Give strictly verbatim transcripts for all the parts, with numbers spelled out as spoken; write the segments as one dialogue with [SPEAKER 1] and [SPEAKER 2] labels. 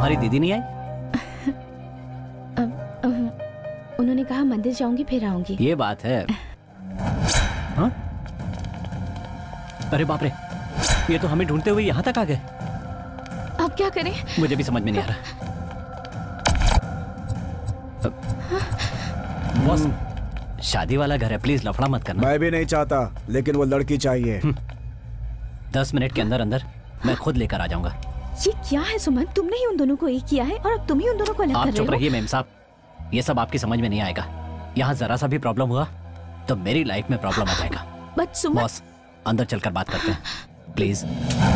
[SPEAKER 1] तुम्हारी दीदी नहीं आई?
[SPEAKER 2] अब, अब, उन्होंने कहा मंदिर जाऊंगी फिर आऊंगी।
[SPEAKER 1] ये बात है। हाँ? अरे बाप रे, ये तो हमें ढूंढते हुए यहाँ तक आ गए।
[SPEAKER 2] अब क्या करें?
[SPEAKER 1] मुझे भी समझ में नहीं आ रहा। बॉस, शादी वाला घर है, प्लीज लफड़ा मत करना।
[SPEAKER 3] मैं भी नहीं चाहता, लेकिन वो लड़की चाहिए।
[SPEAKER 1] दस मिनट के अंदर अंदर मैं खुद लेकर आ जाऊंगा।
[SPEAKER 2] ये क्या है सुमन, तुमने ही उन दोनों को एक किया है और अब तुम ही उन दोनों को अलग कर रहे हो।
[SPEAKER 1] आप चुप रहिए मेम साहब, ये सब आपकी समझ में नहीं आएगा। यहाँ जरा सा भी प्रॉब्लम हुआ तो मेरी लाइफ में प्रॉब्लम आ जाएगा।
[SPEAKER 2] बट सुमन,
[SPEAKER 1] बॉस अंदर चलकर बात करते हैं प्लीज।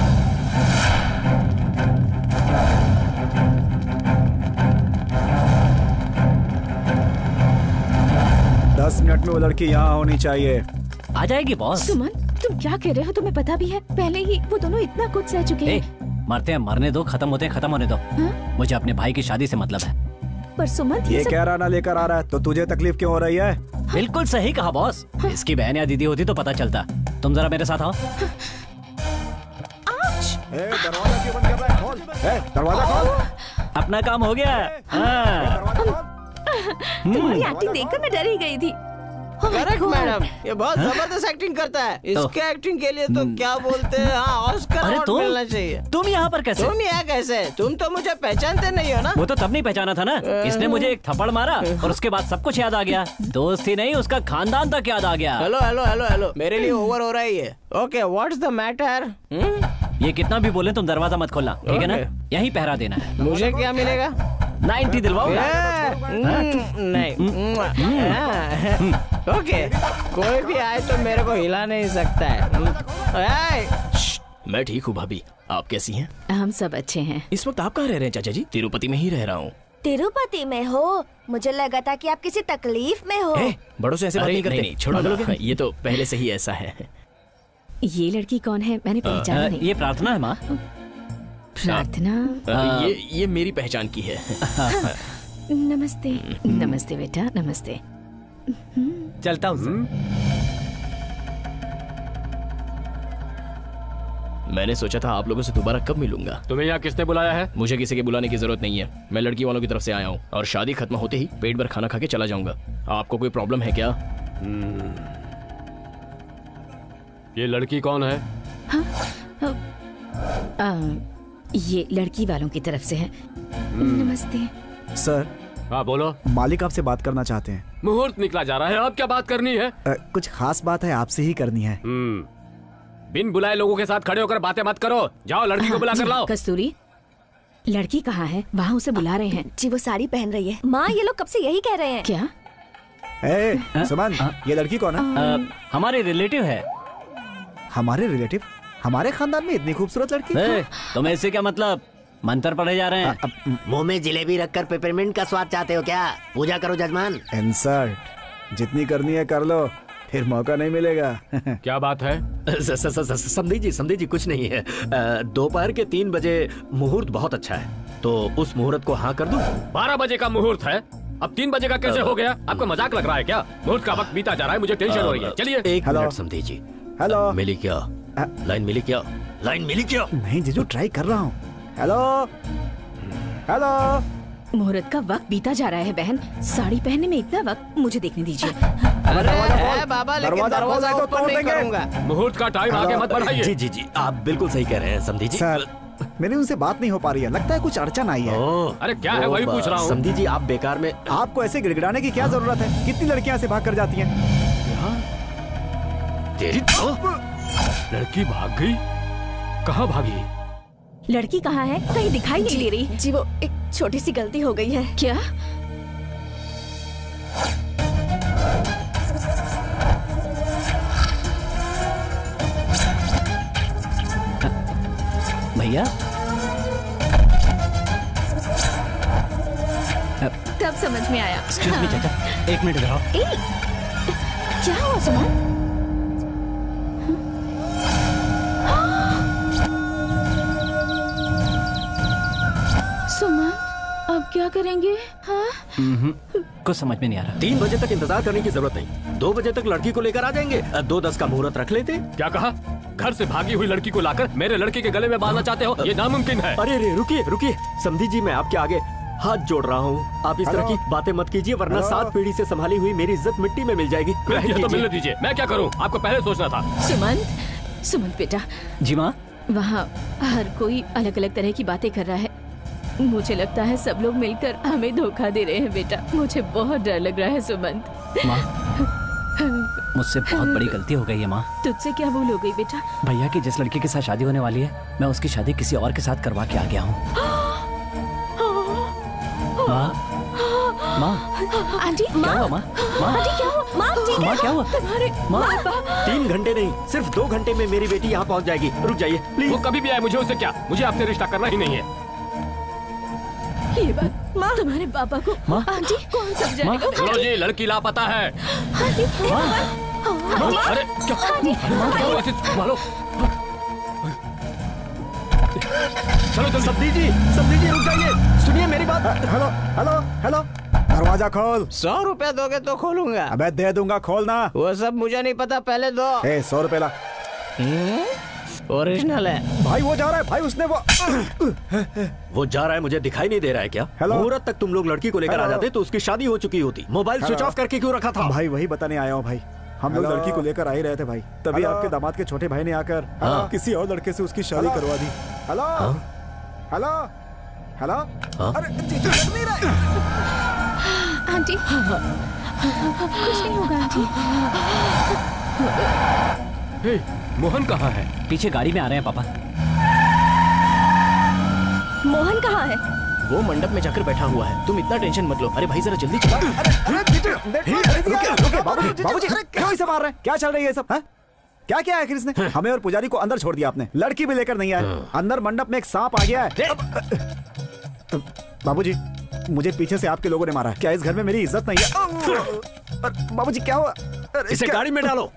[SPEAKER 3] दस मिनट में वो लड़की यहाँ होनी चाहिए।
[SPEAKER 1] आ जाएगी बॉस।
[SPEAKER 2] सुमन तुम क्या कह रहे हो, तुम्हें पता भी है पहले ही वो दोनों इतना कुछ सह चुके हैं।
[SPEAKER 1] मरते हैं मरने दो, खत्म होते हैं खत्म होने दो। हा? मुझे अपने भाई की शादी से मतलब है।
[SPEAKER 2] पर सुमन
[SPEAKER 3] ये सब... कह रहा ना लेकर आ रहा है तो तुझे तकलीफ क्यों हो रही है?
[SPEAKER 1] हा? बिल्कुल सही कहा बॉस। हा? इसकी बहन या दीदी होती तो पता चलता। तुम जरा मेरे साथ आओ।
[SPEAKER 3] ए, दरवाजा क्यों बंद कर रहा है? खोल। ए, दरवाजा खोल।
[SPEAKER 1] अपना काम हो गया।
[SPEAKER 2] तुम्हारी एक्टिंग देखकर मैं डर ही गई थी।
[SPEAKER 4] करेक्ट मैडम, ये बहुत जबरदस्त एक्टिंग करता है। इसके एक्टिंग के लिए तो क्या बोलते हैं, हाँ ऑस्कर अवार्ड मिलना चाहिए।
[SPEAKER 1] तुम यहाँ पर कैसे?
[SPEAKER 4] तुम यहाँ कैसे? तुम तो मुझे पहचानते नहीं हो ना।
[SPEAKER 1] वो तो तब नहीं पहचाना था ना, इसने मुझे एक थप्पड़ मारा और उसके बाद सब कुछ याद आ गया। दोस्ती नहीं, उसका खानदान तक याद आ गया।
[SPEAKER 4] हेलो हेलो हेलो हेलो, मेरे लिए ओवर हो रहा है। Okay, what's the matter?
[SPEAKER 1] ये कितना भी बोले तुम दरवाजा मत खोलना, ठीक है ना? यही पहरा देना है।
[SPEAKER 4] मुझे क्या मिलेगा?
[SPEAKER 1] नाइन्टी दिलवाऊंगा।
[SPEAKER 4] नहीं। ओके, कोई भी आए तो मेरे को हिला नहीं सकता है।
[SPEAKER 5] मैं ठीक हूँ भाभी, आप कैसी हैं?
[SPEAKER 2] हम सब अच्छे हैं।
[SPEAKER 5] इस वक्त आप कहाँ रह रहे हैं चाचा जी? तिरुपति में ही रह रहा हूँ।
[SPEAKER 6] तिरुपति में हो? मुझे लगा था कि आप किसी तकलीफ में हो।
[SPEAKER 5] ए, बड़ों से ऐसे बात नहीं करते। नहीं, छोड़ो ना, ये तो पहले से ही ऐसा है।
[SPEAKER 2] ये लड़की कौन है? मैंने पहचाना नहीं।
[SPEAKER 1] ये प्रार्थना है माँ।
[SPEAKER 2] प्रार्थना?
[SPEAKER 5] ये ये मेरी पहचान की है।
[SPEAKER 2] नमस्ते। नमस्ते बेटा, नमस्ते।
[SPEAKER 1] चलता हूँ।
[SPEAKER 5] मैंने सोचा था आप लोगों से दोबारा कब मिलूंगा।
[SPEAKER 7] तुम्हें यहाँ किसने बुलाया है?
[SPEAKER 5] मुझे किसी के बुलाने की जरूरत नहीं है, मैं लड़की वालों की तरफ से आया हूँ और शादी खत्म होते ही पेट भर खाना खा के चला जाऊंगा। आपको कोई प्रॉब्लम है क्या?
[SPEAKER 7] ये लड़की कौन है?
[SPEAKER 2] हाँ, आ, ये लड़की वालों की तरफ से है। नमस्ते
[SPEAKER 3] सर।
[SPEAKER 7] हाँ बोलो।
[SPEAKER 3] मालिक आपसे बात करना चाहते हैं।
[SPEAKER 7] मुहूर्त निकला जा रहा है, अब क्या बात करनी है?
[SPEAKER 3] आ, कुछ खास बात है, आपसे ही करनी है।
[SPEAKER 7] बिन बुलाए लोगों के साथ खड़े होकर बातें मत करो। जाओ लड़की को बुला कर लाओ।
[SPEAKER 2] कस्तूरी, लड़की कहाँ है? वहाँ उसे बुला रहे हैं।
[SPEAKER 6] जी वो साड़ी पहन रही है। माँ ये लोग कब से यही कह रहे हैं।
[SPEAKER 2] क्या?
[SPEAKER 3] ए, सुमन, ये लड़की कौन है?
[SPEAKER 1] हमारे रिलेटिव है।
[SPEAKER 3] हमारे रिलेटिव? हमारे खानदान में इतनी खूबसूरत लड़की?
[SPEAKER 1] तुम्हें इससे क्या मतलब? मंत्र पढ़े जा रहे हैं।
[SPEAKER 8] मुंह में जिलेबी रखकर पेपरमिंट का स्वाद चाहते हो क्या? पूजा करो जजमान।
[SPEAKER 3] इंसल्ट जितनी करनी है कर लो, फिर मौका नहीं मिलेगा।
[SPEAKER 7] क्या बात है?
[SPEAKER 5] समझी जी, समझी जी, कुछ नहीं है। दोपहर के तीन बजे मुहूर्त बहुत अच्छा है, तो उस मुहूर्त को हाँ कर दूं?
[SPEAKER 7] बारह बजे का मुहूर्त है, अब तीन बजे का कैसे हो गया? आपको मजाक लग रहा है क्या? मुहूर्त का वक्त बीता जा रहा है, मुझे टेंशन हो रही है। चलिए
[SPEAKER 5] एक मिनट समझी जी।
[SPEAKER 3] हेलो,
[SPEAKER 5] मिली क्या? लाइन मिली क्या? लाइन मिली क्या?
[SPEAKER 3] नहीं जीजू, ट्राई कर रहा हूँ। Hello hello.
[SPEAKER 2] मुहूर्त का वक्त बीता जा रहा है बहन, साड़ी पहनने में इतना वक्त मुझे देखने दीजिए।
[SPEAKER 4] अरे बाबा, लेकिन दरवाजा ओपन नहीं करूंगा।
[SPEAKER 7] मुहूर्त का टाइम आगे मत बढ़ाइए।
[SPEAKER 5] जी जी जी, आप बिल्कुल सही कह रहे हैं समझी जी।
[SPEAKER 3] सर, मेरी उनसे बात नहीं हो पा रही है, लगता है कुछ अड़चन आई है।
[SPEAKER 7] अरे क्या है वही पूछ रहा हूँ।
[SPEAKER 5] समझी जी, आप बेकार में।
[SPEAKER 3] आपको ऐसे गिड़गिड़ाने की क्या जरूरत है? कितनी लड़कियां से भाग कर जाती हैं।
[SPEAKER 7] लड़की भाग गई? कहाँ भागी?
[SPEAKER 2] लड़की कहाँ है? कहीं दिखाई नहीं दे रही।
[SPEAKER 6] जी वो एक छोटी सी गलती हो गई है।
[SPEAKER 2] क्या?
[SPEAKER 1] भैया
[SPEAKER 2] तब समझ में आया।
[SPEAKER 1] एक्सक्यूज मी चाचा, एक मिनट इधर आओ।
[SPEAKER 2] क्या हुआ सुमन? सुमन, अब क्या करेंगे? हाँ?
[SPEAKER 1] कुछ समझ में नहीं आ रहा।
[SPEAKER 5] तीन बजे तक इंतजार करने की जरूरत नहीं, दो बजे तक लड़की को लेकर आ जाएंगे। दो दस का मुहूर्त रख लेते।
[SPEAKER 7] क्या कहा? घर से भागी हुई लड़की को लाकर मेरे लड़के के गले में बांधना चाहते हो? ये नामुमकिन है।
[SPEAKER 5] अरे रे रुकिए रुकिए समधी जी, मैं आपके आगे हाथ जोड़ रहा हूँ। आप इस तरह की बातें मत कीजिए, वरना सात पीढ़ी से संभाली हुई मेरी इज्जत मिट्टी में मिल जाएगी।
[SPEAKER 7] ये तो मिलने दीजिए, मैं क्या करूँ? आपको पहले सोचना था।
[SPEAKER 2] सुमंत, सुमंत बेटा।
[SPEAKER 1] जी माँ।
[SPEAKER 2] वहाँ हर कोई अलग अलग तरह की बातें कर रहा है। मुझे लगता है सब लोग मिलकर हमें धोखा दे रहे हैं बेटा। मुझे बहुत डर लग रहा है सुमंत।
[SPEAKER 1] माँ, मुझसे बहुत बड़ी गलती हो गई है माँ।
[SPEAKER 2] तुझसे क्या भूल हो गई बेटा?
[SPEAKER 1] भैया की जिस लड़की के साथ शादी होने वाली है, मैं उसकी शादी किसी और के साथ करवा के आ गया हूँ। माँ, माँ,
[SPEAKER 2] आंटी,
[SPEAKER 1] क्या हुआ माँ? माँ,
[SPEAKER 2] आंटी क्या हुआ? माँ, ठीक है?
[SPEAKER 1] माँ क्या हुआ?
[SPEAKER 2] तुम्हारे
[SPEAKER 1] माँ,
[SPEAKER 5] तीन घंटे नहीं, सिर्फ दो घंटे में मेरी बेटी यहाँ पहुँच जाएगी। रुक जाइए प्लीज।
[SPEAKER 7] वो कभी भी आए, मुझे उससे क्या? मुझे आपसे रिश्ता करना ही नहीं है।
[SPEAKER 2] ये बात माँ, तुम्हारे पापा को
[SPEAKER 1] माँ,
[SPEAKER 2] आंटी कौन समझाएगा?
[SPEAKER 7] चलो जी, लड़की लापता है।
[SPEAKER 2] आंटी,
[SPEAKER 7] अरे क्या? ऐसे संभालो। चलो चलो।
[SPEAKER 5] समधी जी, समधी जी रुक जाइए, सुनिए मेरी बात।
[SPEAKER 3] हेलो हेलो हेलो, दरवाजा खोल।
[SPEAKER 4] सौ रुपया दोगे तो खोलूंगा।
[SPEAKER 3] अबे दे दूंगा, खोलना।
[SPEAKER 4] वो सब मुझे नहीं पता, पहले दो।
[SPEAKER 3] ए सौ रुपए ला।
[SPEAKER 4] ओरिजिनल है
[SPEAKER 3] भाई, वो जा रहा है भाई, उसने वो
[SPEAKER 5] वो जा रहा है, मुझे दिखाई नहीं दे रहा है क्या?
[SPEAKER 3] हेलो?
[SPEAKER 5] मुहूर्त तक तुम लोग लड़की को लेकर आ जाते तो उसकी शादी हो चुकी होती। मोबाइल स्विच ऑफ करके क्यों रखा था?
[SPEAKER 3] भाई वही बताने आया हूँ भाई। हम लोग
[SPEAKER 5] हेलो?
[SPEAKER 3] लड़की को लेकर आ ही रहे थे भाई, तभी
[SPEAKER 5] हेलो?
[SPEAKER 3] आपके दामाद के छोटे भाई ने आकर
[SPEAKER 5] हाँ?
[SPEAKER 3] किसी और लड़के से उसकी शादी करवा दी। हेलो हेलो हेलो, अरे जीजू लग नहीं रहा।
[SPEAKER 2] आंटी कुछ नहीं होगा आंटी।
[SPEAKER 7] हे, मोहन कहाँ है?
[SPEAKER 1] पीछे गाड़ी में आ रहे हैं पापा।
[SPEAKER 6] मोहन कहाँ है?
[SPEAKER 4] वो मंडप में जाकर बैठा हुआ है, तुम इतना टेंशन मत लो। अरे भाई जरा जल्दी चला।
[SPEAKER 3] बाबूजी क्यों इसे मार रहे हैं? क्या चल रही है सब? हाँ? क्या क्या आखिर इसने? हमें और पुजारी को अंदर छोड़ दिया आपने, लड़की भी लेकर नहीं आए। अंदर मंडप में एक सांप आ गया है। बाबूजी, मुझे पीछे से आपके लोगों ने मारा है। क्या इस घर में मेरी इज्जत नहीं है? बाबूजी क्या हुआ?
[SPEAKER 5] इसे गाड़ी में डालो।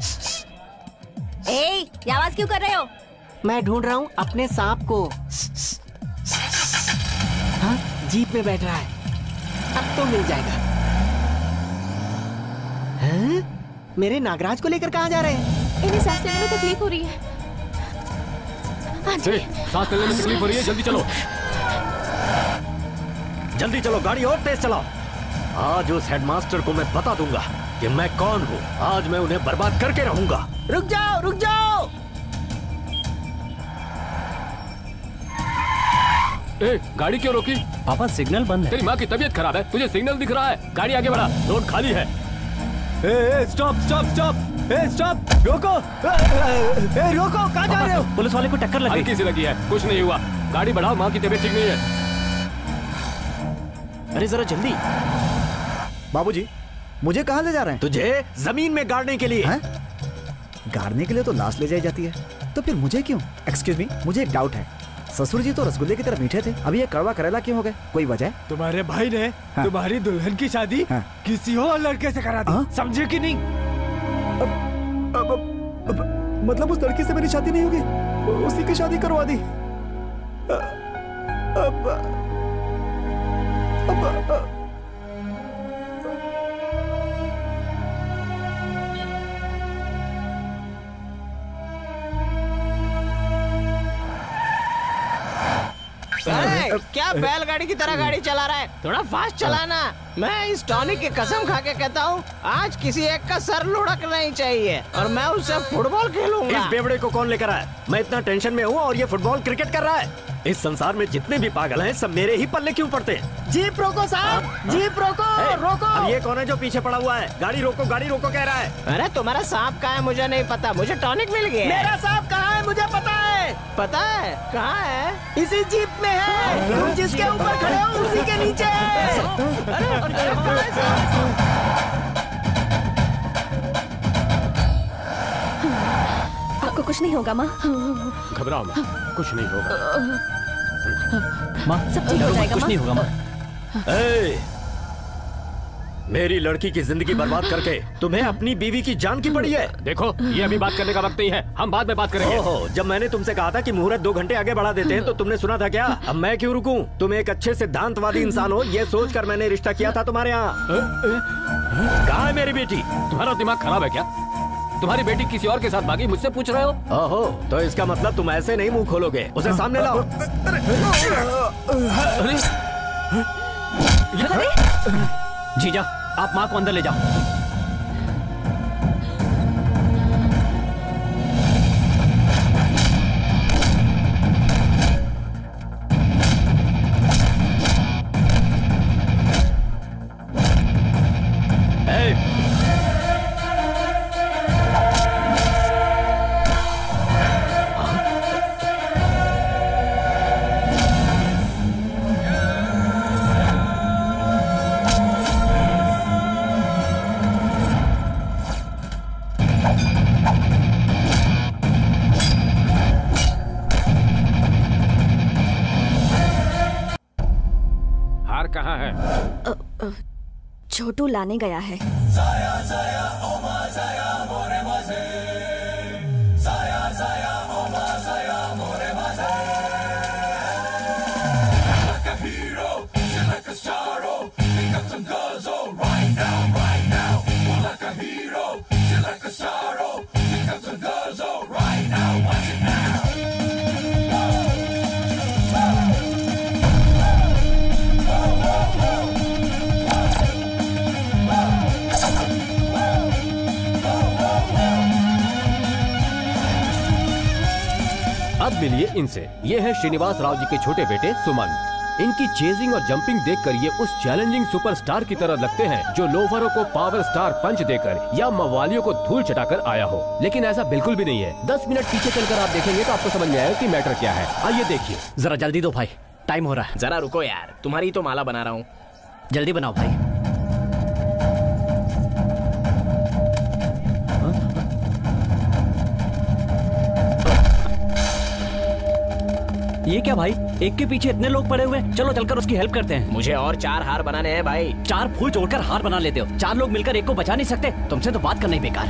[SPEAKER 6] ए, ये आवाज क्यों कर रहे हो?
[SPEAKER 4] मैं ढूंढ रहा हूँ अपने सांप को। हाँ, जीप में बैठ रहा है, अब तो मिल जाएगा। हाँ? मेरे नागराज को लेकर कहाँ जा रहे हैं?
[SPEAKER 2] इन्हें सांस लेने में तकलीफ हो रही है। आंटी,
[SPEAKER 7] सांस लेने में तकलीफ हो रही है, जल्दी चलो।
[SPEAKER 5] जल्दी चलो, गाड़ी और तेज चलाओ। आज उस हेडमास्टर को मैं बता दूंगा कि मैं कौन हूँ। आज मैं उन्हें बर्बाद करके रहूंगा।
[SPEAKER 4] रुक जाओ, रुक जाओ।
[SPEAKER 7] ए, गाड़ी क्यों रोकी?
[SPEAKER 1] पापा सिग्नल बंद है।
[SPEAKER 7] तेरी माँ की तबीयत खराब है, तुझे सिग्नल दिख रहा है। गाड़ी आगे बढ़ा, रोड खाली है।
[SPEAKER 3] ए, स्टॉप स्टॉप स्टॉप, ए स्टॉप, रोको, ए रोको, कहाँ जा रहे हो?
[SPEAKER 1] पुलिस वाले को टक्कर लगी।
[SPEAKER 7] हल्की सी लगी है, कुछ नहीं हुआ। गाड़ी बढ़ाओ, माँ की तबीयत ठीक नहीं है।
[SPEAKER 4] अरे जरा जल्दी।
[SPEAKER 3] बाबूजी, मुझे कहाँ ले जा रहे हैं?
[SPEAKER 5] तुझे जमीन में गाड़ने के लिए।
[SPEAKER 3] हैं? गाड़ने के लिए तो लाश ले जाई जाती है, तो फिर मुझे क्यों? एक्सक्यूज मी, मुझे एक डाउट है। ससुर जी तो रसगुल्ले की तरह मीठे थे, अभी ये कड़वा करेला क्यों हो गए? कोई वजह?
[SPEAKER 9] तुम्हारे भाई ने
[SPEAKER 3] हाँ।
[SPEAKER 9] तुम्हारी दुल्हन की शादी
[SPEAKER 3] हाँ।
[SPEAKER 9] किसी और लड़के से करा दी,
[SPEAKER 3] हाँ?
[SPEAKER 9] समझे कि नहीं?
[SPEAKER 3] अब, अब, अब, अब, मतलब उस लड़की से मेरी शादी नहीं होगी, उसी की शादी करवा दी। अब, अब, अब,
[SPEAKER 4] अरे क्या बैलगाड़ी की तरह गाड़ी चला रहा है? थोड़ा फास्ट चलाना। मैं इस टॉनिक की कसम खा के कहता हूँ, आज किसी एक का सर लुढ़क नहीं चाहिए और मैं उससे फुटबॉल खेलूंगा।
[SPEAKER 5] इस बेवड़े को कौन लेकर आया? मैं इतना टेंशन में हूँ और ये फुटबॉल क्रिकेट कर रहा है। इस संसार में जितने भी पागल हैं सब मेरे ही पल्ले क्यों पड़ते हैं?
[SPEAKER 4] जीप रोको साहब, जीप रोको, रोको।
[SPEAKER 5] अब ये कौन है जो पीछे पड़ा हुआ है? गाड़ी रोको, गाड़ी रोको कह रहा है।
[SPEAKER 4] अरे तुम्हारा सांप कहाँ है मुझे नहीं पता, मुझे टॉनिक मिल गया। मेरा सांप कहाँ है मुझे पता है। पता है कहाँ है? इसी जीप में है, तुम जिसके ऊपर खड़े हो उसी के नीचे है। अरे, अरे, कहाँ है सांप?
[SPEAKER 6] आपको कुछ नहीं होगा माँ?
[SPEAKER 7] घबराओ मत, कुछ नहीं होगा।
[SPEAKER 1] माँ,
[SPEAKER 6] सब ठीक हो जाएगा
[SPEAKER 1] कुछ
[SPEAKER 6] माँ।
[SPEAKER 1] नहीं होगा माँ।
[SPEAKER 5] ए, मेरी लड़की की जिंदगी बर्बाद करके तुम्हें अपनी बीवी की जान की पड़ी है।
[SPEAKER 7] देखो, ये अभी बात करने का वक्त नहीं है, हम बाद में बात करेंगे।
[SPEAKER 5] ओहो, जब मैंने तुमसे कहा था कि मुहूर्त दो घंटे आगे बढ़ा देते हैं तो तुमने सुना था क्या? अब मैं क्यों रुकूं? तुम एक अच्छे सिद्धांतवादी इंसान हो, ये सोचकर मैंने रिश्ता किया था तुम्हारे यहाँ। कहाँ है मेरी बेटी?
[SPEAKER 7] तुम्हारा दिमाग खराब है क्या? तुम्हारी बेटी किसी और के साथ भागी, मुझसे पूछ रहे हो?
[SPEAKER 5] ओहो, तो इसका मतलब तुम ऐसे नहीं मुंह खोलोगे। उसे सामने लाओ।
[SPEAKER 1] जीजा, आप माँ को अंदर ले जाओ।
[SPEAKER 7] कहाँ है?
[SPEAKER 6] अ, अ, छोटू लाने गया है।
[SPEAKER 7] अब मिलिए इनसे। ये है श्रीनिवास राव जी के छोटे बेटे सुमंत। इनकी चेजिंग और जंपिंग देखकर ये उस चैलेंजिंग सुपरस्टार की तरह लगते हैं जो लोफरों को पावर स्टार पंच देकर या मवालियों को धूल चटाकर आया हो, लेकिन ऐसा बिल्कुल भी नहीं है। दस मिनट पीछे चलकर आप देखेंगे तो आपको समझ में आएगा कि मैटर क्या है। आइए देखिए।
[SPEAKER 1] जरा जल्दी दो भाई, टाइम हो रहा है।
[SPEAKER 4] जरा रुको यार, तुम्हारी तो माला बना रहा हूँ।
[SPEAKER 1] जल्दी बनाओ भाई। ये क्या भाई, एक के पीछे इतने लोग पड़े हुए हैं। चलो चलकर उसकी हेल्प करते हैं।
[SPEAKER 4] मुझे और चार हार बनाने हैं भाई।
[SPEAKER 1] चार फूल जोड़कर हार बना लेते हो। चार लोग मिलकर एक को बचा नहीं सकते। तुमसे तो बात करना ही बेकार।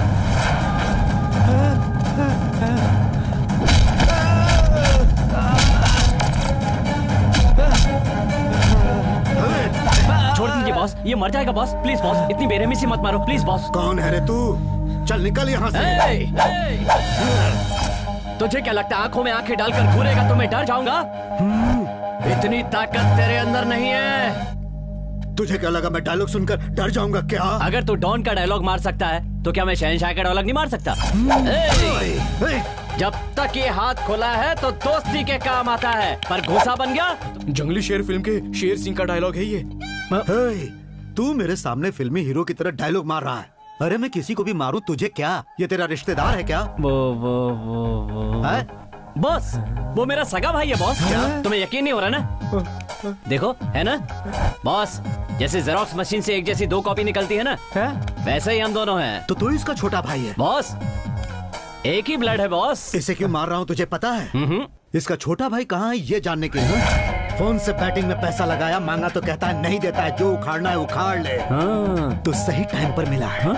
[SPEAKER 1] छोड़ दीजिए बॉस, ये मर जाएगा बॉस। प्लीज बॉस, इतनी बेरहमी से मत मारो प्लीज बॉस।
[SPEAKER 10] कौन है रे तू? चल निकल यहाँ से।
[SPEAKER 1] ए, ए, तुझे क्या लगता है आंखों में आंखें डालकर घूरेगा तो मैं डर जाऊंगा? इतनी ताकत तेरे अंदर नहीं है।
[SPEAKER 10] तुझे क्या लगा मैं डायलॉग सुनकर डर जाऊंगा क्या?
[SPEAKER 1] अगर तू डॉन का डायलॉग मार सकता है तो क्या मैं शहनशाह का डायलॉग नहीं मार सकता? ए, जब तक ये हाथ खुला है तो दोस्ती के काम आता है, पर घुसा बन गया।
[SPEAKER 9] जंगली शेर फिल्म के शेर सिंह का डायलॉग है ये।
[SPEAKER 10] तू मेरे सामने फिल्मी हीरो की तरह डायलॉग मार रहा है। अरे मैं किसी को भी मारूं तुझे क्या? ये तेरा रिश्तेदार है क्या?
[SPEAKER 1] वो वो वो वो
[SPEAKER 10] है?
[SPEAKER 1] बॉस, वो मेरा सगा भाई है बॉस। तुम्हें यकीन नहीं हो रहा ना? देखो, है ना बॉस, जैसे जेरोक्स मशीन से एक जैसी दो कॉपी निकलती है ना, है? वैसे ही हम दोनों हैं।
[SPEAKER 10] तो तू इसका छोटा भाई है?
[SPEAKER 1] बॉस, एक ही ब्लड है बॉस।
[SPEAKER 10] इसे क्यों मार रहा हूँ तुझे पता है? इसका छोटा भाई कहाँ है ये जानने के लिए। फोन से बैटिंग में पैसा लगाया, मांगा तो कहता है नहीं देता है, जो उखाड़ना है उखाड़ ले। हाँ। तो सही टाइम पर मिला है।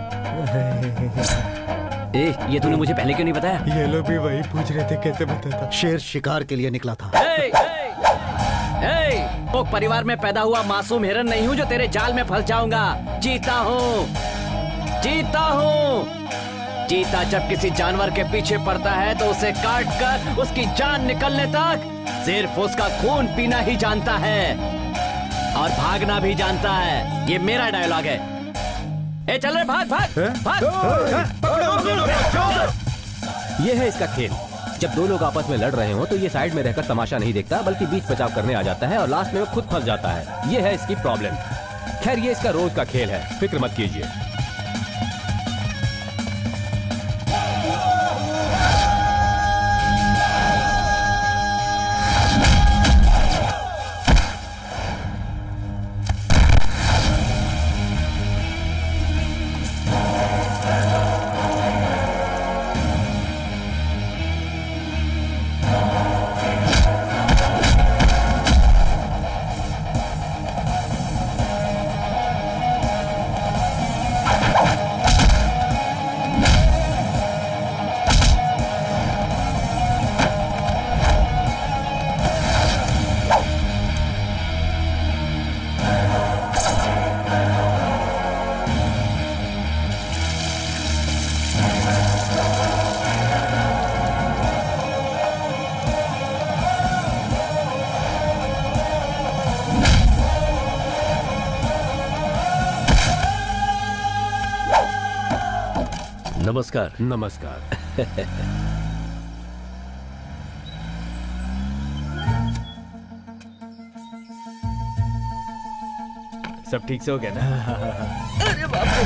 [SPEAKER 1] ए, ये तूने मुझे पहले क्यों नहीं बताया?
[SPEAKER 9] ये लोग भी वही पूछ रहे थे कैसे बताता।
[SPEAKER 10] शेर शिकार के लिए निकला था।
[SPEAKER 1] ए, ए, ए, तो परिवार में पैदा हुआ मासूम हिरन नहीं हूँ जो तेरे जाल में फंस जाऊंगा। जीता हूँ, जीता हूँ। चीता जब किसी जानवर के पीछे पड़ता है तो उसे काट कर उसकी जान निकलने तक सिर्फ उसका खून पीना ही जानता है और भागना भी जानता है। ये मेरा डायलॉग है। ए चल रे, भाग भाग भाग।
[SPEAKER 7] ये है इसका खेल। जब दो लोग आपस में लड़ रहे हो तो ये साइड में रहकर तमाशा नहीं देखता, बल्कि बीच बचाव करने आ जाता है और लास्ट में वो खुद फंस जाता है। ये है इसकी प्रॉब्लम। खैर, ये इसका रोज का खेल है, फिक्र मत कीजिए।
[SPEAKER 5] नमस्कार।
[SPEAKER 7] नमस्कार।
[SPEAKER 9] सब ठीक से हो गया ना?
[SPEAKER 1] अरे बाप रे।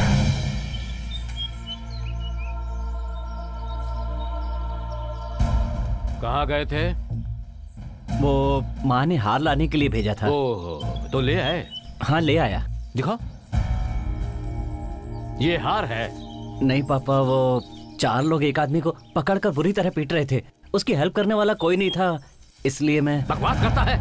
[SPEAKER 7] कहाँ गए थे?
[SPEAKER 1] वो माँ ने हार लाने के लिए भेजा था।
[SPEAKER 7] ओह, तो ले आए?
[SPEAKER 1] हाँ ले आया।
[SPEAKER 7] दिखाओ। ये हार है।
[SPEAKER 1] नहीं पापा, वो चार लोग एक आदमी को पकड़कर बुरी तरह पीट रहे थे। उसकी हेल्प करने वाला कोई नहीं था, इसलिए मैं।
[SPEAKER 7] बकवास करता है।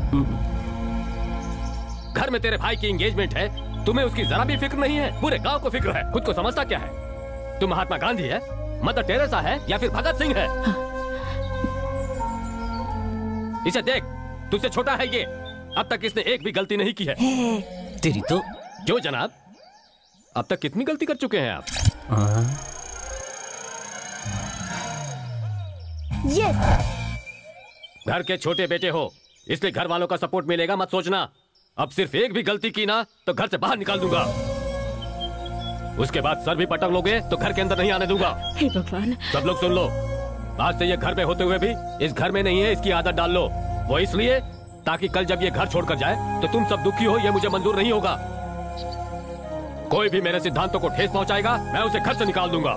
[SPEAKER 7] घर में तेरे भाई की एंगेजमेंट है, तुम्हें उसकी जरा भी फिक्र नहीं है। पूरे गांव को फिक्र है, खुद को समझता क्या है? तुम महात्मा गांधी है, मदर टेरेसा है या फिर भगत सिंह है? इसे देख, तुझसे छोटा है ये। अब तक इसने एक भी गलती नहीं की है।
[SPEAKER 1] तेरी तो।
[SPEAKER 7] जो जनाब, अब तक कितनी गलती कर चुके हैं आप?
[SPEAKER 6] यस।
[SPEAKER 7] घर के छोटे बेटे हो, इसलिए घर वालों का सपोर्ट मिलेगा मत सोचना। अब सिर्फ एक भी गलती की ना तो घर से बाहर निकाल दूंगा। उसके बाद सर भी पटक लोगे तो घर के अंदर नहीं आने दूंगा।
[SPEAKER 2] हे भगवान।
[SPEAKER 7] सब लोग सुन लो, आज से ये घर पे होते हुए भी इस घर में नहीं है, इसकी आदत डाल लो। वो इसलिए ताकि कल जब ये घर छोड़कर जाए तो तुम सब दुखी हो, ये मुझे मंजूर नहीं होगा। कोई भी मेरे सिद्धांतों को ठेस पहुंचाएगा, मैं उसे घर से निकाल दूंगा।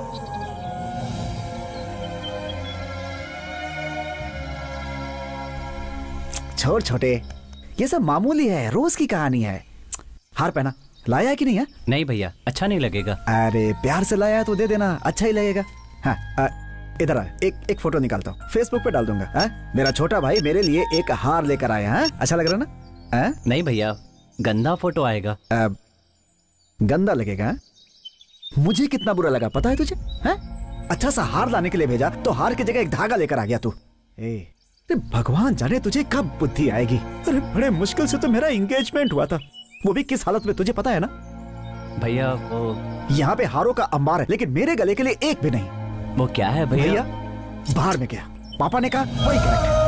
[SPEAKER 3] छोड़ छोटे, ये सब मामूली है, रोज की कहानी है। हार पहना, लाया है कि नहीं है?
[SPEAKER 1] नहीं भैया, अच्छा नहीं लगेगा।
[SPEAKER 3] अरे प्यार से लाया है तो दे देना, अच्छा ही लगेगा। हाँ, इधर आ, एक एक फोटो निकालता हूँ, फेसबुक पे डाल दूंगा। हा? मेरा छोटा भाई मेरे लिए एक हार लेकर आया है। अच्छा लग रहा ना? हा?
[SPEAKER 1] नहीं भैया, गंदा फोटो आएगा।
[SPEAKER 3] आ, गंदा लगेगा? मुझे कितना बुरा लगा पता है तुझे? हा? अच्छा सा हार लाने के लिए भेजा तो हार की जगह एक धागा लेकर आ गया तू। ए, भगवान जाने तुझे कब बुद्धि आएगी। अरे बड़े मुश्किल से तो मेरा एंगेजमेंट हुआ था, वो भी किस हालत में तुझे पता है ना?
[SPEAKER 1] भैया वो
[SPEAKER 3] यहाँ पे हारों का अंबार है, लेकिन मेरे गले के लिए एक भी नहीं।
[SPEAKER 1] वो क्या है भैया?
[SPEAKER 3] भैया बाहर में गया, पापा ने कहा वही करेक्ट है।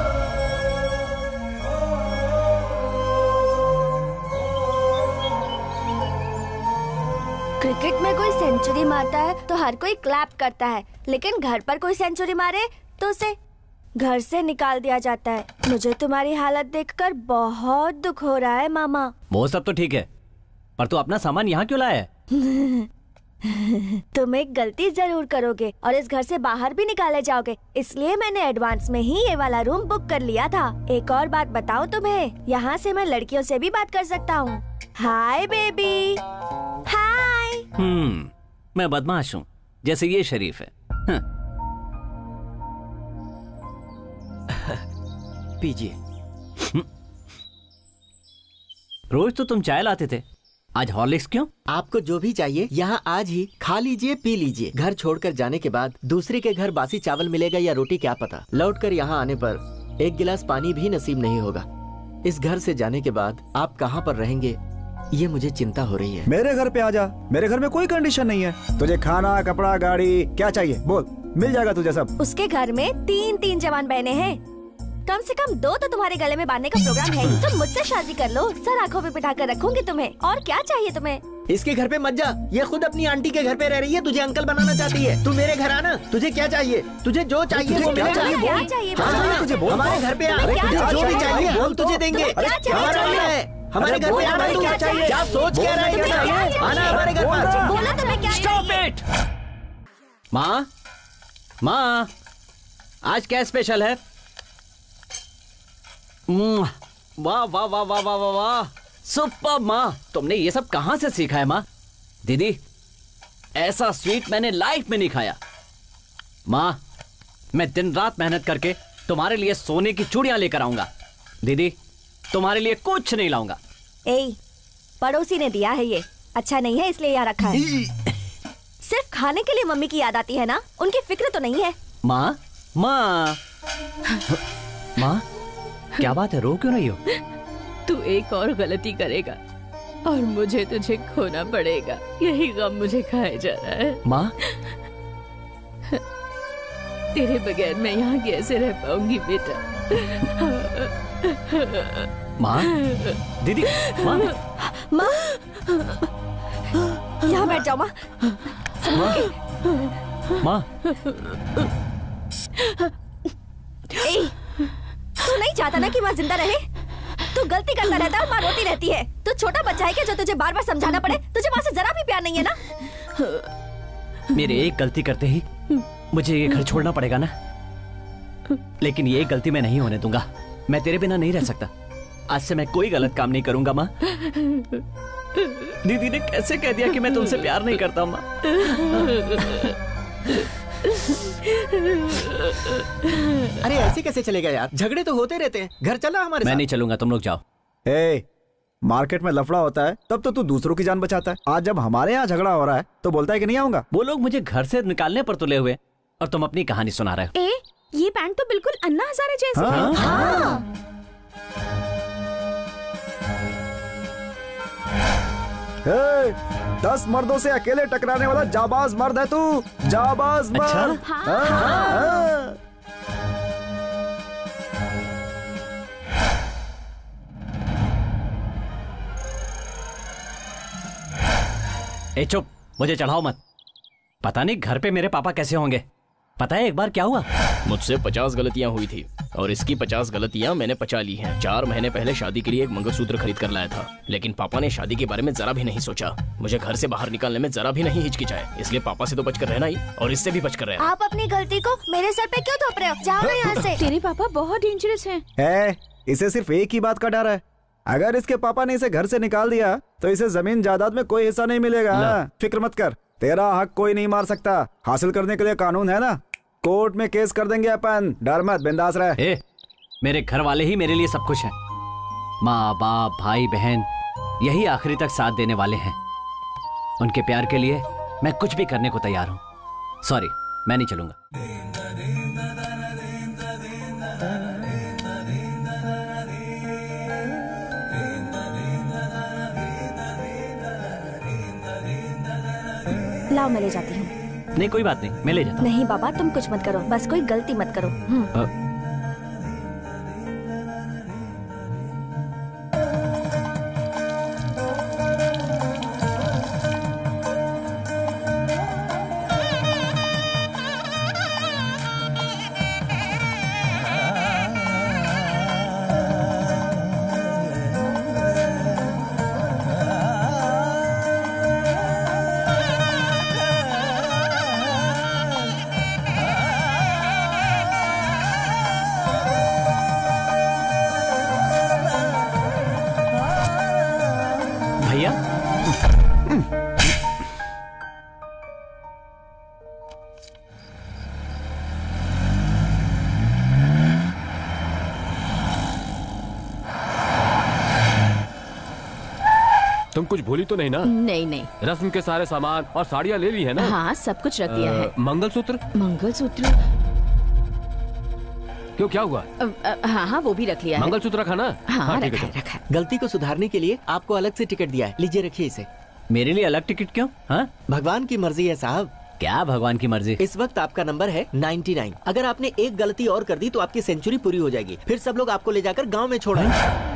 [SPEAKER 6] क्रिकेट में कोई सेंचुरी मारता है तो हर कोई क्लैप करता है, लेकिन घर पर कोई सेंचुरी मारे तो उसे घर से निकाल दिया जाता है। मुझे तुम्हारी हालत देखकर बहुत दुख हो रहा है मामा।
[SPEAKER 1] वो सब तो ठीक है, पर तू अपना सामान यहाँ क्यों लाया है?
[SPEAKER 6] तुम एक गलती जरूर करोगे और इस घर से बाहर भी निकाले जाओगे, इसलिए मैंने एडवांस में ही ये वाला रूम बुक कर लिया था। एक और बात बताऊं तुम्हें, यहाँ से मैं लड़कियों से भी बात कर सकता हूँ। Hi baby. हाय।
[SPEAKER 1] हम्म, मैं बदमाश हूँ जैसे ये शरीफ है।
[SPEAKER 4] पीजिए।
[SPEAKER 1] रोज तो तुम चाय लाते थे, आज हॉर्लिक्स क्यों?
[SPEAKER 4] आपको जो भी चाहिए यहाँ आज ही खा लीजिए, पी लीजिए। घर छोड़कर जाने के बाद दूसरे के घर बासी चावल मिलेगा या रोटी क्या पता। लौटकर यहाँ आने पर एक गिलास पानी भी नसीब नहीं होगा। इस घर से जाने के बाद आप कहाँ पर रहेंगे ये मुझे चिंता हो रही है।
[SPEAKER 3] मेरे घर पे आ जा, मेरे घर में कोई कंडीशन नहीं है। तुझे खाना, कपड़ा, गाड़ी क्या चाहिए बोल, मिल जाएगा तुझे सब।
[SPEAKER 6] उसके घर में तीन तीन जवान बहनें हैं, कम से कम दो तो तुम्हारे गले में बांधने का प्रोग्राम है। तुम मुझसे शादी कर लो, सर आंखों पे बिठा कर रखूंगी तुम्हें। और क्या चाहिए तुम्हें?
[SPEAKER 4] इसके घर पे मत जा, ये खुद अपनी आंटी के घर पे रह रही है, तुझे अंकल बनाना चाहती है। तू मेरे घर आना, तुझे क्या चाहिए? तुझे जो चाहिए वो मिलेगा।
[SPEAKER 6] क्या चाहिए?
[SPEAKER 4] तुझे बोल, हमारे घर पे आ, तुझे जो भी चाहिए बोल, तुझे देंगे। हमारा है, हमारे घर पे आना। क्या चाहिए? क्या सोच क्या रहा है? आना हमारे घर पर।
[SPEAKER 6] बोला तुम्हें क्या चाहिए?
[SPEAKER 1] माँ, माँ, आज क्या स्पेशल है? वाह वाह वाह वाह वाह वाह वाह, सुपर माँ, तुमने ये सब कहाँ से सीखा है माँ? दीदी, ऐसा स्वीट मैंने लाइफ में नहीं खाया। माँ, मैं दिन रात मेहनत करके तुम्हारे लिए सोने की चूड़ियां लेकर आऊंगा। दीदी, तुम्हारे लिए कुछ नहीं लाऊंगा।
[SPEAKER 6] ए, पड़ोसी ने दिया है, ये अच्छा नहीं है इसलिए यहाँ रखा है। सिर्फ खाने के लिए मम्मी की याद आती है ना, उनकी फिक्र तो नहीं है।
[SPEAKER 1] माँ, माँ, माँ, क्या बात है, रो क्यों नहीं हो?
[SPEAKER 2] तू एक और गलती करेगा और मुझे तुझे खोना पड़ेगा, यही गम मुझे खाए जा रहा है।
[SPEAKER 1] माँ,
[SPEAKER 2] तेरे बगैर मैं यहाँ कैसे रह पाऊंगी बेटा?
[SPEAKER 1] माँ, दीदी, माँ,
[SPEAKER 6] माँ, यहाँ बैठ जाओ माँ।
[SPEAKER 1] माँ।
[SPEAKER 6] ए, तू नहीं चाहता ना कि माँ जिंदा रहे? तू गलती करता रहता है और माँ रोती रहती है। तू छोटा बच्चा है क्या जो तुझे बार बार समझाना पड़े? तुझे माँ से जरा भी प्यार नहीं है ना?
[SPEAKER 1] मेरे एक गलती करते ही मुझे ये घर छोड़ना पड़ेगा ना, लेकिन ये गलती मैं नहीं होने दूंगा। मैं तेरे बिना नहीं रह सकता। आज से मैं कोई गलत काम नहीं करूंगा माँ। दीदी ने कैसे कह दिया कि मैं तुमसे प्यार नहीं करता माँ?
[SPEAKER 4] अरे ऐसे कैसे चलेगा यार? झगड़े तो होते रहते हैं। घर चला हमारे
[SPEAKER 1] मैं
[SPEAKER 4] साथ।
[SPEAKER 1] नहीं चलूंगा, तुम लोग जाओ।
[SPEAKER 3] ए, मार्केट में लफड़ा होता है तब तो तू दूसरों की जान बचाता है। आज जब हमारे यहाँ झगड़ा हो रहा है तो बोलता है कि नहीं आऊंगा।
[SPEAKER 1] वो लोग मुझे घर से निकालने पर तुले हुए और तुम अपनी कहानी सुना रहे हो।
[SPEAKER 2] ए, ये पैंट तो बिल्कुल अन्ना हजारे जैसी
[SPEAKER 3] हाँ?
[SPEAKER 2] है।
[SPEAKER 6] हाँ।
[SPEAKER 3] ए, दस मर्दों से अकेले टकराने वाला जाबाज मर्द है तू। जाबाज मर्द।
[SPEAKER 1] अच्छा?
[SPEAKER 3] हाँ, हाँ।
[SPEAKER 1] ए चुप, मुझे चढ़ाओ मत। पता नहीं घर पे मेरे पापा कैसे होंगे। पता है एक बार क्या हुआ?
[SPEAKER 11] मुझसे पचास गलतियां हुई थी और इसकी पचास गलतियां मैंने पचा ली हैं। चार महीने पहले शादी के लिए एक मंगलसूत्र खरीद कर लाया था, लेकिन पापा ने शादी के बारे में जरा भी नहीं सोचा। मुझे घर से बाहर निकालने में जरा भी नहीं हिचकिचाए, इसलिए पापा से तो बचकर रहना ही और इससे भी बचकर रहना।
[SPEAKER 6] आप अपनी गलती को मेरे सर पे क्यों थोप रहे हो? जाओ ना यहाँ से।
[SPEAKER 2] तेरे पापा बहुत डेंजरस हैं।
[SPEAKER 3] ए, इसे सिर्फ एक ही बात का डर है। अगर इसके पापा ने इसे घर से निकाल दिया तो इसे जमीन जायदाद में कोई हिस्सा नहीं मिलेगा। फिक्र मत कर, तेरा हक कोई नहीं मार सकता। हासिल करने के लिए कानून है ना। कोर्ट में केस कर देंगे अपन। डर मत, बिंदास रह।
[SPEAKER 1] ए, मेरे घर वाले ही मेरे लिए सब कुछ है। माँ बाप भाई बहन यही आखिरी तक साथ देने वाले हैं। उनके प्यार के लिए मैं कुछ भी करने को तैयार हूँ। सॉरी, मैं नहीं चलूंगा।
[SPEAKER 6] लाओ मैं ले जाती हूँ।
[SPEAKER 1] नहीं कोई बात नहीं, मैं ले जाता हूँ।
[SPEAKER 6] नहीं बाबा, तुम कुछ मत करो, बस कोई गलती मत करो। हम्म।
[SPEAKER 1] अ, भैया
[SPEAKER 7] तुम कुछ भूली तो नहीं ना?
[SPEAKER 2] नहीं नहीं।
[SPEAKER 7] रस्म के सारे सामान और साड़ियाँ ले ली है ना?
[SPEAKER 2] हाँ, सब कुछ रख दिया है।
[SPEAKER 7] मंगलसूत्र?
[SPEAKER 2] मंगलसूत्र?
[SPEAKER 7] क्यों, क्या हुआ?
[SPEAKER 2] अ, अ, हाँ हाँ, वो भी रख लिया है।
[SPEAKER 7] मंगलसूत्र रखा ना?
[SPEAKER 2] हाँ,
[SPEAKER 7] ठीक
[SPEAKER 2] रखा
[SPEAKER 7] है,
[SPEAKER 2] है, रखा है।
[SPEAKER 4] गलती को सुधारने के लिए आपको अलग से टिकट दिया है। लीजिए, रखिए इसे।
[SPEAKER 1] मेरे लिए अलग टिकट क्यों? हाँ,
[SPEAKER 4] भगवान की मर्जी है साहब।
[SPEAKER 1] क्या भगवान की मर्जी?
[SPEAKER 4] इस वक्त आपका नंबर है निन्यानवे। अगर आपने एक गलती और कर दी तो आपकी सेंचुरी पूरी हो जाएगी। फिर सब लोग आपको ले जाकर गांव में छोड़ेंगे।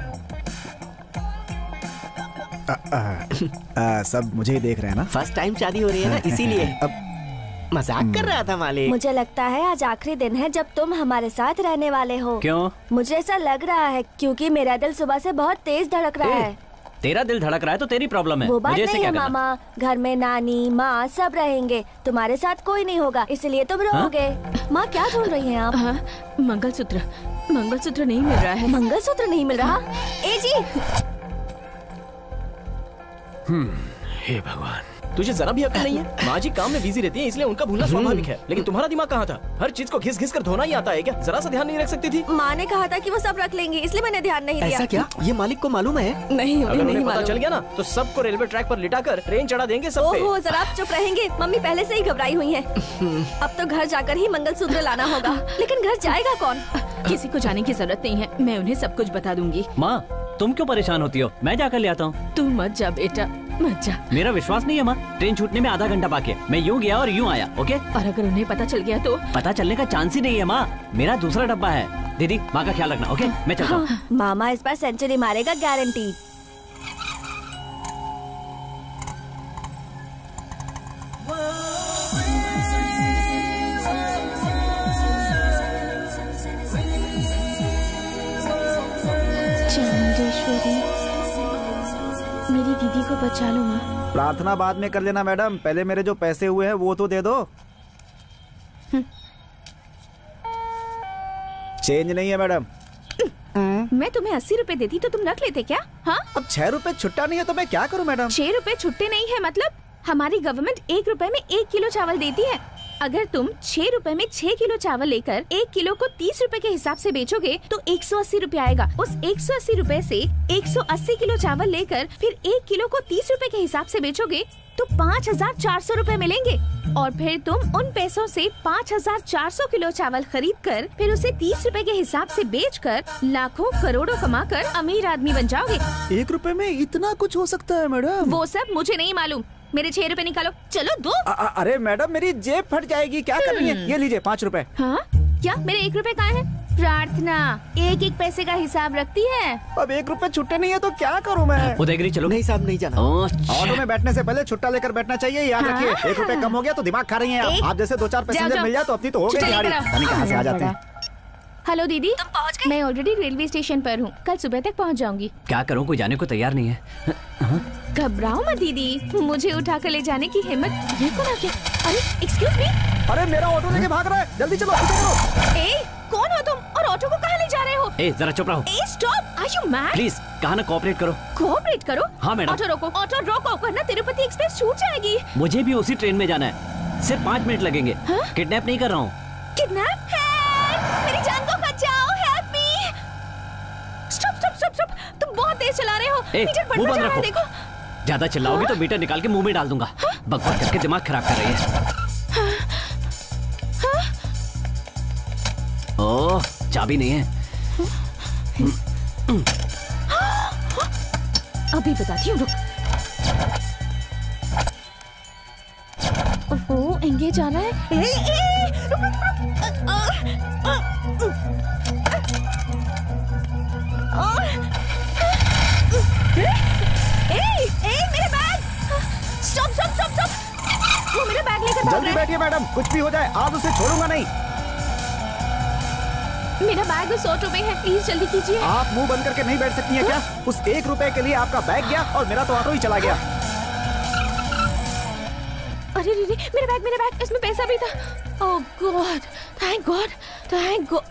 [SPEAKER 3] आ, आ, आ, सब मुझे ही देख रहे हैं ना।
[SPEAKER 4] फर्स्ट टाइम शादी हो रही है ना, इसीलिए।
[SPEAKER 3] अब
[SPEAKER 4] मजाक कर रहा था मालिक।
[SPEAKER 6] मुझे लगता है आज आखिरी दिन है जब तुम हमारे साथ रहने वाले हो।
[SPEAKER 1] क्यों?
[SPEAKER 6] मुझे ऐसा लग रहा है क्योंकि मेरा दिल सुबह से बहुत तेज धड़क रहा
[SPEAKER 1] ए,
[SPEAKER 6] है।
[SPEAKER 1] तेरा दिल धड़क रहा है तो तेरी प्रॉब्लम है।
[SPEAKER 6] वो बात
[SPEAKER 1] मुझे
[SPEAKER 6] नहीं
[SPEAKER 1] इससे
[SPEAKER 6] है
[SPEAKER 1] क्या करना?
[SPEAKER 6] मामा, घर में नानी माँ सब रहेंगे, तुम्हारे साथ कोई नहीं होगा, इसलिए तुम रहोगे। माँ क्या ढूंढ रही हैं आप?
[SPEAKER 2] हाँ, मंगलसूत्र मंगलसूत्र नहीं मिल रहा है।
[SPEAKER 6] मंगलसूत्र नहीं मिल रहा? ए जी,
[SPEAKER 11] हे भगवान, तुझे जरा भी अकल नहीं है। माँ जी काम में बिजी रहती है, इसलिए उनका भूलना स्वाभाविक है। लेकिन तुम्हारा दिमाग कहाँ था? हर चीज को घिस घिस कर धोना ही आता है क्या? जरा सा ध्यान नहीं रख सकती थी?
[SPEAKER 6] माँ ने कहा था कि वो सब रख लेंगी, इसलिए मैंने ध्यान नहीं दिया।
[SPEAKER 4] ऐसा क्या? ये मालिक को मालूम है?
[SPEAKER 2] नहीं,
[SPEAKER 11] अगर उन्हें पता चल गया ना तो सबको रेलवे ट्रैक पर लिटाकर ट्रेन चढ़ा देंगे सब पे।
[SPEAKER 6] ओहो, जरा आप चुप रहेंगे। मम्मी पहले से ही घबराई हुई है। अब तो घर जाकर ही मंगलसूत्र लाना होगा। लेकिन घर जाएगा कौन?
[SPEAKER 2] किसी को जाने की जरूरत नहीं है, मैं उन्हें सब कुछ बता दूंगी।
[SPEAKER 1] माँ, तुम क्यों परेशान होती हो? मैं जाकर ले आता हूँ।
[SPEAKER 2] तू मत जा बेटा, मत जा।
[SPEAKER 1] मेरा विश्वास नहीं है माँ, ट्रेन छूटने में आधा घंटा बाकी है। मैं यूँ गया और यूँ आया। ओके?
[SPEAKER 2] और अगर उन्हें पता चल गया तो?
[SPEAKER 1] पता चलने का चांस ही नहीं है माँ, मेरा दूसरा डब्बा है। दीदी, माँ का ख्याल रखना। ओके, मैं चलता हूँ।
[SPEAKER 6] हाँ, मामा इस बार सेंचुरी मारेगा, गारंटी।
[SPEAKER 12] Wow,
[SPEAKER 2] दीदी को बचा लो माँ।
[SPEAKER 3] प्रार्थना बाद में कर लेना मैडम, पहले मेरे जो पैसे हुए हैं वो तो दे दो। चेंज नहीं है मैडम।
[SPEAKER 2] मैं तुम्हें अस्सी रुपए देती तो तुम रख लेते क्या? हाँ,
[SPEAKER 3] अब छह रुपए छुट्टा नहीं है तो मैं क्या करूं मैडम?
[SPEAKER 2] छह रुपए छुट्टे नहीं है मतलब? हमारी गवर्नमेंट एक रुपए में एक किलो चावल देती है। अगर तुम छह रुपए में छह किलो चावल लेकर एक किलो को तीस रुपए के हिसाब से बेचोगे तो एक सौ अस्सी रुपए आएगा। उस एक सौ अस्सी रुपए से एक सौ अस्सी किलो चावल लेकर फिर एक किलो को तीस रुपए के हिसाब से बेचोगे तो पाँच हजार चार सौ रूपए मिलेंगे। और फिर तुम उन पैसों से पाँच हजार चार सौ किलो चावल खरीद कर फिर उसे तीस रुपए के हिसाब से बेचकर लाखों करोड़ों कमाकर अमीर आदमी बन जाओगे।
[SPEAKER 3] एक रुपए में इतना कुछ हो सकता है मैडम?
[SPEAKER 2] वो सब मुझे नहीं मालूम। मेरे छह रुपए निकालो, चलो दो।
[SPEAKER 3] आ, आ, अरे मैडम मेरी जेब फट जाएगी, क्या करनी है? ये लीजिए पाँच रुपए।
[SPEAKER 2] हाँ क्या मेरे एक रुपए कहाँ है? प्रार्थना एक एक पैसे का हिसाब रखती है।
[SPEAKER 3] अब एक रुपए छुट्टे नहीं है तो क्या करूँ मैं?
[SPEAKER 1] उदयगिरी चलो।
[SPEAKER 3] नहीं साहब नहीं जाना। ऑटो में बैठने से पहले छुट्टा लेकर बैठना चाहिए, याद
[SPEAKER 2] हाँ?
[SPEAKER 3] रखिए। एक रुपए कम हो गया तो दिमाग खा रही हैं आप। आप जैसे दो चार पैसेंजर मिल जाए तो अपनी तो हो गई दिहाड़ी। पता नहीं कहाँ से आ जाते हैं।
[SPEAKER 2] हेलो दीदी, तुम पहुँच गए? मैं ऑलरेडी रेलवे स्टेशन पर हूँ, कल सुबह तक पहुँच जाऊंगी।
[SPEAKER 1] क्या करूँ, कोई जाने को तैयार नहीं है।
[SPEAKER 2] घबराओ मत दीदी, मुझे उठा कर ले जाने की हिम्मत ये कौन आ गया? अरे एक्सक्यूज मी।
[SPEAKER 3] अरे मेरा ऑटो लेके भाग रहा है, जल्दी चलो चलो।
[SPEAKER 2] ए, कौन हो तुम और ऑटो को कहाँ ले जा रहे हो?
[SPEAKER 1] ए, जरा चुप रहो।
[SPEAKER 2] ए, stop, are you mad?
[SPEAKER 1] Please कहा ना कोऑपरेट करो।
[SPEAKER 2] कोऑपरेट करो?
[SPEAKER 1] हाँ मैडम।
[SPEAKER 2] ऑटो रोको, ऑटो रोको, वरना तिरुपति एक्सप्रेस छूट जाएगी।
[SPEAKER 1] मुझे भी उसी ट्रेन में जाना है, सिर्फ पाँच मिनट लगेंगे। किडनैप नहीं कर रहा हूँ।
[SPEAKER 2] किडनैप? मेरी जान को बचाओ, help me. Stop stop stop stop, तुम बहुत तेज चला रहे हो। मीटर बढ़ जा रहा है, देखो।
[SPEAKER 1] ज्यादा चिल्लाओगे तो मीटर निकाल के मुंह में डाल दूंगा। बकवास करके दिमाग खराब कर रही है। ओह, चाबी नहीं है।
[SPEAKER 2] अभी बताती हूँ, रुक। ओह, एंगेज आ रहा है। ए, ए, रुक, रुक, रुक। आ, आ, आ, आ, ए, ए, मेरे bag. Stop stop stop stop. वो मेरा बैग लेकर भाग रहा है।
[SPEAKER 3] जल्दी बैठिए मैडम, कुछ भी हो जाए आज उसे छोड़ूंगा नहीं।
[SPEAKER 2] मेरा बैग उस ऑटो में है, प्लीज जल्दी कीजिए।
[SPEAKER 3] आप मुंह बंद करके नहीं बैठ सकती हैं क्या? उस एक रुपए के लिए आपका बैग गया और मेरा तो ऑटो ही चला गया।
[SPEAKER 2] अरे रे रे, मेरा बैग मेरा बैग, इसमें पैसा भी था। Oh God, thank God, thank God.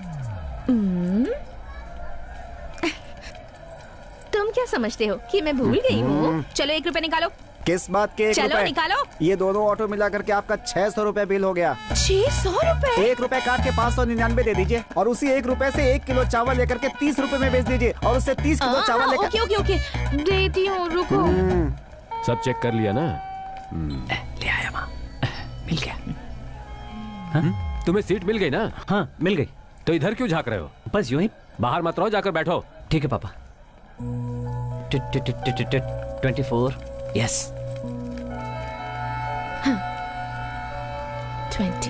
[SPEAKER 2] तुम क्या समझते हो कि मैं भूल गई हूँ? चलो एक रुपए निकालो।
[SPEAKER 3] किस बात के एक
[SPEAKER 2] चलो
[SPEAKER 3] रुपए?
[SPEAKER 2] निकालो।
[SPEAKER 3] ये दोनों ऑटो मिला करके आपका छह सौ रूपए बिल हो गया।
[SPEAKER 2] छह सौ रूपए?
[SPEAKER 3] एक रुपए काट के पाँच सौ निन्यानवे दे दीजिए और उसी एक रुपए से एक किलो चावल लेकर के तीस रुपए में बेच दीजिए और उससे तीस किलो
[SPEAKER 2] आ,
[SPEAKER 3] चावल लेकर।
[SPEAKER 2] ओके ओके ओके, देती हूँ, रुको।
[SPEAKER 7] सब चेक कर लिया ना?
[SPEAKER 1] ले आया माँ, मिल गया।
[SPEAKER 7] हाँ? तुम्हें सीट मिल गई ना?
[SPEAKER 1] हाँ मिल गई।
[SPEAKER 7] तो इधर क्यों झांक रहे हो?
[SPEAKER 1] बस यूं ही।
[SPEAKER 7] बाहर मत रहो, जाकर बैठो।
[SPEAKER 1] ठीक है पापा। Twenty four, yes.
[SPEAKER 2] ट्वेंटी।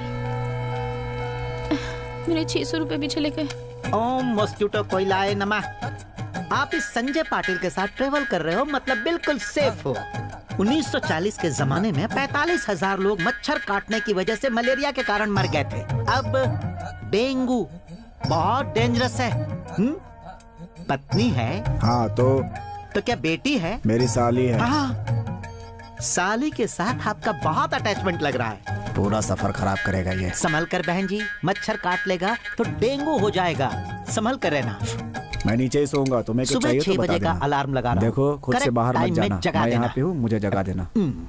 [SPEAKER 2] मेरे छह सौ रुपए भी चले गए।
[SPEAKER 10] ओम मॉस्किटो कोयलाए नमः। आप इस संजय पाटिल के साथ ट्रेवल कर रहे हो, मतलब बिल्कुल सेफ हो। उन्नीस सौ चालीस के जमाने में पैंतालीस हजार लोग मच्छर काटने की वजह से मलेरिया के कारण मर गए थे। अब डेंगू बहुत डेंजरस है। हुँ? पत्नी है?
[SPEAKER 3] हाँ तो
[SPEAKER 10] तो क्या बेटी है?
[SPEAKER 3] मेरी साली है।
[SPEAKER 10] हाँ, साली के साथ आपका बहुत अटैचमेंट लग रहा है।
[SPEAKER 3] पूरा सफर खराब करेगा ये।
[SPEAKER 10] संभल कर बहन जी, मच्छर काट लेगा तो डेंगू हो जाएगा, संभल कर रहना।
[SPEAKER 3] मैं नीचे ही सोऊंगा, तुम्हें कुछ चाहिए तो बता देना।
[SPEAKER 10] अलार्म लगा रहा हूं।
[SPEAKER 3] देखो खुद से बाहर मत जाना, मैं यहाँ पे हूँ, मुझे जगा देना।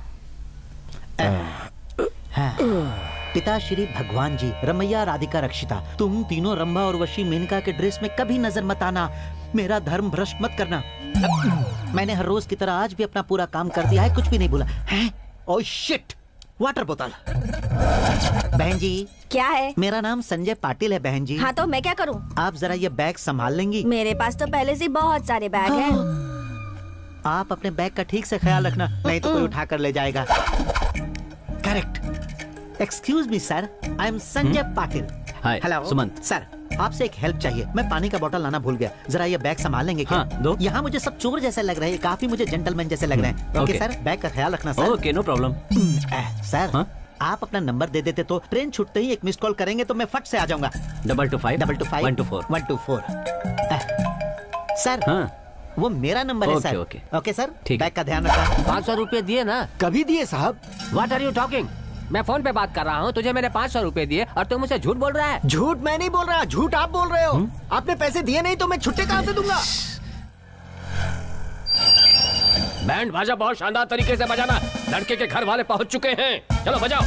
[SPEAKER 10] पिता श्री भगवान जी, रमैया, राधिका, रक्षिता, तुम तीनों रंभा और वशी मेनका के ड्रेस में कभी नजर मत आना। मेरा धर्म भ्रष्ट मत करना। मैंने हर रोज की तरह आज भी अपना पूरा काम कर दिया है, कुछ भी नहीं बोला है। ओह शिट, वाटर बोतल। बहन जी
[SPEAKER 6] क्या है?
[SPEAKER 10] मेरा नाम संजय पाटिल है बहन जी।
[SPEAKER 6] हाँ तो मैं क्या करूँ?
[SPEAKER 10] आप जरा ये बैग संभाल लेंगी?
[SPEAKER 6] मेरे पास तो पहले से बहुत सारे बैग हैं।
[SPEAKER 10] आप अपने बैग का ठीक से ख्याल रखना, नहीं तो कोई उठा कर ले जाएगा। Correct. Excuse me sir, I am Sanjay Patil.
[SPEAKER 1] Hi Sumant.
[SPEAKER 10] Sir आपसे एक हेल्प चाहिए, मैं पानी का बोतल लाना भूल गया, जरा ये बैग संभाल लेंगे क्या?
[SPEAKER 1] हाँ, दो।
[SPEAKER 10] यहाँ मुझे सब चोर जैसे लग रहे हैं, काफी मुझे जेंटलमैन जैसे लग रहे हैं। ओके सर, बैग का ख्याल रखना sir.
[SPEAKER 1] Okay no problem.
[SPEAKER 10] Sir हाँ? आप अपना नंबर दे देते तो ट्रेन छूटते ही एक मिस कॉल करेंगे तो मैं फट से आ जाऊंगा।
[SPEAKER 1] Double two five
[SPEAKER 10] double two five
[SPEAKER 1] one two four
[SPEAKER 10] one two four. Sir
[SPEAKER 1] हाँ?
[SPEAKER 10] वो मेरा नंबर है
[SPEAKER 1] okay,
[SPEAKER 10] sir.
[SPEAKER 1] Okay.
[SPEAKER 10] Okay sir,
[SPEAKER 1] ठीक
[SPEAKER 10] बैग का ध्यान रखना।
[SPEAKER 7] पाँच सौ रूपए दिए ना?
[SPEAKER 10] कभी दिए साहब?
[SPEAKER 7] What are you talking? मैं फोन पे बात कर रहा हूँ, तुझे मैंने पाँच सौ रूपए दिए और तुम मुझे झूठ बोल रहा है।
[SPEAKER 4] झूठ मैं नहीं बोल रहा, झूठ आप बोल रहे हो। हुँ? आपने पैसे दिए नहीं तो मैं छुट्टे कहाँ से दूंगा?
[SPEAKER 7] बैंड बाजा बहुत शानदार तरीके से बजाना, लड़के के घर वाले पहुंच चुके हैं। चलो बजाओ।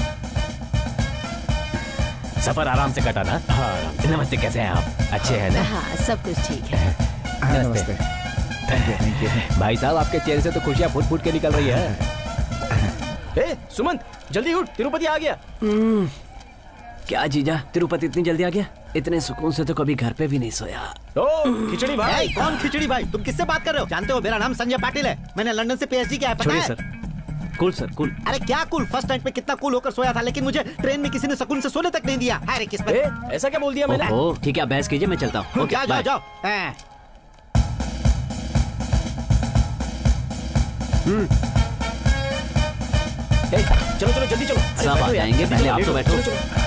[SPEAKER 7] सफर आराम से कटा ना? हाँ। नमस्ते, कैसे हैं आप? अच्छे हैं ना?
[SPEAKER 12] हाँ, सब कुछ ठीक है।
[SPEAKER 3] नमस्ते। Thank you, thank you.
[SPEAKER 7] भाई साहब, आपके चेहरे से तो खुशियाँ फूट फूट के निकल रही है।
[SPEAKER 11] ए, सुमंत जल्दी उठ, तिरुपति आ गया।
[SPEAKER 1] क्या जीजा, तिरुपति इतनी जल्दी आ गया? इतने सुकून से तो कभी घर पे भी नहीं सोया।
[SPEAKER 11] ओ, खिचड़ी भाई।
[SPEAKER 10] ए, कौन खिचड़ी भाई? तुम किससे बात कर रहे हो? जानते हो मेरा नाम संजय पाटिल है, मैंने लंदन से पीएचडी किया है, पता है?
[SPEAKER 1] Sir, cool sir, cool.
[SPEAKER 10] अरे क्या कूल? फर्स्ट नाइट में कितना कूल होकर सोया था, लेकिन मुझे ट्रेन में किसी ने सुकून से सोने तक नहीं दिया। अरे किस्मत।
[SPEAKER 11] ऐसा क्या बोल दिया मैंने?
[SPEAKER 1] ओह, ठीक है, बहस कीजिए, मैं चलता हूँ।
[SPEAKER 10] जाओ जाओ जाओ।
[SPEAKER 11] हम्म। चलो चलो जल्दी चलो।
[SPEAKER 1] सब आ जाएंगे, पहले आप तो बैठो।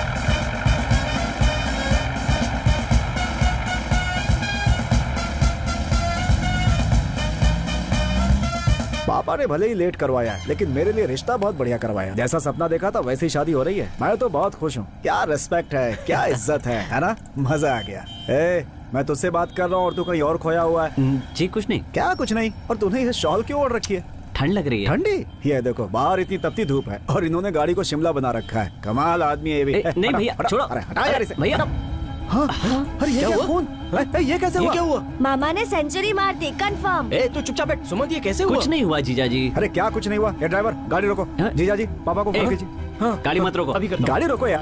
[SPEAKER 3] पापा ने भले ही लेट करवाया लेकिन मेरे लिए रिश्ता बहुत बढ़िया करवाया। जैसा सपना देखा था वैसी शादी हो रही है। मैं तो बहुत खुश हूँ। क्या रिस्पेक्ट है, क्या इज्जत है, है ना? मजा आ गया। ए, मैं तुझसे बात कर रहा हूँ और तू कहीं और खोया हुआ है।
[SPEAKER 1] जी कुछ नहीं।
[SPEAKER 3] क्या कुछ नहीं? और तूने ये शॉल क्यों ओढ़ रखी है?
[SPEAKER 1] ठंड लग रही है।
[SPEAKER 3] ठंडी? ये देखो, बाहर इतनी तपती धूप है और इन्होंने गाड़ी को शिमला बना रखा है। कमाल आदमी है ये भी।
[SPEAKER 1] ए, नहीं भैया, छोड़ो।
[SPEAKER 3] अरे हटा यार इसे भैया। हाँ, अरे ये क्या खून? ये कैसे हुआ?
[SPEAKER 11] क्या हुआ?
[SPEAKER 6] मामा ने सेंचुरी मार दी, कंफर्म।
[SPEAKER 11] ए, तू चुपचाप बैठ। सुमंत ये कैसे हुआ?
[SPEAKER 1] कुछ नहीं हुआ जीजा जी।
[SPEAKER 3] अरे क्या कुछ नहीं हुआ? ये ड्राइवर गाड़ी रोको। जीजा जी, पापा को फोन कीजिए।
[SPEAKER 1] हाँ, गाड़ी मत रोको।
[SPEAKER 11] अभी करता हूं।
[SPEAKER 3] गाड़ी रोको यार।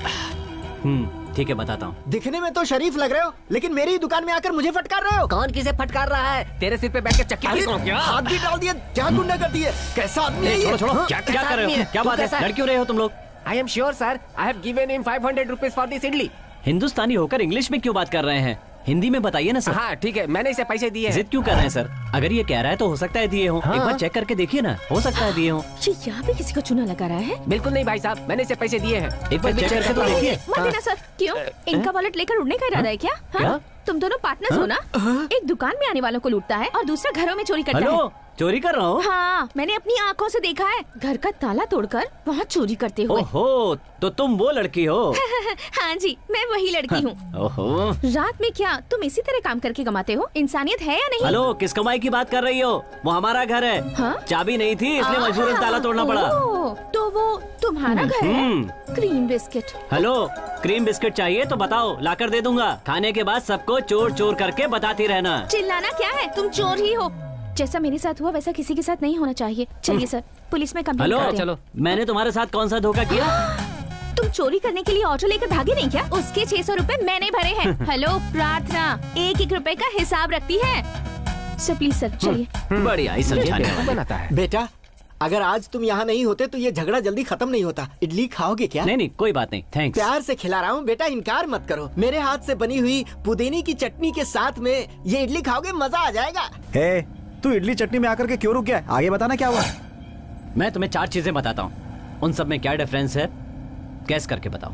[SPEAKER 1] हम्म, ठीक है, बताता हूँ।
[SPEAKER 4] दिखने में तो शरीफ लग रहे हो, लेकिन मेरी दुकान में आकर मुझे फटकार रहे हो।
[SPEAKER 7] कौन किसे फटकार रहा है? तेरे सिर पे बैठ के चक्की
[SPEAKER 4] अरे,
[SPEAKER 7] क्या?
[SPEAKER 4] हाथ भी डाल दिया, जान गुंडा कर दिए। कैसा आदमी है ये?
[SPEAKER 1] छोड़ो छोड़ो,
[SPEAKER 4] हाँ?
[SPEAKER 1] क्या क्या कर रहे हो? क्या बात है? लड़ क्यों रहे हो तुम लोग?
[SPEAKER 7] I am sure sir, I have given him five hundred rupees for this idli.
[SPEAKER 1] हिंदुस्तानी होकर इंग्लिश में क्यों बात कर रहे हैं? हिंदी में बताइए ना सर।
[SPEAKER 7] हाँ ठीक है, मैंने इसे पैसे दिए हैं।
[SPEAKER 1] जिद क्यों कर रहे हैं सर? अगर ये कह रहा है तो हो सकता है दिए हो।
[SPEAKER 7] हाँ।
[SPEAKER 1] एक बार चेक करके देखिए ना, हो सकता है दिए हो।
[SPEAKER 2] ये यहाँ पे किसी को चूना लगा रहा है?
[SPEAKER 7] बिल्कुल नहीं भाई साहब, मैंने इसे पैसे दिए हैं।
[SPEAKER 1] एक बार चेक करके तो देखिए।
[SPEAKER 2] मत देना सर। क्यों? इनका वॉलेट लेकर उड़ने का इरादा है क्या? हाँ?
[SPEAKER 1] क्या?
[SPEAKER 2] तुम दोनों पार्टनर्स हो ना? एक दुकान में आने वालों को लूटता है और दूसरा घरों में चोरी करता है।
[SPEAKER 1] हेलो, चोरी कर रहा हूँ?
[SPEAKER 2] हाँ, मैंने अपनी आँखों से देखा है। घर का ताला तोड़कर वहाँ चोरी करते हुए।
[SPEAKER 1] ओहो, तो तुम वो लड़की हो?
[SPEAKER 2] हाँ जी, मैं वही लड़की हूँ।
[SPEAKER 1] ओहो,
[SPEAKER 2] रात में क्या तुम इसी तरह काम करके कमाते हो? इंसानियत है या नहीं?
[SPEAKER 1] हेलो, किस कमाई की बात कर रही हो? वो हमारा घर है।
[SPEAKER 2] हाँ?
[SPEAKER 1] चाबी नहीं थी इसलिए मजबूरन ताला तोड़ना पड़ा।
[SPEAKER 2] ओह, तो वो तुम्हारा घर है?
[SPEAKER 1] Hmm.
[SPEAKER 2] Cream biscuit.
[SPEAKER 1] Hello, cream biscuit चाहिए तो बताओ, लाकर दे दूंगा। खाने के बाद सबको चोर चोर करके बताती रहना।
[SPEAKER 2] चिल्लाना क्या है? तुम चोर ही हो। जैसा मेरे साथ हुआ वैसा किसी के साथ नहीं होना चाहिए। चलिए सर, पुलिस में कंप्लेंट
[SPEAKER 1] हेलो,
[SPEAKER 2] करते हैं।
[SPEAKER 1] चलो। मैंने तुम्हारे साथ कौन सा धोखा किया?
[SPEAKER 2] तुम चोरी करने के लिए ऑटो लेकर भागे नहीं क्या? उसके छह सौ रूपए मैंने भरे हैं। हेलो, प्रार्थना एक एक रुपए का हिसाब रखती है। सर प्लीज सर, चलिए।
[SPEAKER 1] बढ़िया, ही समझाने वाला।
[SPEAKER 7] बनाता है।
[SPEAKER 4] बेटा, अगर आज तुम यहाँ नहीं होते तो ये झगड़ा जल्दी खत्म नहीं होता। इडली खाओगे क्या?
[SPEAKER 1] नहीं नहीं, कोई बात नहीं, थैंक्स।
[SPEAKER 4] प्यार से खिला रहा हूँ बेटा, इनकार मत करो। मेरे हाथ से बनी हुई पुदीने की चटनी के साथ में ये इडली खाओगे, मजा आ जाएगा।
[SPEAKER 3] हे, तू इडली चटनी में आकर के क्यों रुक गया? आगे बताना क्या हुआ?
[SPEAKER 1] मैं तुम्हें चार चीजें बताता हूँ, उन सब में क्या डिफरेंस है कैस करके बताओ।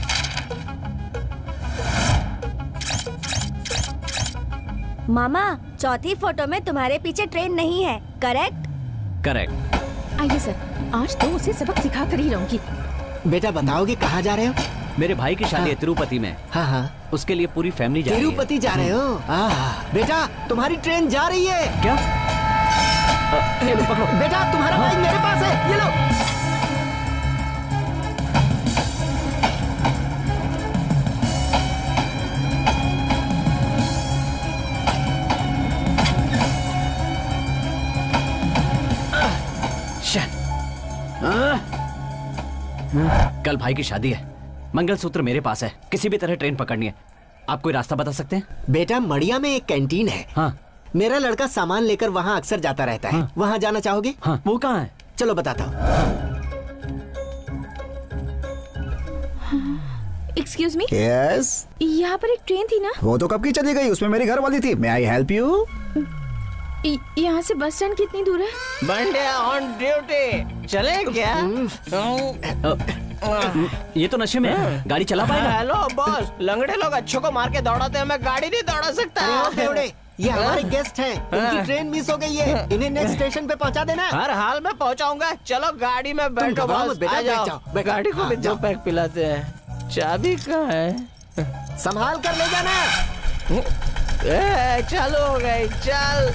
[SPEAKER 6] मामा, चौथी फोटो में तुम्हारे पीछे ट्रेन नहीं है, करेक्ट?
[SPEAKER 1] करेक्ट।
[SPEAKER 2] आइए सर, आज तो उसे सबक सिखा कर ही रहूंगी।
[SPEAKER 4] बेटा बताओगे कहाँ जा रहे हो?
[SPEAKER 1] मेरे भाई की शादी है तिरुपति में।
[SPEAKER 4] हाँ हाँ,
[SPEAKER 1] उसके लिए पूरी फैमिली जा रही है।
[SPEAKER 4] तिरुपति जा रहे हो? आह, बेटा तुम्हारी ट्रेन जा रही है।
[SPEAKER 1] क्या? आ, ये लो, पकड़ो।
[SPEAKER 4] बेटा तुम्हारा बाइक मेरे पास है, ये लो।
[SPEAKER 1] कल भाई की शादी है, मंगलसूत्र मेरे पास है, किसी भी तरह ट्रेन पकड़नी है। आप कोई रास्ता बता सकते हैं?
[SPEAKER 4] बेटा मड़िया में एक कैंटीन है।
[SPEAKER 1] हाँ।
[SPEAKER 4] मेरा लड़का सामान लेकर वहाँ अक्सर जाता रहता है।
[SPEAKER 1] हाँ।
[SPEAKER 4] वहाँ जाना चाहोगे?
[SPEAKER 1] हाँ। वो कहाँ है?
[SPEAKER 4] चलो बताता हूँ।
[SPEAKER 2] Excuse me.
[SPEAKER 3] यस।
[SPEAKER 2] यहाँ पर एक ट्रेन थी ना?
[SPEAKER 3] वो तो कब की चली गई, उसमें मेरी घर वाली थी। May I help you?
[SPEAKER 2] यहाँ से बस स्टैंड कितनी दूर है?
[SPEAKER 4] बंडे ऑन ड्यूटी, चले क्या?
[SPEAKER 1] ये तो नशे में है, गाड़ी चला पाएगा?
[SPEAKER 4] हेलो बॉस, लंगड़े लोग अच्छों को मार के दौड़ाते हैं, मैं गाड़ी नहीं दौड़ा सकता।
[SPEAKER 10] ये हमारे गेस्ट हैं, इनकी ट्रेन मिस हो गई है, इन्हें नेक्स्ट स्टेशन पे पहुंचा देना।
[SPEAKER 4] हर हाल में पहुंचाऊंगा। चलो गाड़ी में बैठो
[SPEAKER 10] घबराओ
[SPEAKER 4] बॉस,
[SPEAKER 10] मत बेटा,
[SPEAKER 4] आ जाओ।
[SPEAKER 10] बैठ जाओ, बैठ
[SPEAKER 4] गाड़ी को
[SPEAKER 10] हाँ,
[SPEAKER 4] भी दो
[SPEAKER 10] जाओ।
[SPEAKER 4] पैक पिलाते हैं। चाबी कहाँ है?
[SPEAKER 10] संभाल कर ले जाना।
[SPEAKER 4] ए, चालू हो गई, चल।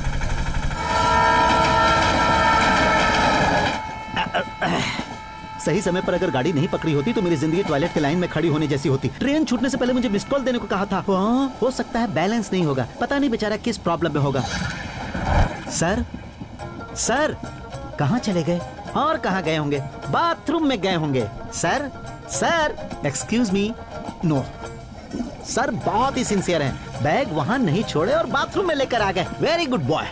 [SPEAKER 10] सही समय पर अगर गाड़ी नहीं पकड़ी होती तो मेरी जिंदगी टॉयलेट के लाइन में खड़ी होने जैसी होती। ट्रेन छूटने से पहले मुझे मिस कॉल देने को कहा था। हाँ, हो सकता है बैलेंस नहीं होगा, पता नहीं बेचारा किस प्रॉब्लम में होगा। सर सर कहाँ चले गए? और कहाँ गए होंगे? बाथरूम में गए होंगे। Sir sir excuse me, no. Sir बहुत ही सिंसियर हैं, बैग वहाँ नहीं छोड़े और बाथरूम में लेकर आ गए। Very good boy.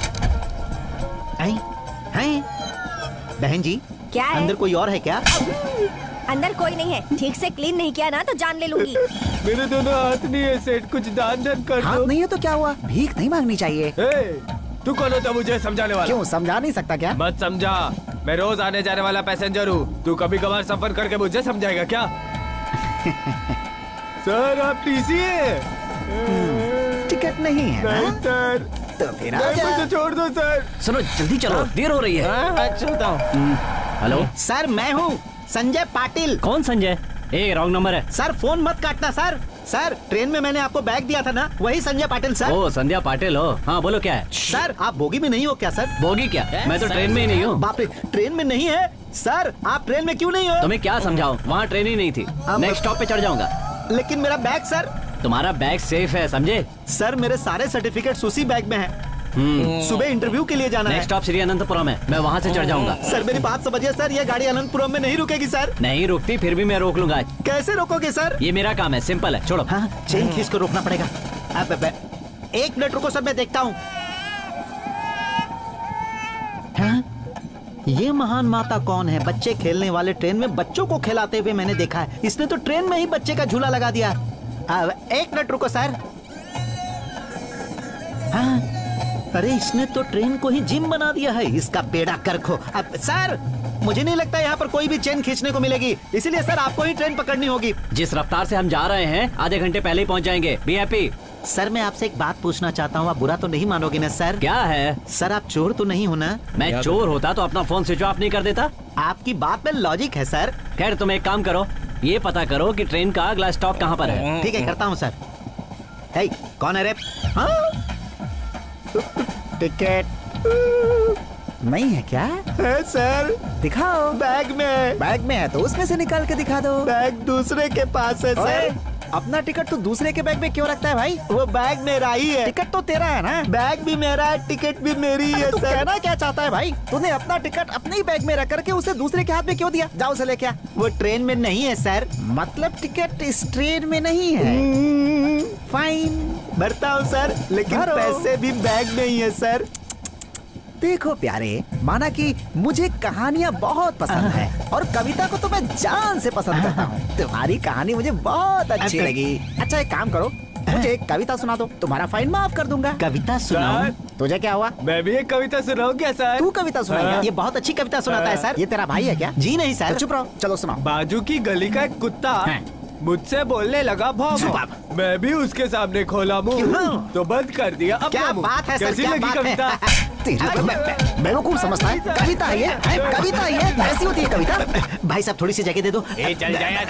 [SPEAKER 10] बहन जी,
[SPEAKER 6] क्या है?
[SPEAKER 10] अंदर कोई और है क्या?
[SPEAKER 6] अंदर कोई नहीं है। ठीक से क्लीन नहीं किया ना तो जान ले लूंगी।
[SPEAKER 9] मेरे दोनों हाथ नहीं है सेठ, कुछ दान धन कर
[SPEAKER 3] हाथ
[SPEAKER 9] दो।
[SPEAKER 3] नहीं है तो क्या हुआ? भीख नहीं मांगनी चाहिए।
[SPEAKER 9] ए, तू कौन होता मुझे समझाने वाला?
[SPEAKER 3] क्यों समझा नहीं सकता क्या?
[SPEAKER 9] मत समझा, मैं रोज आने जाने वाला पैसेंजर हूँ। तू कभी कभार सफर करके मुझे समझाएगा क्या? सर आप टीसी है?
[SPEAKER 3] टिकट नहीं है
[SPEAKER 9] नहीं
[SPEAKER 3] ना?
[SPEAKER 9] सर,
[SPEAKER 3] तो फिर आ
[SPEAKER 9] नहीं,
[SPEAKER 3] जा।
[SPEAKER 9] मुझे छोड़ दो सर।
[SPEAKER 1] सुनो जल्दी चलो, देर हो रही है।
[SPEAKER 4] हाँ, हाँ, चलता हूँ।
[SPEAKER 1] हेलो,
[SPEAKER 10] सर मैं हूँ संजय पाटिल।
[SPEAKER 1] कौन संजय? ए रॉन्ग नंबर है।
[SPEAKER 10] सर फोन मत काटना सर। सर ट्रेन में मैंने आपको बैग दिया था ना, वही संजय पाटिल सर।
[SPEAKER 1] ओ संध्या पाटिल हो? हाँ बोलो क्या है?
[SPEAKER 10] सर आप बोगी में नहीं हो क्या सर?
[SPEAKER 1] बोगी क्या? मैं तो ट्रेन में ही नहीं हूँ।
[SPEAKER 10] बाप रे, ट्रेन में नहीं है सर? आप ट्रेन में क्यों नहीं हो?
[SPEAKER 1] तुम्हें क्या समझाऊं? वहाँ ट्रेन ही नहीं थी। नेक्स्ट स्टॉप पे चढ़ जाऊंगा।
[SPEAKER 10] लेकिन मेरा बैग सर।
[SPEAKER 1] तुम्हारा बैग सेफ है, समझे?
[SPEAKER 10] सर मेरे सारे सर्टिफिकेट उसी बैग में है। सुबह इंटरव्यू के लिए जाना है।
[SPEAKER 1] नेक्स्ट स्टॉप श्री अनंतपुरम है, मैं वहाँ से चढ़ जाऊंगा।
[SPEAKER 10] सर मेरी बात समझिए सर, ये गाड़ी अनंतपुरम में नहीं रुकेगी सर।
[SPEAKER 1] नहीं रुकती, फिर भी मैं रोक लूंगा।
[SPEAKER 10] कैसे रोकोगे सर?
[SPEAKER 1] ये मेरा काम है, सिंपल है, छोड़ो।
[SPEAKER 10] हाँ, चेन खींच कर रोकना पड़ेगा। अब अब- एक मिनट रुको सर, मैं देखता हूँ। हाँ? ये महान माता कौन है? बच्चे खेलने वाले ट्रेन में बच्चों को खिलाते हुए मैंने देखा है। इसने तो ट्रेन में ही बच्चे का झूला लगा दिया। अब एक मिनट रुको सर। हाँ, अरे इसने तो ट्रेन को ही जिम बना दिया है। इसका बेड़ा करखो। अब सर मुझे नहीं लगता यहाँ पर कोई भी चेन खींचने को मिलेगी, इसीलिए सर आपको ही ट्रेन पकड़नी होगी।
[SPEAKER 1] जिस रफ्तार से हम जा रहे हैं आधे घंटे पहले ही पहुँच जाएंगे। Be happy.
[SPEAKER 10] सर मैं आपसे एक बात पूछना चाहता हूँ, आप बुरा तो नहीं मानोगे ना सर?
[SPEAKER 1] क्या है?
[SPEAKER 10] सर आप चोर तो नहीं हो ना?
[SPEAKER 1] मैं चोर होता तो अपना फोन स्विच ऑफ नहीं कर देता।
[SPEAKER 10] आपकी बात में लॉजिक है सर।
[SPEAKER 1] खैर तुम एक काम करो, ये पता करो कि ट्रेन का अगला स्टॉप कहाँ पर है।
[SPEAKER 10] ठीक है करता हूँ सर। हे, कौन है रे? हाँ?
[SPEAKER 3] टिकट नहीं है क्या?
[SPEAKER 10] है सर,
[SPEAKER 3] दिखाओ।
[SPEAKER 10] बैग में।
[SPEAKER 3] बैग में है तो उसमें से निकाल के दिखा दो।
[SPEAKER 10] बैग दूसरे के पास है
[SPEAKER 3] ओए,
[SPEAKER 10] सर।
[SPEAKER 3] अपना टिकट तो दूसरे के बैग में क्यों रखता है भाई?
[SPEAKER 10] वो बैग मेरा ही है।
[SPEAKER 3] टिकट तो तेरा है ना?
[SPEAKER 10] बैग भी मेरा है, टिकट भी मेरी
[SPEAKER 3] अरे
[SPEAKER 10] है
[SPEAKER 3] तू
[SPEAKER 10] सर।
[SPEAKER 3] कहना क्या चाहता है भाई? तूने अपना टिकट अपने ही बैग में रख करके उसे दूसरे के हाथ में क्यों दिया? जाओ उसे लेके आ।
[SPEAKER 10] वो ट्रेन में नहीं है सर।
[SPEAKER 3] मतलब टिकट इस ट्रेन में नहीं है। फाइन
[SPEAKER 10] भरता हूँ सर, लेकिन
[SPEAKER 3] भरो।
[SPEAKER 10] पैसे भी बैग में ही है सर।
[SPEAKER 3] देखो प्यारे, माना कि मुझे कहानियाँ बहुत पसंद है और कविता को तो मैं जान से पसंद करता हूँ। तुम्हारी कहानी मुझे बहुत अच्छी लगी। अच्छा एक काम करो, मुझे एक कविता सुना दो, तुम्हारा फाइन माफ कर दूंगा।
[SPEAKER 10] कविता सुनाओ।
[SPEAKER 3] तुझे क्या हुआ?
[SPEAKER 9] मैं भी एक कविता सुनाऊं क्या सर?
[SPEAKER 3] तू कविता सुनाएगा?
[SPEAKER 10] ये बहुत अच्छी कविता सुनाता है सर।
[SPEAKER 3] ये तेरा भाई है क्या?
[SPEAKER 10] जी नहीं सर।
[SPEAKER 3] तो चुप रहो, चलो सुनाओ।
[SPEAKER 9] बाजू की गली का एक कुत्ता
[SPEAKER 3] हाँ।
[SPEAKER 9] मुझसे बोलने लगा भौं। मैं भी उसके सामने खोला मुंह तो बंद कर दिया अपना
[SPEAKER 10] क्या
[SPEAKER 9] मुंह।
[SPEAKER 10] बात है सर,
[SPEAKER 9] कैसी
[SPEAKER 10] क्या
[SPEAKER 9] लगी
[SPEAKER 10] बात है?
[SPEAKER 9] कविता?
[SPEAKER 3] तेरे को मैं- मैं- बेवकूफ समझता है? कविता है ये, है? कविता है ये, ऐसी होती है कविता?
[SPEAKER 10] भाई साहब थोड़ी सी जगह दे दो।
[SPEAKER 11] ए, चल जाया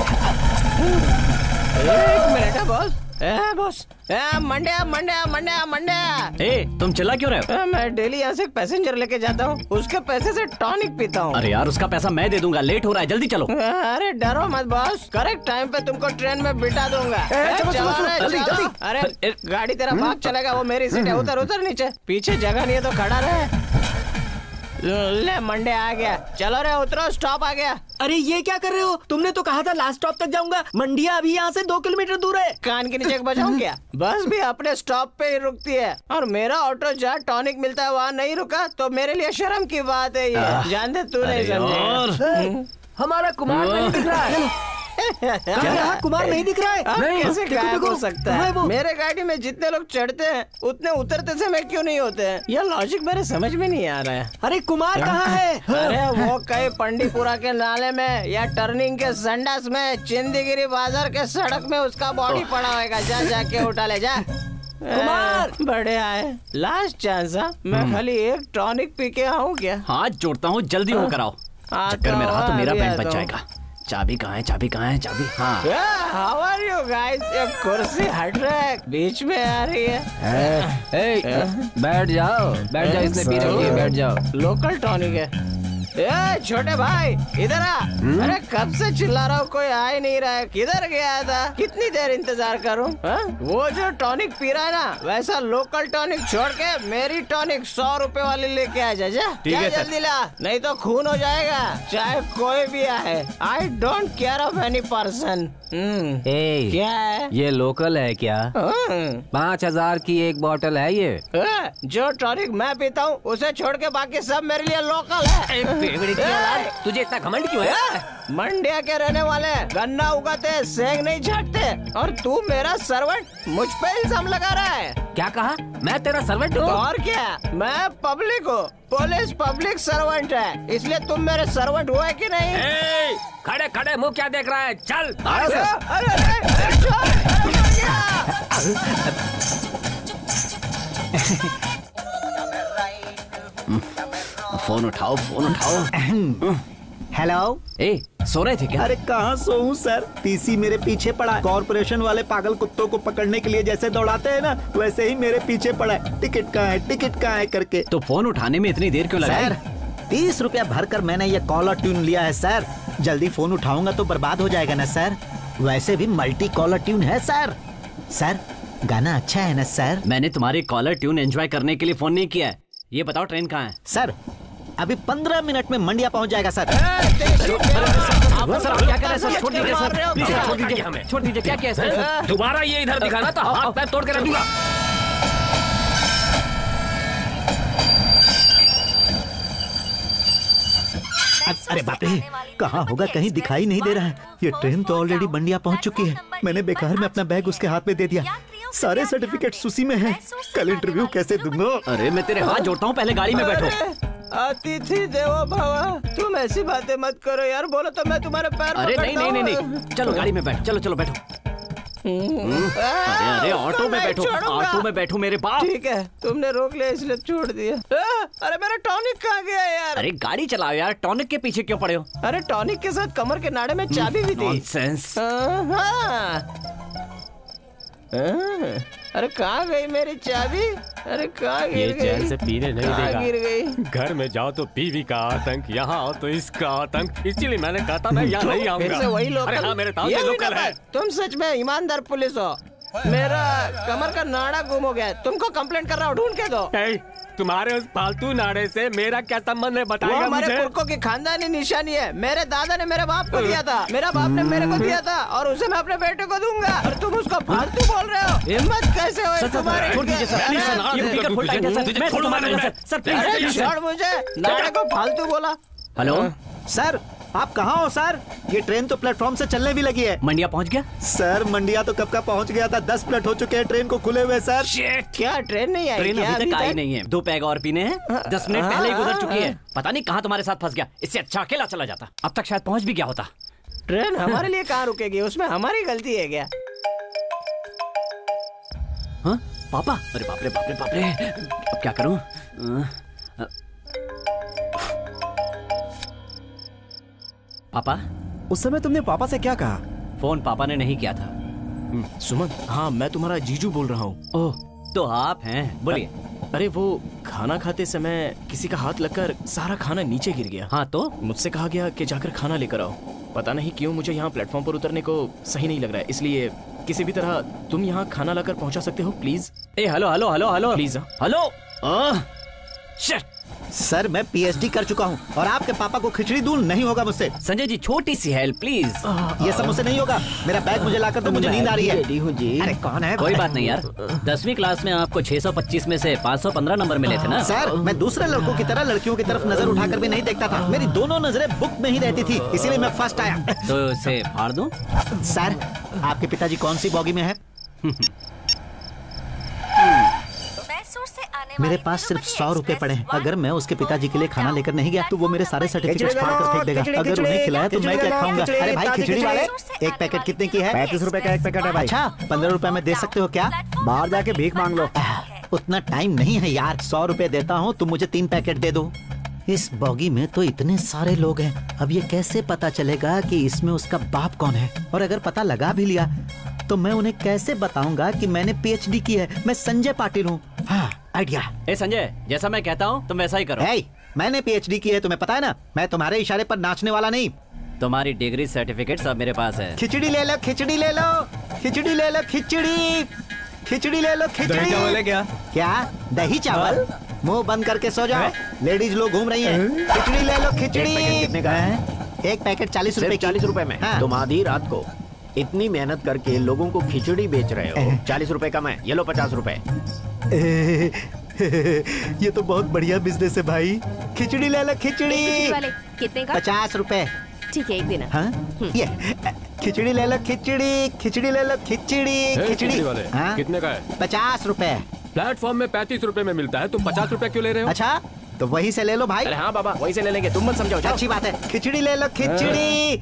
[SPEAKER 4] एक मिनट है बॉस। ए बॉस, ए मंड्या मंड्या मंड्या मंड्या।
[SPEAKER 1] ए तुम चिल्ला क्यों रहे हो?
[SPEAKER 4] ए, मैं डेली यहाँ से एक पैसेंजर लेके जाता हूँ, उसके पैसे से टॉनिक पीता हूँ।
[SPEAKER 1] अरे यार उसका पैसा मैं दे दूंगा, लेट हो रहा है, जल्दी चलो।
[SPEAKER 4] अरे डरो मत बॉस, करेक्ट टाइम पे तुमको ट्रेन में बिठा दूंगा।
[SPEAKER 3] ए, चलो, चलो, चलो,
[SPEAKER 4] रे,
[SPEAKER 3] जल्दी,
[SPEAKER 4] चलो।
[SPEAKER 3] जल्दी।
[SPEAKER 4] अरे गाड़ी तेरा भाग चलेगा, वो मेरी सीट है, उतर उतर नीचे। पीछे जगह नहीं है तो खड़ा रहे। ले मंडे आ गया, चलो रे उतरो, स्टॉप आ गया।
[SPEAKER 12] अरे ये क्या कर रहे हो? तुमने तो कहा था लास्ट स्टॉप तक जाऊंगा। मंडिया अभी यहाँ से दो किलोमीटर दूर है।
[SPEAKER 4] कान के नीचे बजाऊं क्या? बस भी अपने स्टॉप पे ही रुकती है, और मेरा ऑटो जहाँ टॉनिक मिलता है वहाँ नहीं रुका तो मेरे लिए शर्म की बात है ये। जानते तू नहीं समझे।
[SPEAKER 12] हमारा कुमार नहीं दिख रहा है। यहाँ कुमार नहीं दिख रहा है।
[SPEAKER 4] अब
[SPEAKER 12] नहीं,
[SPEAKER 4] कैसे
[SPEAKER 12] देखो,
[SPEAKER 4] गायब
[SPEAKER 12] देखो,
[SPEAKER 4] हो सकता
[SPEAKER 12] कहाँ है
[SPEAKER 4] है?
[SPEAKER 12] वो?
[SPEAKER 4] मेरे गाड़ी में जितने लोग चढ़ते हैं उतने उतरते समय क्यों नहीं होते हैं? यह लॉजिक मेरे समझ में नहीं आ रहा है।
[SPEAKER 12] अरे कुमार कहाँ है?
[SPEAKER 4] अरे वो कहीं पंडीपुरा के नाले में या टर्निंग के संडास में, चिंदीगिरी बाजार के सड़क में उसका बॉडी पड़ा होगा। जा जाके उठा ले जा। कुमार बढ़िया है। लास्ट चांस है, मैं खाली एक टॉनिक पी के आऊँ क्या?
[SPEAKER 1] हाथ जोड़ता हूँ, जल्दी हो कर आओ। चक्कर में रहा तो मेरा बैंड बच जाएगा। चाबी कहाँ है? चाबी कहाँ है? चाबी हाँ।
[SPEAKER 4] How are you guys? ये कुर्सी हट रहा है, बीच में आ रही है।
[SPEAKER 7] ए, बैठ जाओ, बैठ जाओ, इसने पी रखी है, बैठ जाओ।
[SPEAKER 4] लोकल टॉनिक है। ए छोटे भाई इधर आ। अरे कब से चिल्ला रहा हूँ, कोई आ ही नहीं रहा है। किधर गया था? कितनी देर इंतजार करूँ? वो जो टॉनिक पी रहा है ना, वैसा लोकल टॉनिक छोड़ के मेरी टॉनिक सौ रुपए वाली लेके आ जा। जा जल्दी ला, नहीं तो खून हो जाएगा, चाहे कोई भी आए। I don't care of any person.
[SPEAKER 7] ए,
[SPEAKER 4] क्या है
[SPEAKER 7] ये लोकल है क्या? पाँच हजार की एक बोतल है ये।
[SPEAKER 4] ए, जो टॉनिक मैं पीता हूँ उसे छोड़ के बाकी सब मेरे लिए लोकल है।
[SPEAKER 7] तुझे इतना घमंड क्यों है?
[SPEAKER 4] मंडिया के रहने वाले गन्ना उगाते, सेंग नहीं छाटते, और तू मेरा सर्वेंट मुझ पे इल्जाम लगा रहा है।
[SPEAKER 7] क्या कहा? मैं तेरा सर्वेंट हूँ?
[SPEAKER 4] और क्या, मैं पब्लिक हूँ। पुलिस पब्लिक सर्वेंट है, इसलिए तुम मेरे सर्वेंट हुए कि नहीं?
[SPEAKER 7] ए, खड़े खड़े मुंह क्या देख रहा है? चल।
[SPEAKER 4] अरे, अरे, अरे,
[SPEAKER 1] फोन उठाओ, फोन उठाओ।
[SPEAKER 10] हेलो।
[SPEAKER 1] ए, सो रहे थे क्या?
[SPEAKER 10] अरे कहाँ सोऊं सर, टीसी मेरे पीछे पड़ा है। कॉर्पोरेशन वाले पागल कुत्तों को पकड़ने के लिए जैसे दौड़ाते हैं ना, वैसे ही मेरे पीछे पड़ा है। टिकट कहाँ है, टिकट कहाँ है करके।
[SPEAKER 1] तो फोन उठाने में इतनी देर क्यों लगाई?
[SPEAKER 10] सर तीस रुपया भर कर मैंने ये कॉलर ट्यून लिया है सर। जल्दी फोन उठाऊंगा तो बर्बाद हो जाएगा ना सर। वैसे भी मल्टी कॉलर ट्यून है सर। सर गाना अच्छा है ना सर?
[SPEAKER 1] मैंने तुम्हारी कॉलर ट्यून एंजॉय करने के लिए फोन नहीं किया है। ये बताओ ट्रेन कहाँ है?
[SPEAKER 10] सर अभी पंद्रह मिनट में मंडिया पहुंच जाएगा सर।
[SPEAKER 1] सर क्या कर रहे हैं सर? छोड़ दीजिए सर, प्लीज छोड़ दीजिए हमें, छोड़ दीजिए। क्या क्या है सर?
[SPEAKER 7] दोबारा ये इधर दिखाना तो हाथ पैर तोड़ के रख दूंगा।
[SPEAKER 10] अरे बाप रे, कहाँ होगा? कहीं दिखाई नहीं दे रहा है। ये ट्रेन तो ऑलरेडी मंडिया पहुंच चुकी है। मैंने बेकार में अपना बैग उसके हाथ में दे दिया। सारे सर्टिफिकेट उसी में हैं। कल इंटरव्यू कैसे दूंगा?
[SPEAKER 1] अरे मैं तेरे हाथ जोड़ता हूँ, पहले गाड़ी में बैठो।
[SPEAKER 4] अतिथि देवो भव। तुम ऐसी बातें मत करो यार, बोलो तो मैं तुम्हारे पैर
[SPEAKER 1] अरे नहीं नहीं नहीं नहीं, चलो गाड़ी में बैठ, चलो चलो बैठो। अरे अरे ऑटो में बैठो, ऑटो में बैठो मेरे बाप।
[SPEAKER 4] ठीक है, तुमने रोक लिया इसलिए छोड़ दिया। अरे मेरा टॉनिक कहाँ गया यार?
[SPEAKER 1] अरे गाड़ी चलाओ यार, टॉनिक के पीछे क्यों पड़े हो?
[SPEAKER 4] अरे टॉनिक के साथ कमर के नाड़े में चाबी भी थी।
[SPEAKER 1] नॉनसेंस।
[SPEAKER 4] अरे कहाँ गई मेरी चाबी? अरे कहाँ गिर गई?
[SPEAKER 7] ये चैन से पीने नहीं देगा।
[SPEAKER 4] गिर गई?
[SPEAKER 7] घर में जाओ तो बीवी का आतंक, यहाँ आओ तो इसका आतंक। इसीलिए मैंने कहा था मैं यहाँ नहीं आऊंगा।
[SPEAKER 4] फिर से वही लोकल।
[SPEAKER 7] अरे हाँ, मेरे ताऊ के लोकल है।
[SPEAKER 4] तुम सच में ईमानदार पुलिस हो। मेरा कमर का नाड़ा गुम हो गया, तुमको कंप्लेंट कर रहा हूँ, ढूंढ के दो।
[SPEAKER 7] तुम्हारे उस फालतू नाड़े से मेरा क्या संबंध है बताइए
[SPEAKER 4] हमारे
[SPEAKER 7] मुझे।
[SPEAKER 4] पुरखों की खानदानी निशानी है। मेरे दादा ने मेरे बाप को दिया था, मेरा बाप ने मेरे को दिया था, और उसे मैं अपने बेटे को दूंगा। और तुम उसको फालतू बोल रहे हो? हिम्मत कैसे हो तुम्हारे?
[SPEAKER 1] छोड़ दीजिए सर, प्लीज सर, ये स्पीकर फुल टाइट है सर, मैं छोड़ूंगा नहीं सर। सर प्लीज
[SPEAKER 4] छोड़ मुझे, नाड़े को फालतू बोला।
[SPEAKER 1] हेलो
[SPEAKER 10] सर, आप कहाँ हो सर? ये ट्रेन तो प्लेटफॉर्म से चलने भी लगी है।
[SPEAKER 1] मंडिया पहुंच गया?
[SPEAKER 10] सर मंडिया तो कब का पहुंच गया था। दस मिनट हो चुके हैं ट्रेन को खुले हुए सर।
[SPEAKER 4] क्या ट्रेन नहीं आई?
[SPEAKER 1] ट्रेन अभी तक आई नहीं है। दो पैग और पीने हैं, दस मिनट पहले ही गुजर चुकी है। पता नहीं कहाँ तुम्हारे साथ फंस गया। इससे अच्छा अकेला चला जाता, अब तक शायद पहुंच भी गया होता।
[SPEAKER 4] ट्रेन हमारे लिए कहाँ रुकेगी? उसमें हमारी गलती है क्या?
[SPEAKER 1] हाँ पापा, अरे बाप रे बाप रे बाप रे, अब क्या करूं? पापा,
[SPEAKER 3] उस समय तुमने पापा से क्या कहा?
[SPEAKER 1] फोन पापा ने नहीं किया था।
[SPEAKER 11] सुमन, हाँ मैं तुम्हारा जीजू बोल रहा हूँ।
[SPEAKER 1] ओह, तो आप हैं, बोलिए।
[SPEAKER 11] अरे वो खाना खाते समय किसी का हाथ लगकर सारा खाना नीचे गिर गया।
[SPEAKER 1] हाँ तो
[SPEAKER 11] मुझसे कहा गया कि जाकर खाना लेकर आओ। पता नहीं क्यों मुझे यहाँ प्लेटफॉर्म पर उतरने को सही नहीं लग रहा है, इसलिए किसी भी तरह तुम यहाँ खाना लाकर पहुँचा सकते हो प्लीज?
[SPEAKER 1] ए hello hello hello hello
[SPEAKER 11] please.
[SPEAKER 1] Hello shit,
[SPEAKER 10] sir मैं पीएचडी कर चुका हूँ और आपके पापा को खिचड़ी दूं नहीं होगा मुझसे।
[SPEAKER 1] संजय जी छोटी सी हेल्प प्लीज।
[SPEAKER 10] ये सब मुझसे नहीं होगा। मेरा बैग मुझे लाकर दो, मुझे नींद आ रही है।
[SPEAKER 1] रेडी हूँ जी।
[SPEAKER 10] अरे कौन है?
[SPEAKER 1] कोई बात नहीं यार, दसवीं क्लास में आपको छह सौ पच्चीस में से पाँच सौ पंद्रह नंबर मिले थे ना?
[SPEAKER 10] सर मैं दूसरे लड़कों की तरह लड़कियों की तरफ नजर उठाकर भी नहीं देखता था। मेरी दोनों नजरें बुक में ही रहती थी, इसीलिए मैं फर्स्ट आया।
[SPEAKER 1] तो इसे फाड़ दूं?
[SPEAKER 10] सर आपके पिताजी कौन सी बॉगी में है?
[SPEAKER 6] मैसूर से आने
[SPEAKER 10] मेरे पास सिर्फ सौ रुपए पड़े हैं। अगर मैं उसके पिताजी के लिए खाना लेकर नहीं गया तो वो मेरे सारे सर्टिफिकेट फाड़ कर फेंक देगा। अगर उन्हें खिलाया तो मैं क्या खाऊंगा? अरे भाई खिचड़ी वाले, एक पैकेट कितने की है?
[SPEAKER 3] पैंतीस रुपए का एक पैकेट है भाई।
[SPEAKER 10] अच्छा, पंद्रह रुपए में दे सकते हो क्या?
[SPEAKER 3] बाहर जाके भीख मांग लो।
[SPEAKER 10] उतना टाइम नहीं है यार। सौ रुपए देता हूँ, तुम मुझे तीन पैकेट दे दो। इस बॉगी में तो इतने सारे लोग हैं, अब ये कैसे पता चलेगा कि इसमें उसका बाप कौन है? और अगर पता लगा भी लिया तो मैं उन्हें कैसे बताऊंगा कि मैंने पीएचडी की है, मैं संजय पाटिल हूँ। हाँ, आइडिया।
[SPEAKER 1] ए संजय, जैसा मैं कहता हूँ तुम वैसा ही करो।
[SPEAKER 10] hey, मैंने पीएचडी की है, तुम्हें पता है ना। मैं तुम्हारे इशारे पर नाचने वाला नहीं।
[SPEAKER 1] तुम्हारी डिग्री सर्टिफिकेट सब मेरे पास है।
[SPEAKER 10] खिचड़ी ले लो, खिचड़ी ले लो, खिचड़ी ले लो, खिचड़ी खिचड़ी ले लो, खिचड़ी।
[SPEAKER 9] दही चावल है क्या?
[SPEAKER 10] क्या दही चावल? मुंह बंद करके सो जाओ, लेडीज लोग घूम रही हैं। खिचड़ी ले लो, खिचड़ी।
[SPEAKER 5] कितने का है?
[SPEAKER 10] एक पैकेट चालीस रुपए।
[SPEAKER 5] चालीस रुपए में?
[SPEAKER 10] हाँ।
[SPEAKER 5] तुम आधी रात को इतनी मेहनत करके लोगों को खिचड़ी बेच रहे हो। चालीस रुपए का मैं, ये लो पचास रुपए।
[SPEAKER 10] ये तो बहुत बढ़िया बिजनेस है भाई। खिचड़ी ले लो, खिचड़ी
[SPEAKER 2] वाले कितने का?
[SPEAKER 10] पचास रुपए।
[SPEAKER 2] ठीक है, एक दिन।
[SPEAKER 10] हाँ? ये खिचड़ी ले लो, खिचड़ी खिचड़ी ले लो, खिचड़ी खिचड़ी
[SPEAKER 7] वाले
[SPEAKER 10] हाँ?
[SPEAKER 7] कितने का है?
[SPEAKER 10] पचास रुपए।
[SPEAKER 7] प्लेटफॉर्म में पैंतीस रुपए में मिलता है, तुम पचास रुपए क्यों ले रहे हो?
[SPEAKER 10] अच्छा, तो वहीं से ले लो भाई।
[SPEAKER 11] अरे हाँ बाबा, वहीं से ले लेंगे, तुम मत समझाओ।
[SPEAKER 10] अच्छी बात है, खिचड़ी ले लो, खिचड़ी।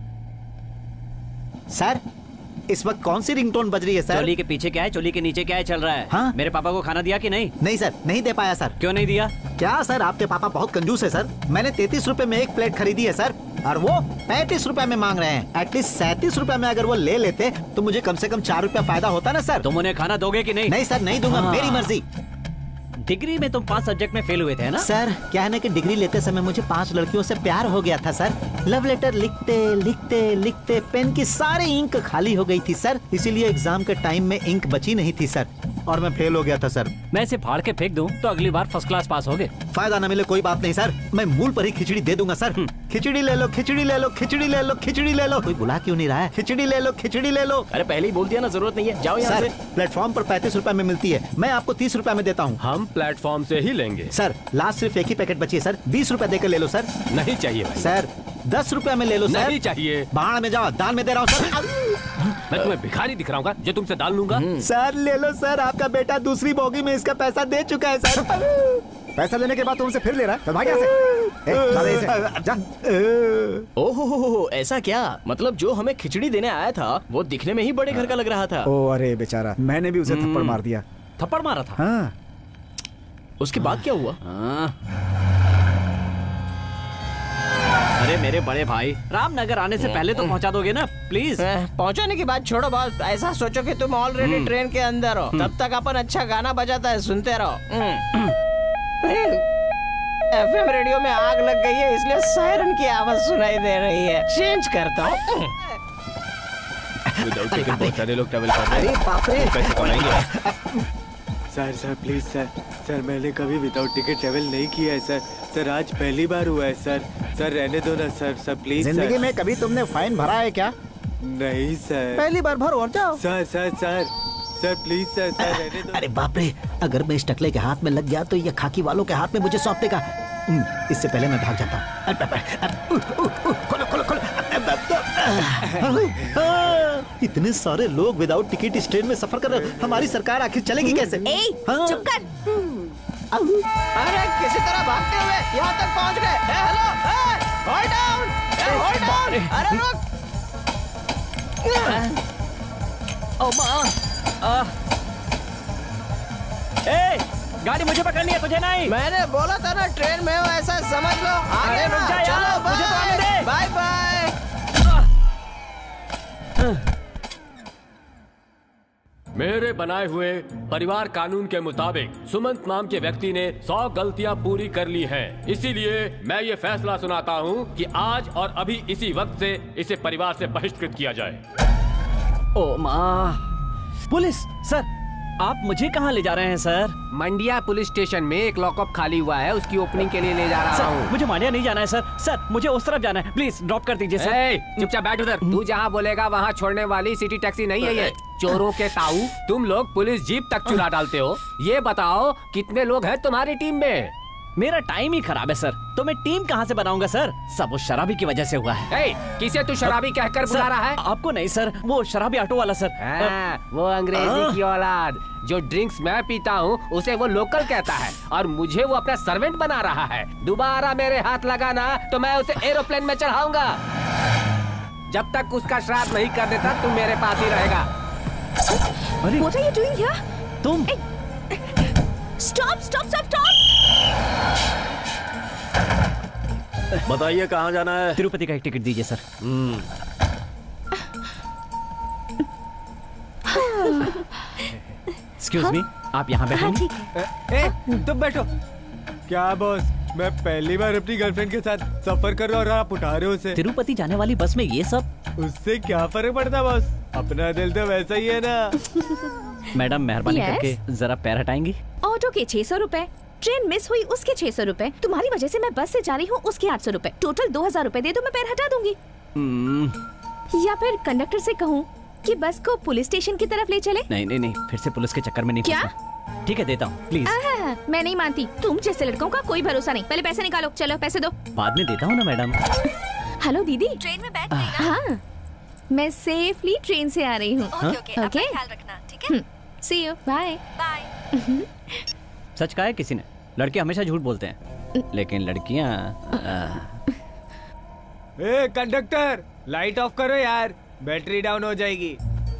[SPEAKER 10] सर, इस वक्त कौन सी रिंगटोन बज रही है सर?
[SPEAKER 1] चोली के पीछे क्या है, चोली के नीचे क्या है चल रहा है?
[SPEAKER 10] हाँ?
[SPEAKER 1] मेरे पापा को खाना दिया कि नहीं?
[SPEAKER 10] नहीं सर, नहीं दे पाया सर।
[SPEAKER 1] क्यों नहीं दिया?
[SPEAKER 10] क्या सर, आपके पापा बहुत कंजूस है सर। मैंने तैतीस रुपए में एक प्लेट खरीदी है सर, और वो पैंतीस रुपए में मांग रहे हैं। एटलीस्ट सैंतीस रुपए में अगर वो ले लेते तो मुझे कम से कम चार रुपया फायदा होता ना सर।
[SPEAKER 1] तुम उन्हें खाना दोगे कि नहीं?
[SPEAKER 10] नहीं सर, नहीं दूंगा,
[SPEAKER 1] हाँ।
[SPEAKER 10] मेरी मर्जी।
[SPEAKER 1] डिग्री में तुम पांच सब्जेक्ट में फेल हुए थे ना?
[SPEAKER 10] सर, क्या है ना कि डिग्री लेते समय मुझे पांच लड़कियों से प्यार हो गया था सर। लव लेटर लिखते लिखते लिखते पेन की सारी इंक खाली हो गई थी सर, इसीलिए एग्जाम के टाइम में इंक बची नहीं थी सर, और मैं फेल हो गया था सर।
[SPEAKER 1] मैं इसे फाड़ के फेंक दूं तो अगली बार फर्स्ट क्लास पास होगे।
[SPEAKER 10] फायदा न मिले कोई बात नहीं सर, मैं मूल पर ही खिचड़ी दे दूंगा सर। खिचड़ी ले लो, खिचड़ी ले लो, खिचड़ी ले लो, खिचड़ी ले लो। कोई बुला क्यों नहीं रहा है? खिचड़ी ले लो, खिचड़ी ले लो।
[SPEAKER 11] अरे पहले ही बोल दिया ना, जरूरत नहीं है, जाओ यहाँ
[SPEAKER 10] सर,
[SPEAKER 11] से।
[SPEAKER 10] प्लेटफॉर्म पर पैंतीस रुपए में मिलती है, मैं आपको तीस रुपए में देता हूँ।
[SPEAKER 7] हम प्लेटफॉर्म से ही लेंगे
[SPEAKER 10] सर। लास्ट सिर्फ एक ही पैकेट बची है सर, बीस रुपए देकर ले लो सर।
[SPEAKER 7] नहीं चाहिए भाई।
[SPEAKER 10] सर, दस रुपए में ले लो सर।
[SPEAKER 7] नहीं चाहिए।
[SPEAKER 10] बाहर में जाओ, दाल में दे रहा हूँ सर।
[SPEAKER 7] मैं तुम्हें भिखारी दिख रहा हूँ जो तुमसे दाल लूंगा?
[SPEAKER 10] सर ले लो सर, आपका बेटा दूसरी बोगी में इसका पैसा दे चुका है सर।
[SPEAKER 3] पैसा देने के बाद तुमसे फिर ले रहा है? चल भाग यहाँ से। ए, साले इसे, जा।
[SPEAKER 11] ओहो हो हो, ऐसा क्या? मतलब जो हमें खिचड़ी देने आया था वो दिखने में ही बड़े घर का लग रहा था।
[SPEAKER 3] ओ अरे बेचारा, मैंने भी उसे थप्पड़ मार दिया।
[SPEAKER 1] थप्पड़ मारा था?
[SPEAKER 3] हाँ।
[SPEAKER 11] उसके बाद क्या हुआ?
[SPEAKER 1] हाँ। अरे मेरे बड़े भाई, रामनगर आने से पहले तो पहुंचा दोगे ना प्लीज?
[SPEAKER 4] पहुंचाने की बात छोड़ो बॉस, ऐसा सोचो कि तुम ऑलरेडी ट्रेन के अंदर हो, तब तक अपन अच्छा गाना बजाता है, सुनते रहो। एफएम रेडियो में आग लग गई है, इसलिए सायरन की आवाज सुनाई दे रही है। चेंज करता हूँ।
[SPEAKER 7] विदाउट टिकट बहुत सारे लोग ट्रैवल कर रहे हैं।
[SPEAKER 10] अरे बाप रे,
[SPEAKER 7] पैसे कमाएंगे।
[SPEAKER 9] Sir sir please sir, sir मैंने कभी विदाउट टिकट ट्रैवल नहीं किया है सर। सर आज पहली बार हुआ है सर। सर रहने दो ना सर, सर प्लीज।
[SPEAKER 3] जिंदगी में कभी तुमने फाइन भरा है क्या?
[SPEAKER 9] नहीं सर।
[SPEAKER 3] पहली बार भरो और जाओ।
[SPEAKER 9] Sir sir sir sir please sir, sir रहने दो।
[SPEAKER 10] अरे बाप रे, अगर मैं इस टकले के हाथ में लग गया तो ये खाकी वालों के हाथ में मुझे सौंप देगा। इससे पहले मैं भाग जाता हूँ। खोलो खोलो खोलो। इतने सारे लोग विदाउट टिकट इस ट्रेन में सफर कर रहे हो, हमारी सरकार आखिर चलेगी कैसे?
[SPEAKER 2] चुप कर।
[SPEAKER 4] अरे किसी तरह भागते हुए यहाँ तक पहुँच गए। Hello, hold down, hold down. अरे रुक।
[SPEAKER 1] ओ माँ, ए, गाड़ी मुझे पकड़नी है, तुझे नहीं।
[SPEAKER 4] मैंने बोला था ना ट्रेन में हो, ऐसा समझ लो। आगे
[SPEAKER 1] रुक जा यार,
[SPEAKER 4] चलो,
[SPEAKER 1] मुझे तो आने दे।
[SPEAKER 4] Bye bye.
[SPEAKER 7] मेरे बनाए हुए परिवार कानून के मुताबिक सुमंत नाम के व्यक्ति ने सौ गलतियां पूरी कर ली हैं। इसीलिए मैं ये फैसला सुनाता हूँ कि आज और अभी इसी वक्त से इसे परिवार से बहिष्कृत किया जाए।
[SPEAKER 1] ओ माँ, पुलिस सर, आप मुझे कहाँ ले जा रहे हैं सर?
[SPEAKER 13] मंडिया पुलिस स्टेशन में एक लॉकअप खाली हुआ है, उसकी ओपनिंग के लिए ले जा रहा हूँ।
[SPEAKER 1] मुझे मांडिया नहीं जाना है सर। सर मुझे उस तरफ जाना है, प्लीज ड्रॉप कर दीजिए सर।
[SPEAKER 13] ए, चुपचाप बैठ उधर। तू जहाँ बोलेगा वहाँ छोड़ने वाली सिटी टैक्सी नहीं है ये। चोरों के ताऊ, तुम लोग पुलिस जीप तक चुरा डालते हो। ये बताओ कितने लोग हैं तुम्हारी टीम में?
[SPEAKER 1] मेरा टाइम ही खराब है सर, तो मैं टीम कहाँ से बनाऊंगा सर? सब उस शराबी की वजह से हुआ है।
[SPEAKER 13] ए, किसे तू शराबी कहकर बुला रहा है?
[SPEAKER 1] आपको नहीं सर, वो शराबी ऑटो वाला सर।
[SPEAKER 13] हाँ, वो अंग्रेजी की औलाद जो ड्रिंक्स मैं पीता हूँ उसे वो लोकल कहता है और मुझे वो अपना सर्वेंट बना रहा है। दोबारा मेरे हाथ लगाना तो मैं उसे एरोप्लेन में चढ़ाऊंगा। जब तक उसका श्राद्ध नहीं कर देता तू मेरे पास ही रहेगा।
[SPEAKER 2] What are you doing here?
[SPEAKER 1] तुम
[SPEAKER 2] Stop! Stop! Stop! Stop!
[SPEAKER 5] बताइए कहाँ जाना है?
[SPEAKER 1] तिरुपति का एक टिकट दीजिए सर। एक्सक्यूज मी, आप यहाँ बैठेंगे?
[SPEAKER 9] ए, तुम बैठो। क्या बॉस, मैं पहली बार अपनी गर्लफ्रेंड के साथ सफर कर रहा हूँ और आप उठा रहे हो उसे।
[SPEAKER 1] तिरुपति जाने वाली बस में ये सब?
[SPEAKER 9] उससे क्या फर्क पड़ता बॉस, अपना दिल तो वैसा ही है ना।
[SPEAKER 1] मैडम मेहरबानी
[SPEAKER 2] Yes?
[SPEAKER 1] करके जरा पैर हटाएंगी?
[SPEAKER 2] ऑटो के छह सौ रूपए, ट्रेन मिस हुई उसके छह सौ रूपए, तुम्हारी वजह से मैं बस से जा रही हूँ उसके आठ सौ रूपए, टोटल दो हजार रूपए दे दो, मैं पैर हटा दूंगी। या फिर कंडक्टर से कहूँ कि बस को पुलिस स्टेशन की तरफ ले चले?
[SPEAKER 1] नहीं नहीं नहीं, फिर से पुलिस के चक्कर में नहीं
[SPEAKER 2] क्या?
[SPEAKER 1] फंसना। ठीक है देता हूँ प्लीज।
[SPEAKER 2] आहा, मैं नहीं मानती, तुम जैसे लड़कों का कोई भरोसा नहीं। पहले पैसे निकालो, चलो पैसे दो।
[SPEAKER 1] बाद में देता हूँ ना मैडम।
[SPEAKER 2] हेलो दीदी,
[SPEAKER 6] ट्रेन में बैठ गई ना?
[SPEAKER 2] हाँ, मैं सेफली ट्रेन से आ रही हूँ।
[SPEAKER 6] ओके ओके, अपना
[SPEAKER 2] ओके,
[SPEAKER 6] ख्याल रखना, ठीक है?
[SPEAKER 2] See you, bye.
[SPEAKER 6] बाय।
[SPEAKER 1] सच कहा है किसी ने, लड़के हमेशा झूठ बोलते हैं, लेकिन लड़कियाँ।
[SPEAKER 9] ए कंडक्टर, लाइट ऑफ करो यार, बैटरी डाउन हो जाएगी।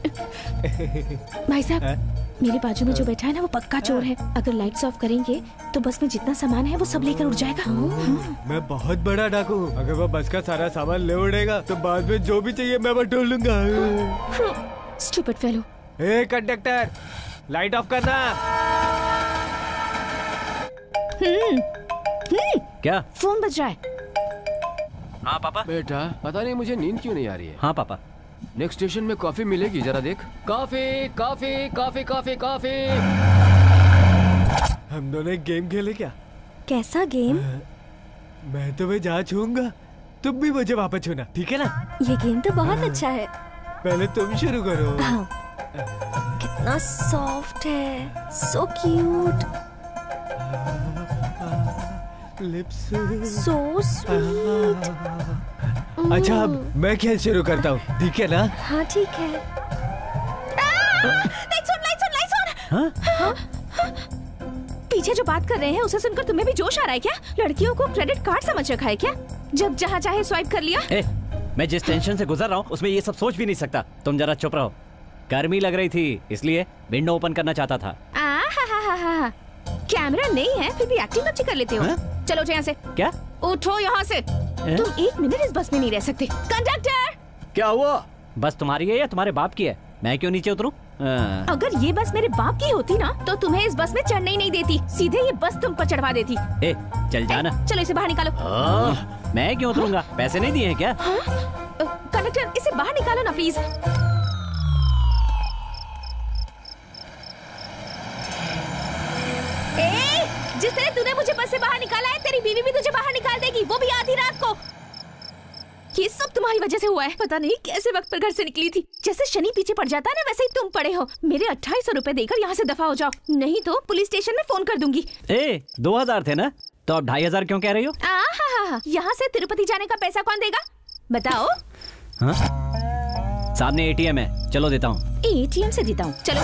[SPEAKER 2] भाई साहब, मेरे बाजू में जो बैठा है ना वो पक्का चोर है। अगर लाइट्स ऑफ करेंगे तो बस में जितना सामान है वो सब लेकर उड़ जाएगा।
[SPEAKER 9] मैं बहुत बड़ा डाकू हूँ, अगर वो बस का सारा सामान ले उड़ेगा तो बाद में जो भी चाहिए मैं बटोर लूंगा।
[SPEAKER 2] Stupid fellow.
[SPEAKER 9] ए कंडक्टर, लाइट ऑफ करना।
[SPEAKER 2] हम्म, हम्म,
[SPEAKER 1] क्या?
[SPEAKER 2] फोन बज रहा है।
[SPEAKER 1] हाँ पापा।
[SPEAKER 7] बेटा पता नहीं मुझे नींद क्यों नहीं आ रही है।
[SPEAKER 1] हाँ पापा।
[SPEAKER 7] नेक्स्ट स्टेशन में कॉफी मिलेगी, जरा देख। Coffee coffee coffee coffee coffee.
[SPEAKER 9] हम दोनों एक गेम खेले क्या?
[SPEAKER 6] कैसा गेम?
[SPEAKER 9] मैं तुम्हें जहाँ छूंगा तुम भी मुझे वापस छूना, ठीक है ना?
[SPEAKER 6] ये गेम तो बहुत अच्छा है।
[SPEAKER 9] पहले तुम शुरू करो।
[SPEAKER 6] हाँ। कितना सॉफ्ट है, so cute,
[SPEAKER 9] lips
[SPEAKER 6] so sweet.
[SPEAKER 9] अच्छा अब मैं खेल शुरू करता हूँ, ठीक है ना?
[SPEAKER 6] हाँ ठीक है।
[SPEAKER 2] Lights on, lights on, lights on.
[SPEAKER 1] हाँ?
[SPEAKER 2] हाँ? पीछे जो बात कर रहे हैं उसे सुनकर तुम्हें भी जोश आ रहा है क्या? लड़कियों को क्रेडिट कार्ड समझ रखा है क्या? जब जहाँ चाहे स्वाइप कर लिया।
[SPEAKER 1] ए, मैं जिस टेंशन से गुजर रहा हूँ उसमें ये सब सोच भी नहीं सकता। तुम जरा चुप रहो। गर्मी लग रही थी इसलिए विंडो ओपन करना चाहता था।
[SPEAKER 2] आ, हा, हा, हा, हा, हा। कैमरा नहीं है फिर भी एक्टिंग अच्छी कर लेते हो।
[SPEAKER 1] हा?
[SPEAKER 2] चलो यहाँ से।
[SPEAKER 1] क्या?
[SPEAKER 2] उठो यहाँ से। तुम एक मिनट इस बस में नहीं रह सकते। कंडक्टर,
[SPEAKER 1] क्या हुआ? बस तुम्हारी है या तुम्हारे बाप की है? मैं क्यों नीचे उतरूं?
[SPEAKER 2] अगर ये बस मेरे बाप की होती ना तो तुम्हें इस बस में चढ़ने ही नहीं देती, सीधे ये बस तुम पर चढ़वा देती।
[SPEAKER 1] ए, चल जाना।
[SPEAKER 2] चलो इसे बाहर निकालो।
[SPEAKER 1] आ, मैं क्यों उतरूंगा? पैसे नहीं दिए हैं क्या?
[SPEAKER 2] कंडक्टर, इसे बाहर निकालो ना प्लीज। ए, जिस तरह तूने मुझे बस से बाहर निकाला है तेरी बीवी भी तुझे बाहर निकाल देगी, वो भी आधी रात को। ये सब तुम्हारी वजह से हुआ है। पता नहीं कैसे वक्त पर घर से निकली थी। जैसे शनि पीछे पड़ जाता है ना वैसे ही तुम पड़े हो। मेरे अट्ठाईस सौ रूपए देकर यहाँ से दफा हो जाओ, नहीं तो पुलिस स्टेशन में फोन कर दूंगी।
[SPEAKER 1] ए, दो हजार थे ना, तो अब ढाई हजार क्यों कह रही हो?
[SPEAKER 2] आ, हा, हा, हा। यहाँ से तिरुपति जाने का पैसा कौन देगा बताओ?
[SPEAKER 1] हाँ? सामने एटीएम है, चलो देता हूँ।
[SPEAKER 2] एटीएम से देता हूँ, चलो।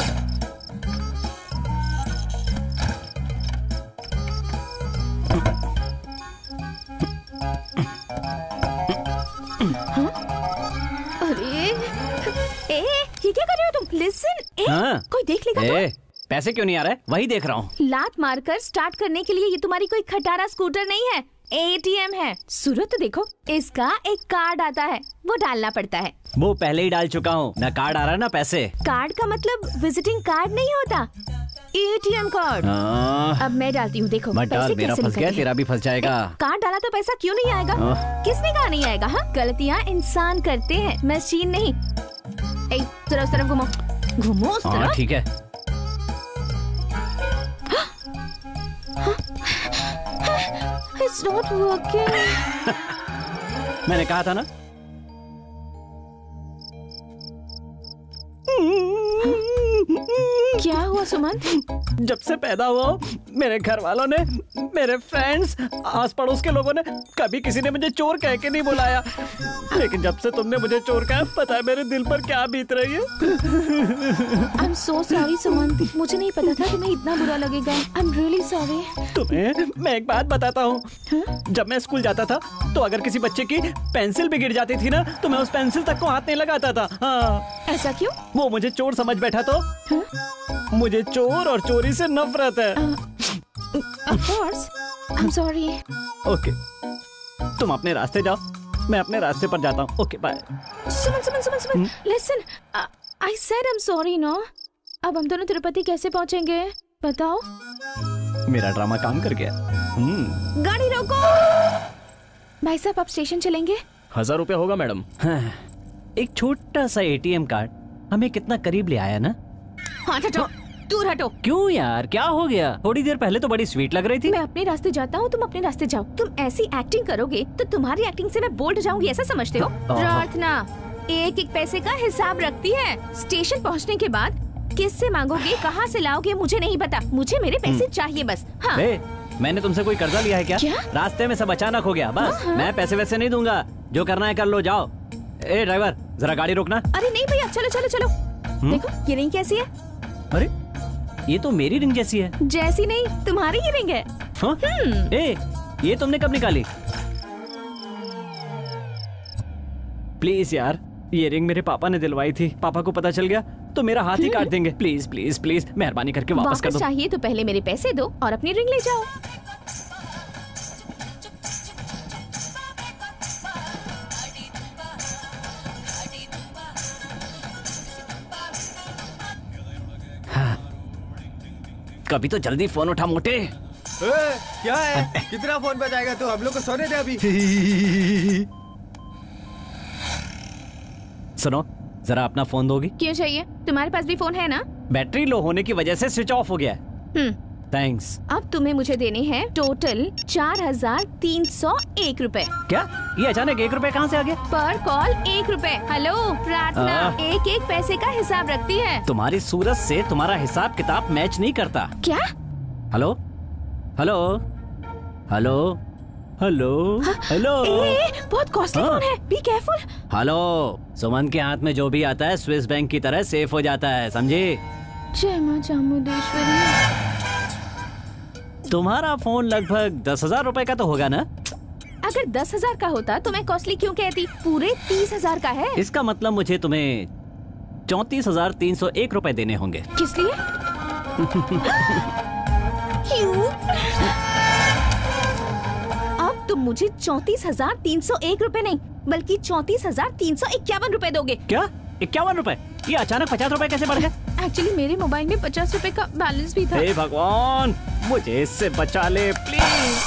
[SPEAKER 2] हाँ? अरे ए, ये क्या कर रहे हो तुम? लिसन, ए,
[SPEAKER 1] हाँ?
[SPEAKER 2] कोई देख लेगा
[SPEAKER 1] ए,
[SPEAKER 2] तो?
[SPEAKER 1] पैसे क्यों नहीं आ रहे? वही देख रहा हूँ।
[SPEAKER 2] लात मारकर स्टार्ट करने के लिए ये तुम्हारी कोई खटारा स्कूटर नहीं है, एटीएम है। सूरत तो देखो, इसका एक कार्ड आता है, वो डालना पड़ता है।
[SPEAKER 1] वो पहले ही डाल चुका हूँ, ना कार्ड आ रहा ना पैसे।
[SPEAKER 2] कार्ड का मतलब विजिटिंग कार्ड नहीं होता, एटीएम कार्ड। अब मैं डालती हूँ, देखो
[SPEAKER 1] मत डाल, मेरा फंस गया, तेरा भी फंस जाएगा।
[SPEAKER 2] कार्ड डाला तो पैसा क्यों नहीं आएगा? किसने कहा नहीं आएगा? हाँ, गलतियाँ इंसान करते हैं, मशीन नहीं। ए, जरा उस तरफ घुमो, घुमो उस तरफ।
[SPEAKER 1] ठीक है।
[SPEAKER 2] It's not working.
[SPEAKER 1] मैंने कहा था ना।
[SPEAKER 2] क्या हुआ सुमन?
[SPEAKER 1] जब से पैदा हुआ मेरे घर वालों ने, मेरे फ्रेंड्स, आस पड़ोस के लोगों ने, कभी किसी ने मुझे चोर कह के नहीं बुलाया, लेकिन जब से तुमने मुझे चोर कहा, पता है मेरे दिल पर क्या बीत रही है।
[SPEAKER 2] I'm so sorry सुमन, मुझे नहीं पता था तुम्हें इतना बुरा लगेगा। I'm really sorry।
[SPEAKER 1] तुम्हें मैं एक बात बताता हूँ, जब मैं स्कूल जाता था तो अगर किसी बच्चे की पेंसिल भी गिर जाती थी ना, तो मैं उस पेंसिल तक को हाथ नहीं लगाता था। हाँ।
[SPEAKER 2] ऐसा क्यों?
[SPEAKER 1] वो मुझे चोर समझ बैठा तो।
[SPEAKER 2] हाँ?
[SPEAKER 1] मुझे चोर और चोरी से नफरत है।
[SPEAKER 2] Of course, I'm sorry।
[SPEAKER 1] Okay, तुम अपने रास्ते जाओ, मैं अपने रास्ते पर जाता हूँ। Okay bye.
[SPEAKER 2] Suman Suman Suman Suman, listen, I said I'm sorry no। अब हम दोनों तिरुपति कैसे पहुँचेंगे बताओ?
[SPEAKER 1] मेरा ड्रामा काम कर गया। हम्म।
[SPEAKER 2] गाड़ी रोको। भाई साहब आप स्टेशन चलेंगे?
[SPEAKER 11] हजार रुपया होगा मैडम।
[SPEAKER 1] हाँ, एक छोटा सा एटीएम कार्ड हमें कितना करीब ले आया ना।
[SPEAKER 2] हाँ हटो, दूर हटो।
[SPEAKER 1] क्यों यार, क्या हो गया? थोड़ी देर पहले तो बड़ी स्वीट लग रही थी।
[SPEAKER 2] मैं अपने रास्ते जाता हूँ, तुम अपने रास्ते जाओ। तुम ऐसी एक्टिंग करोगे तो तुम्हारी एक्टिंग से मैं बोल्ड हो जाऊंगी, ऐसा समझते हो? प्रार्थना एक एक पैसे का हिसाब रखती है। स्टेशन पहुँचने के बाद किससे मांगोगे, कहाँ से लाओगे मुझे नहीं पता, मुझे मेरे पैसे चाहिए बस। हाँ।
[SPEAKER 1] ए, मैंने तुमसे कोई कर्जा लिया है क्या?
[SPEAKER 2] क्या?
[SPEAKER 1] रास्ते में सब अचानक हो गया बस।
[SPEAKER 2] हाँ, हाँ।
[SPEAKER 1] मैं पैसे वैसे नहीं दूंगा, जो करना है कर लो, जाओ। ए ड्राइवर, जरा गाड़ी रोकना।
[SPEAKER 2] अरे नहीं भैया, चलो चलो चलो। देखो ये रिंग कैसी है?
[SPEAKER 1] अरे ये तो मेरी रिंग जैसी है।
[SPEAKER 2] जैसी नहीं, तुम्हारी ही रिंग है।
[SPEAKER 1] हाँ? ए, ये तुमने कब निकाली? प्लीज यार, ये रिंग मेरे पापा ने दिलवाई थी। पापा को पता चल गया तो मेरा हाथ ही काट देंगे। प्लीज प्लीज प्लीज मेहरबानी करके वापस, वापस कर दो।
[SPEAKER 2] चाहिए तो पहले मेरे पैसे दो और अपनी रिंग ले जाओ।
[SPEAKER 1] हाँ। कभी तो जल्दी फोन उठा मोटे।
[SPEAKER 9] ए, क्या है? कितना फोन बजाएगा तू? हम लोग को सोने दे अभी।
[SPEAKER 1] सुनो, जरा अपना फोन दोगी?
[SPEAKER 2] क्यों चाहिए? तुम्हारे पास भी फोन है ना?
[SPEAKER 1] बैटरी लो होने की वजह से स्विच ऑफ हो गया है।
[SPEAKER 2] हम्म।
[SPEAKER 1] थैंक्स।
[SPEAKER 2] अब तुम्हें मुझे देने हैं टोटल चार हजार तीन सौ एक रुपए।
[SPEAKER 1] क्या? ये अचानक एक रुपए कहाँ से आ गया?
[SPEAKER 2] पर कॉल एक रुपए। हेलो प्रार्थना, एक एक पैसे का हिसाब रखती है।
[SPEAKER 1] तुम्हारी सूरत से तुम्हारा हिसाब किताब मैच नहीं करता।
[SPEAKER 2] क्या?
[SPEAKER 1] Hello hello hello hello hello.
[SPEAKER 2] बहुत कॉस्टली फोन है, बी केयरफुल।
[SPEAKER 1] हेलो, सुमन के हाथ में जो भी आता है स्विस बैंक की तरह सेफ हो जाता है, समझे?
[SPEAKER 2] जय मां चामुंडेश्वरी।
[SPEAKER 1] तुम्हारा फोन लगभग दस हजार रुपए का तो होगा ना?
[SPEAKER 2] अगर दस हजार का होता तो मैं कॉस्टली क्यों कहती? पूरे तीस हजार का है।
[SPEAKER 1] इसका मतलब मुझे तुम्हें चौंतीस हजार तीन सौ एक रुपए देने होंगे।
[SPEAKER 2] किस लिए? क्यों? अब तुम मुझे चौंतीस हजार तीन सौ एक रुपए नहीं बल्कि चौंतीस हजार तीन सौ इक्यावन रुपए दोगे।
[SPEAKER 1] क्या? इक्यावन रुपए? ये अचानक पचास रुपए कैसे बढ़ गए?
[SPEAKER 2] एक्चुअली मेरे मोबाइल में पचास रुपए का बैलेंस भी था।
[SPEAKER 1] हे भगवान, मुझे इससे बचा ले प्लीज।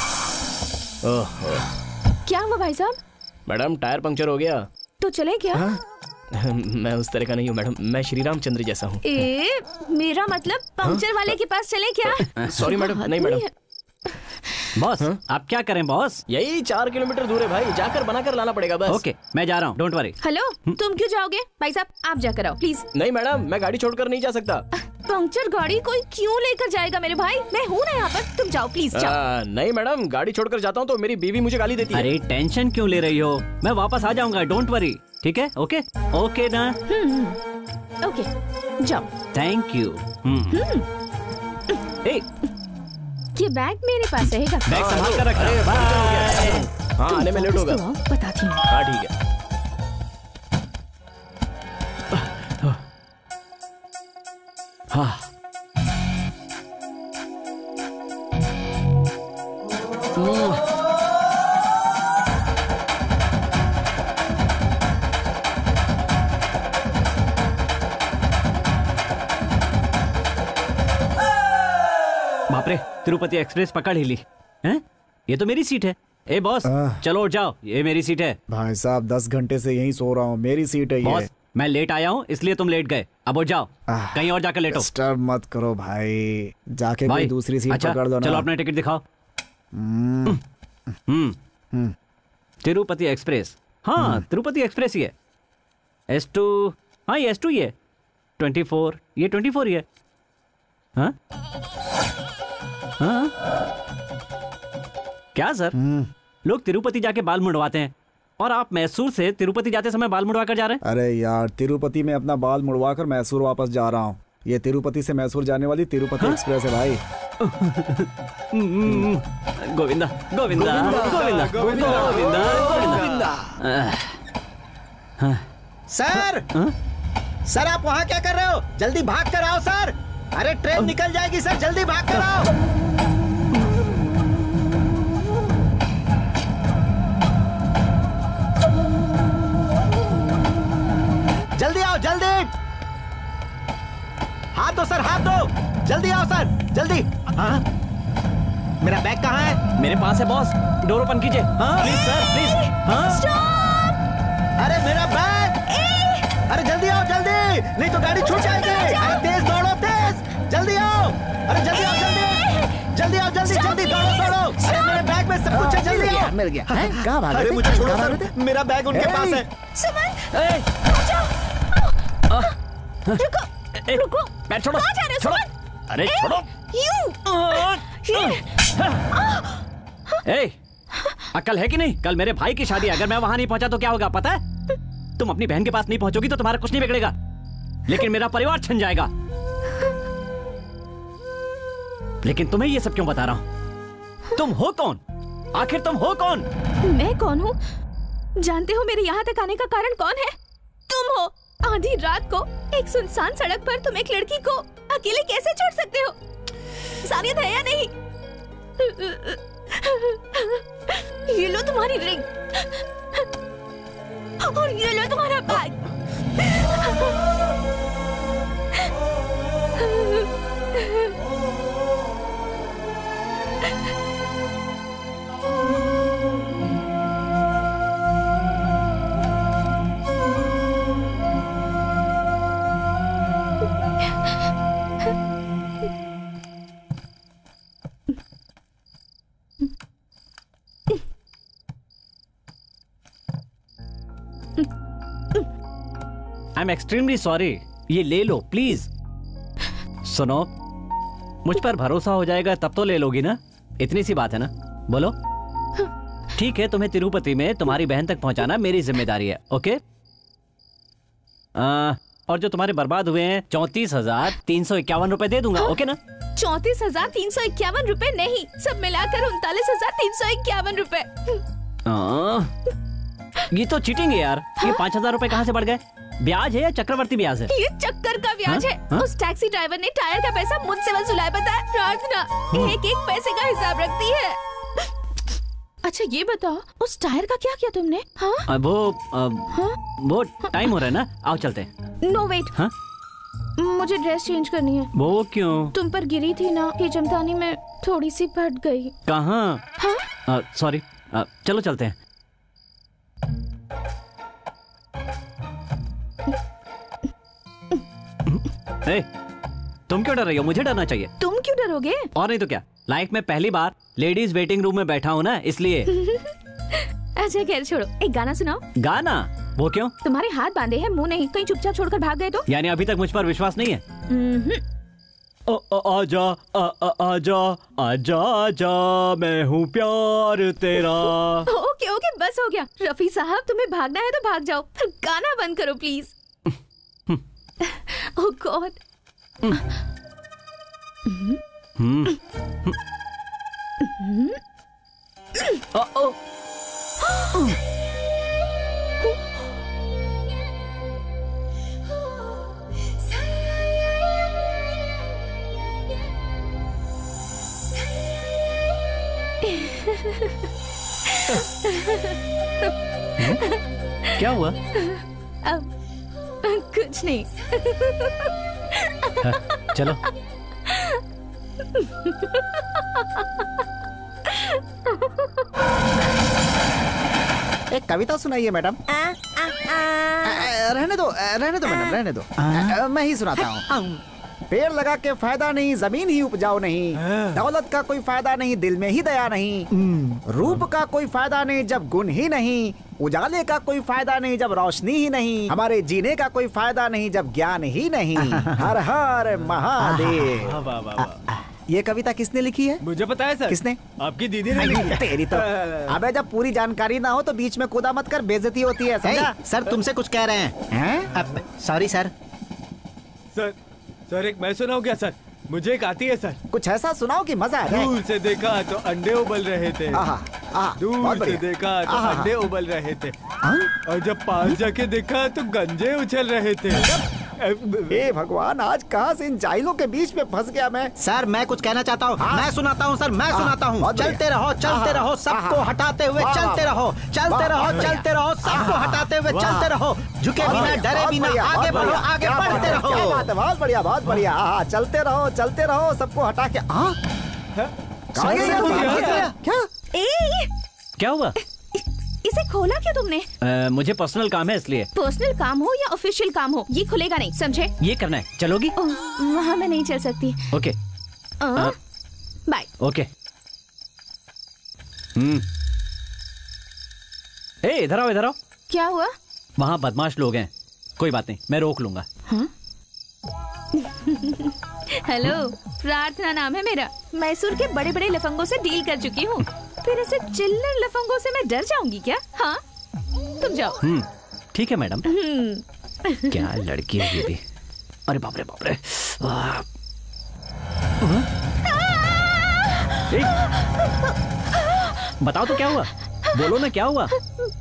[SPEAKER 2] क्या हुआ भाई साहब?
[SPEAKER 11] मैडम टायर पंक्चर हो गया।
[SPEAKER 2] तो चले क्या? हाँ?
[SPEAKER 11] मैं उस तरह का नहीं हूँ मैडम, मैं श्री रामचंद्र जैसा हूँ।
[SPEAKER 2] ए, मेरा मतलब पंक्चर हाँ? वाले के पास चले क्या?
[SPEAKER 11] सॉरी मैडम, नहीं मैडम।
[SPEAKER 1] बॉस, आप क्या करें बॉस?
[SPEAKER 11] यही चार किलोमीटर दूर है भाई, जाकर बनाकर लाना पड़ेगा बस।
[SPEAKER 1] ओके, मैं जा रहा हूँ, डोंट वरी।
[SPEAKER 2] हेलो, तुम क्यों जाओगे? भाई साहब आप जाकर आओ प्लीज।
[SPEAKER 11] नहीं मैडम, मैं गाड़ी छोड़कर नहीं जा सकता।
[SPEAKER 2] पंक्चर गाड़ी कोई क्यों लेकर जाएगा मेरे भाई? मैं हूँ ना यहाँ पर, तुम जाओ प्लीज जाओ।
[SPEAKER 11] आ, नहीं मैडम, गाड़ी छोड़कर जाता हूँ तो मेरी बीवी मुझे गाली देती है।
[SPEAKER 1] अरे टेंशन क्यों ले रही हो? मैं वापस आ जाऊंगा, डोंट वरी। ठीक है? ओके ओके ना?
[SPEAKER 2] ओके जाओ।
[SPEAKER 1] Thank you.
[SPEAKER 2] ये बैग मेरे पास रहेगा।
[SPEAKER 1] बैग संभाल कर रखना।
[SPEAKER 11] हाँ, आने में लेट होगा।
[SPEAKER 2] बताती हूँ।
[SPEAKER 11] हाँ ठीक है।
[SPEAKER 1] हाँ। बाप रे, तिरुपति एक्सप्रेस पकड़ ही ली हैं? ये तो मेरी सीट है। ए बॉस, चलो उठ जाओ, ये मेरी सीट है।
[SPEAKER 3] भाई साहब दस घंटे से यहीं सो रहा हूँ, मेरी सीट है ये।
[SPEAKER 1] बॉस, मैं लेट आया हूँ इसलिए तुम लेट गए, अब उठ जाओ, कहीं और जाकर लेटो।
[SPEAKER 3] डिस्टर्ब मत करो भाई, जाके कोई दूसरी सीट
[SPEAKER 1] अच्छा,
[SPEAKER 3] पकड़ दो ना।
[SPEAKER 1] चलो अपना टिकट दिखाओ। हम्म तिरुपति एक्सप्रेस, हाँ तिरुपति एक्सप्रेस ही है। एस टू, हाँ ये एस टू ही है। ट्वेंटी फोर, ये ट्वेंटी फोर ही है। हाँ हाँ? क्या सर, लोग तिरुपति जाके बाल मुड़वाते हैं और आप मैसूर से तिरुपति जाते समय बाल मुड़वा कर जा रहे हैं?
[SPEAKER 3] अरे यार, तिरुपति में अपना बाल मुड़वा कर मैसूर वापस जा रहा हूँ। ये तिरुपति से मैसूर जाने वाली तिरुपति हाँ? एक्सप्रेस है भाई।
[SPEAKER 1] गोविंदा गोविंदा गोविंदा गोविंदा गोविंदा।
[SPEAKER 10] सर सर आप वहाँ क्या कर रहे हो? जल्दी भाग कर आओ सर। अरे ट्रेन निकल जाएगी सर, जल्दी भाग कर आओ। जल्दी आओ जल्दी। हाथ दो सर, हाथ दो। जल्दी आओ सर, जल्दी। हाँ? मेरा बैग कहाँ है?
[SPEAKER 1] मेरे पास है बॉस। डोर ओपन कीजिए। हाँ? Please sir, please. हाँ?
[SPEAKER 10] अरे मेरा बैग। अरे जल्दी आओ जल्दी, नहीं तो गाड़ी छूट जाएगी। अरे तेज दौड़ो, तेज। जल्दी आओ। अरे जल्दी आओ जल्दी, जल्दी आओ जल्दी, जल्दी दौड़ो दौड़ो। अरे मेरे बैग में सब कुछ है, जल्दी आओ।
[SPEAKER 3] मिल गया। कहाँ भाग रहे थे?
[SPEAKER 10] अरे मुझे छोड़ो सर, मेरा बैग उनके पास है।
[SPEAKER 2] सुमन, रुको रुको।
[SPEAKER 1] पैर छोड़ो,
[SPEAKER 2] कहाँ जा रहे हो
[SPEAKER 1] छोड़ो।
[SPEAKER 2] सुमन?
[SPEAKER 1] अरे छोड़ो। ए, अक्ल है कि नहीं? कल मेरे भाई की शादी, अगर मैं वहां नहीं पहुंचा तो क्या होगा पता है? तुम अपनी बहन के पास नहीं पहुंचोगी तो तुम्हारा कुछ नहीं बिगड़ेगा, लेकिन मेरा परिवार छिन जाएगा। लेकिन तुम्हें ये सब क्यों बता रहा हूं? तुम हो कौन? आखिर तुम हो कौन?
[SPEAKER 2] मैं कौन हूँ? जानते हो मेरे यहाँ तक आने का कारण कौन है? तुम हो। आधी रात को एक सुनसान सड़क पर तुम एक लड़की को अकेले कैसे छोड़ सकते हो? इंसानियत है या नहीं? ये लो तुम्हारी रिंग और ये लो तुम्हारा bag.
[SPEAKER 1] I am extremely sorry. ये ले लो प्लीज। सुनो, मुझ पर भरोसा हो जाएगा तब तो ले लोगी ना? इतनी सी बात है ना? बोलो। ठीक है, तुम्हें तिरुपति में तुम्हारी बहन तक पहुंचाना मेरी जिम्मेदारी है। ओके? आ, और जो तुम्हारे बर्बाद हुए हैं चौंतीस हजार तीन सौ इक्यावन रुपए दे दूंगा। ओके ना?
[SPEAKER 2] चौंतीस हजार तीन सौ इक्यावन रूपए नहीं, सब मिलाकर उनतालीस हजार तीन सौ इक्यावन रूपए।
[SPEAKER 1] ये तो चीटिंग है यार। ये पाँच हजार रूपए कहाँ से बढ़ गए? ब्याज है या चक्रवर्ती ब्याज है?
[SPEAKER 2] ये चक्कर का ब्याज
[SPEAKER 1] हा?
[SPEAKER 2] है।
[SPEAKER 1] हा?
[SPEAKER 2] उस टैक्सी ड्राइवर ने टायर का पैसा मुझसे वसूला है, पता है? प्रार्थना एक एक पैसे का हिसाब रखती है। अच्छा ये बताओ, उस टायर का क्या किया तुमने? हाँ?
[SPEAKER 1] वो आ, वो टाइम हो रहा है ना, आओ चलते हैं।
[SPEAKER 2] नो वेट,
[SPEAKER 1] हाँ?
[SPEAKER 2] मुझे ड्रेस चेंज करनी है।
[SPEAKER 1] वो क्यों?
[SPEAKER 2] तुम पर गिरी थी ना, ये जमदानी में थोड़ी सी फट गई।
[SPEAKER 1] कहाँ?
[SPEAKER 2] हाँ?
[SPEAKER 1] सॉरी, चलो चलते हैं। ए, तुम क्यों डर रही हो? मुझे डरना चाहिए।
[SPEAKER 2] तुम क्यों डरोगे?
[SPEAKER 1] और नहीं तो क्या, लाइफ में पहली बार लेडीज वेटिंग रूम में बैठा हूँ ना, इसलिए।
[SPEAKER 2] अच्छा खैर छोड़ो, एक गाना सुनाओ।
[SPEAKER 1] गाना? वो क्यों?
[SPEAKER 2] तुम्हारे हाथ बांधे हैं, मुंह नहीं, कहीं चुपचाप छोड़कर भाग गए तो?
[SPEAKER 1] यानी अभी तक मुझ पर विश्वास नहीं है? आजा आजा आजा आजा, मैं हूँ प्यार तेरा।
[SPEAKER 2] ओके ओके, बस हो गया। रफी साहब, तुम्हें भागना है तो भाग जाओ, पर गाना बंद करो प्लीज। Oh God.
[SPEAKER 1] क्या हुआ?
[SPEAKER 2] अब कुछ नहीं।
[SPEAKER 1] हाँ, चलो।
[SPEAKER 3] एक कविता सुनाइए मैडम। रहने दो रहने दो मैडम, रहने दो। आ, मैं ही सुनाता हूँ। पेड़ लगा के फायदा नहीं, जमीन ही उपजाऊ नहीं, दौलत का कोई फायदा नहीं, दिल में ही दया नहीं, रूप का कोई फायदा नहीं जब गुण ही नहीं, उजाले का कोई फायदा नहीं जब रोशनी ही नहीं, हमारे जीने का कोई फायदा नहीं जब ज्ञान ही नहीं। हर हर महादेव। ये कविता किसने लिखी है?
[SPEAKER 9] मुझे पता है सर।
[SPEAKER 3] किसने?
[SPEAKER 9] आपकी दीदी ने लिखी है।
[SPEAKER 3] तेरी तो। अबे जब पूरी जानकारी ना हो तो बीच में कूदा मत कर, बेइज्जती होती है, समझा?
[SPEAKER 10] सर तुमसे कुछ कह रहे हैं। हैं? Sorry sir.
[SPEAKER 9] सर सर एक मैं सुनाऊं क्या सर? मुझे एक आती है सर।
[SPEAKER 3] कुछ ऐसा सुनाओ कि मजा आ जाए।
[SPEAKER 9] दूर से देखा तो अंडे उबल रहे थे।
[SPEAKER 3] आहा, आहा,
[SPEAKER 9] दूर से देखा तो
[SPEAKER 3] आहा,
[SPEAKER 9] अंडे उबल रहे थे और जब पास जाके देखा तो गंजे उछल रहे थे।
[SPEAKER 3] हे भगवान, आज कहाँ से इन जाहिलों के बीच में फंस गया मैं।
[SPEAKER 10] सर मैं कुछ कहना चाहता हूँ। मैं सुनाता हूँ सर, मैं सुनाता हूँ। चलते रहो चलते रहो सबको हटाते हुए चलते रहो, चलते रहो चलते रहो सबको हटाते हुए चलते रहो, झुके बिना डरे बिना आगे बढ़ो, आगे बढ़ते रहो।
[SPEAKER 3] क्या बात है, बहुत बढ़िया बहुत बढ़िया। हाँ, चलते रहो चलते रहो सबको हटा के। हाँ
[SPEAKER 2] क्या?
[SPEAKER 1] क्या हुआ?
[SPEAKER 2] इसे खोला क्यों तुमने?
[SPEAKER 1] आ, मुझे पर्सनल काम है इसलिए।
[SPEAKER 2] पर्सनल काम हो या ऑफिशियल काम हो, ये खुलेगा नहीं, समझे?
[SPEAKER 1] ये करना है, चलोगी?
[SPEAKER 2] वहाँ मैं नहीं चल सकती।
[SPEAKER 1] Okay
[SPEAKER 2] bye.
[SPEAKER 1] ओके। हम्म ए इधर आओ इधर आओ।
[SPEAKER 2] क्या हुआ?
[SPEAKER 1] वहाँ बदमाश लोग हैं, कोई बात नहीं, मैं रोक लूंगा।
[SPEAKER 2] हाँ? हेलो, प्रार्थना नाम है मेरा। मैसूर के बड़े बड़े लफंगों से डील कर चुकी हूँ, फिर ऐसे चिल्लर लफंगों से मैं डर जाऊंगी क्या? हाँ तुम जाओ।
[SPEAKER 1] हम्म ठीक है मैडम। क्या लड़की है ये भी। अरे बाप रे बाप रे। बताओ तो क्या हुआ, बोलो ना क्या हुआ।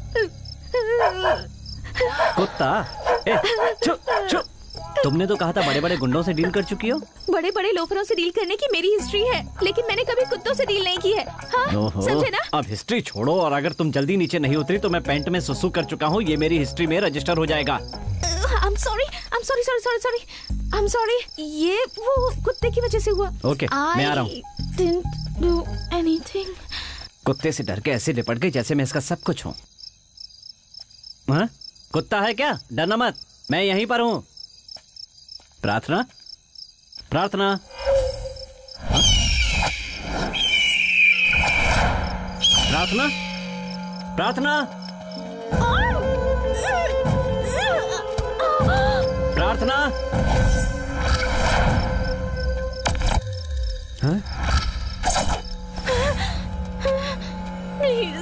[SPEAKER 1] कुत्ता ए, छु, छु। तुमने तो कहा था बड़े बड़े गुंडों से डील कर चुकी हो।
[SPEAKER 2] बड़े बड़े लोफरों से डील करने की मेरी हिस्ट्री है, लेकिन मैंने कभी कुत्तों से डील नहीं की है। हाँ, समझे ना?
[SPEAKER 1] अब हिस्ट्री छोड़ो, और अगर तुम जल्दी नीचे नहीं उतरी तो मैं पैंट में सुसु कर चुका हूँ, ये मेरी हिस्ट्री में रजिस्टर हो जाएगा।
[SPEAKER 2] I'm sorry, I'm sorry, sorry, sorry, sorry, I'm sorry. ये वो कुत्ते की वजह से हुआ।
[SPEAKER 1] ओके, मैं आ रहा हूँ।
[SPEAKER 2] Didn't do anything.
[SPEAKER 1] कुत्ते से डर के ऐसे लिपट गई जैसे मैं इसका सब कुछ हूँ। हाँ? कुत्ता है क्या? डरना मत, मैं यहीं पर हूँ। प्रार्थना प्रार्थना प्रार्थना प्रार्थना प्रार्थना। हाँ?
[SPEAKER 2] Please.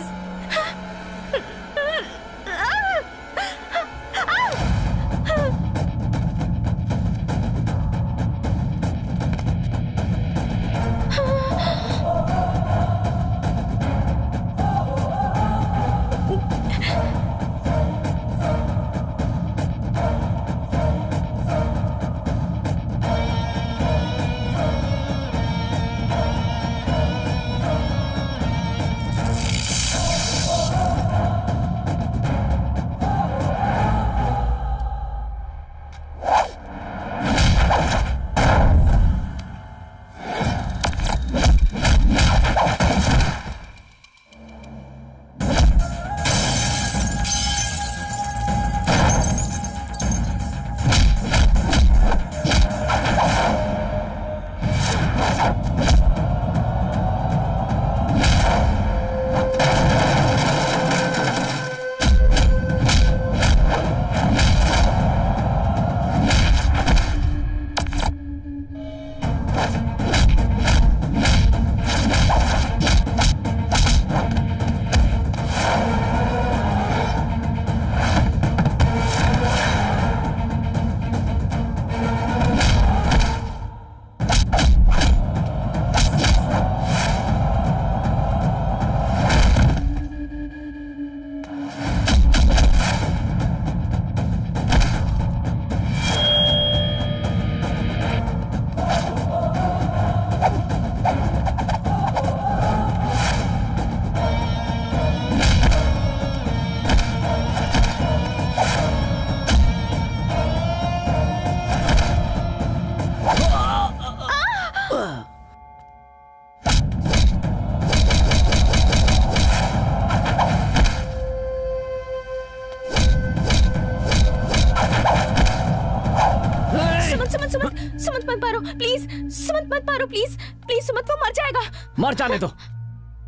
[SPEAKER 2] सुमंत मत मारो प्लीज, सुमंत मत मारो प्लीज, प्लीज सुमंत वो मर जाएगा।
[SPEAKER 1] मर जाने दो।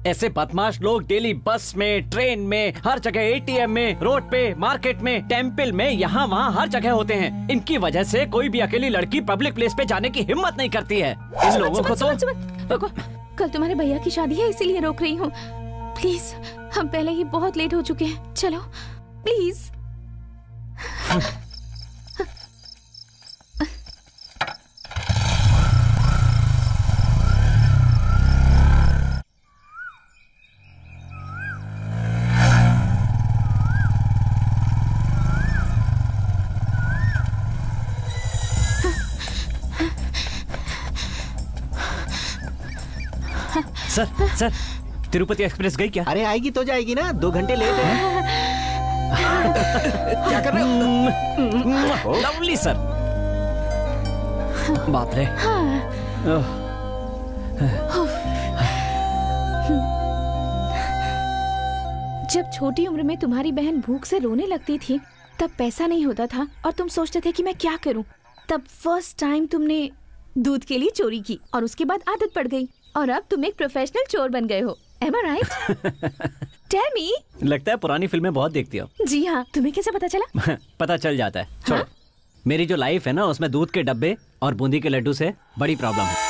[SPEAKER 1] ऐसे बदमाश लोग डेली बस में, ट्रेन में, हर जगह, एटीएम में, रोड पे, मार्केट में, टेम्पल में, यहाँ वहाँ हर जगह होते हैं। इनकी वजह से कोई भी अकेली लड़की पब्लिक प्लेस पे जाने की हिम्मत नहीं करती है। इन लोगों को तो
[SPEAKER 2] रुको, कल तुम्हारे भैया की शादी है इसीलिए रोक रही हूँ। प्लीज, हम पहले ही बहुत लेट हो चुके हैं, चलो please.
[SPEAKER 1] Sir, sir, Tirupati express गई क्या?
[SPEAKER 4] अरे आएगी तो जाएगी ना, दो घंटे लेट है।
[SPEAKER 1] क्या कर रहे हो? Lovely sir. बाप रे।
[SPEAKER 2] जब छोटी उम्र में तुम्हारी बहन भूख से रोने लगती थी, तब पैसा नहीं होता था और तुम सोचते थे कि मैं क्या करूं। तब फर्स्ट टाइम तुमने दूध के लिए चोरी की और उसके बाद आदत पड़ गई और अब तुम एक प्रोफेशनल चोर बन गए हो। Am I right? Tell me.
[SPEAKER 1] लगता है पुरानी फिल्में बहुत देखती हो।
[SPEAKER 2] जी हाँ, तुम्हें कैसे पता चला?
[SPEAKER 1] पता चल जाता है। छोड़ो। हाँ? मेरी जो लाइफ है ना, उसमें दूध के डब्बे और बूंदी के लड्डू से बड़ी प्रॉब्लम है।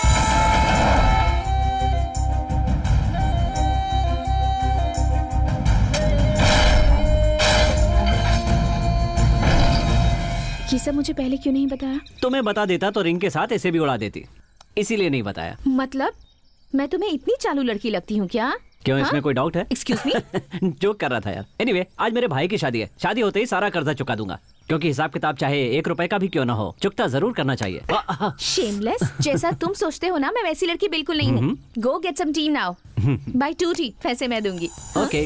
[SPEAKER 2] ये सब मुझे पहले क्यों नहीं बताया?
[SPEAKER 1] तुम्हें बता देता तो रिंग के साथ ऐसे भी उड़ा देती, इसीलिए नहीं बताया।
[SPEAKER 2] मतलब मैं तुम्हें इतनी चालू लड़की लगती हूँ क्या?
[SPEAKER 1] क्यों, हाँ? इसमें कोई डाउट है?
[SPEAKER 2] Excuse me.
[SPEAKER 1] जोक कर रहा था यार। एनीवे, आज मेरे भाई की शादी है। शादी होते ही सारा कर्जा चुका दूंगा, क्योंकि हिसाब किताब चाहे एक रुपए का भी क्यों ना हो, चुकता जरूर करना चाहिए।
[SPEAKER 2] शेमलेस, जैसा तुम सोचते हो ना, मैं वैसी लड़की बिल्कुल नहीं हूँ। Go get some tea now. Buy two tea, पैसे मैं दूंगी।
[SPEAKER 1] ओके।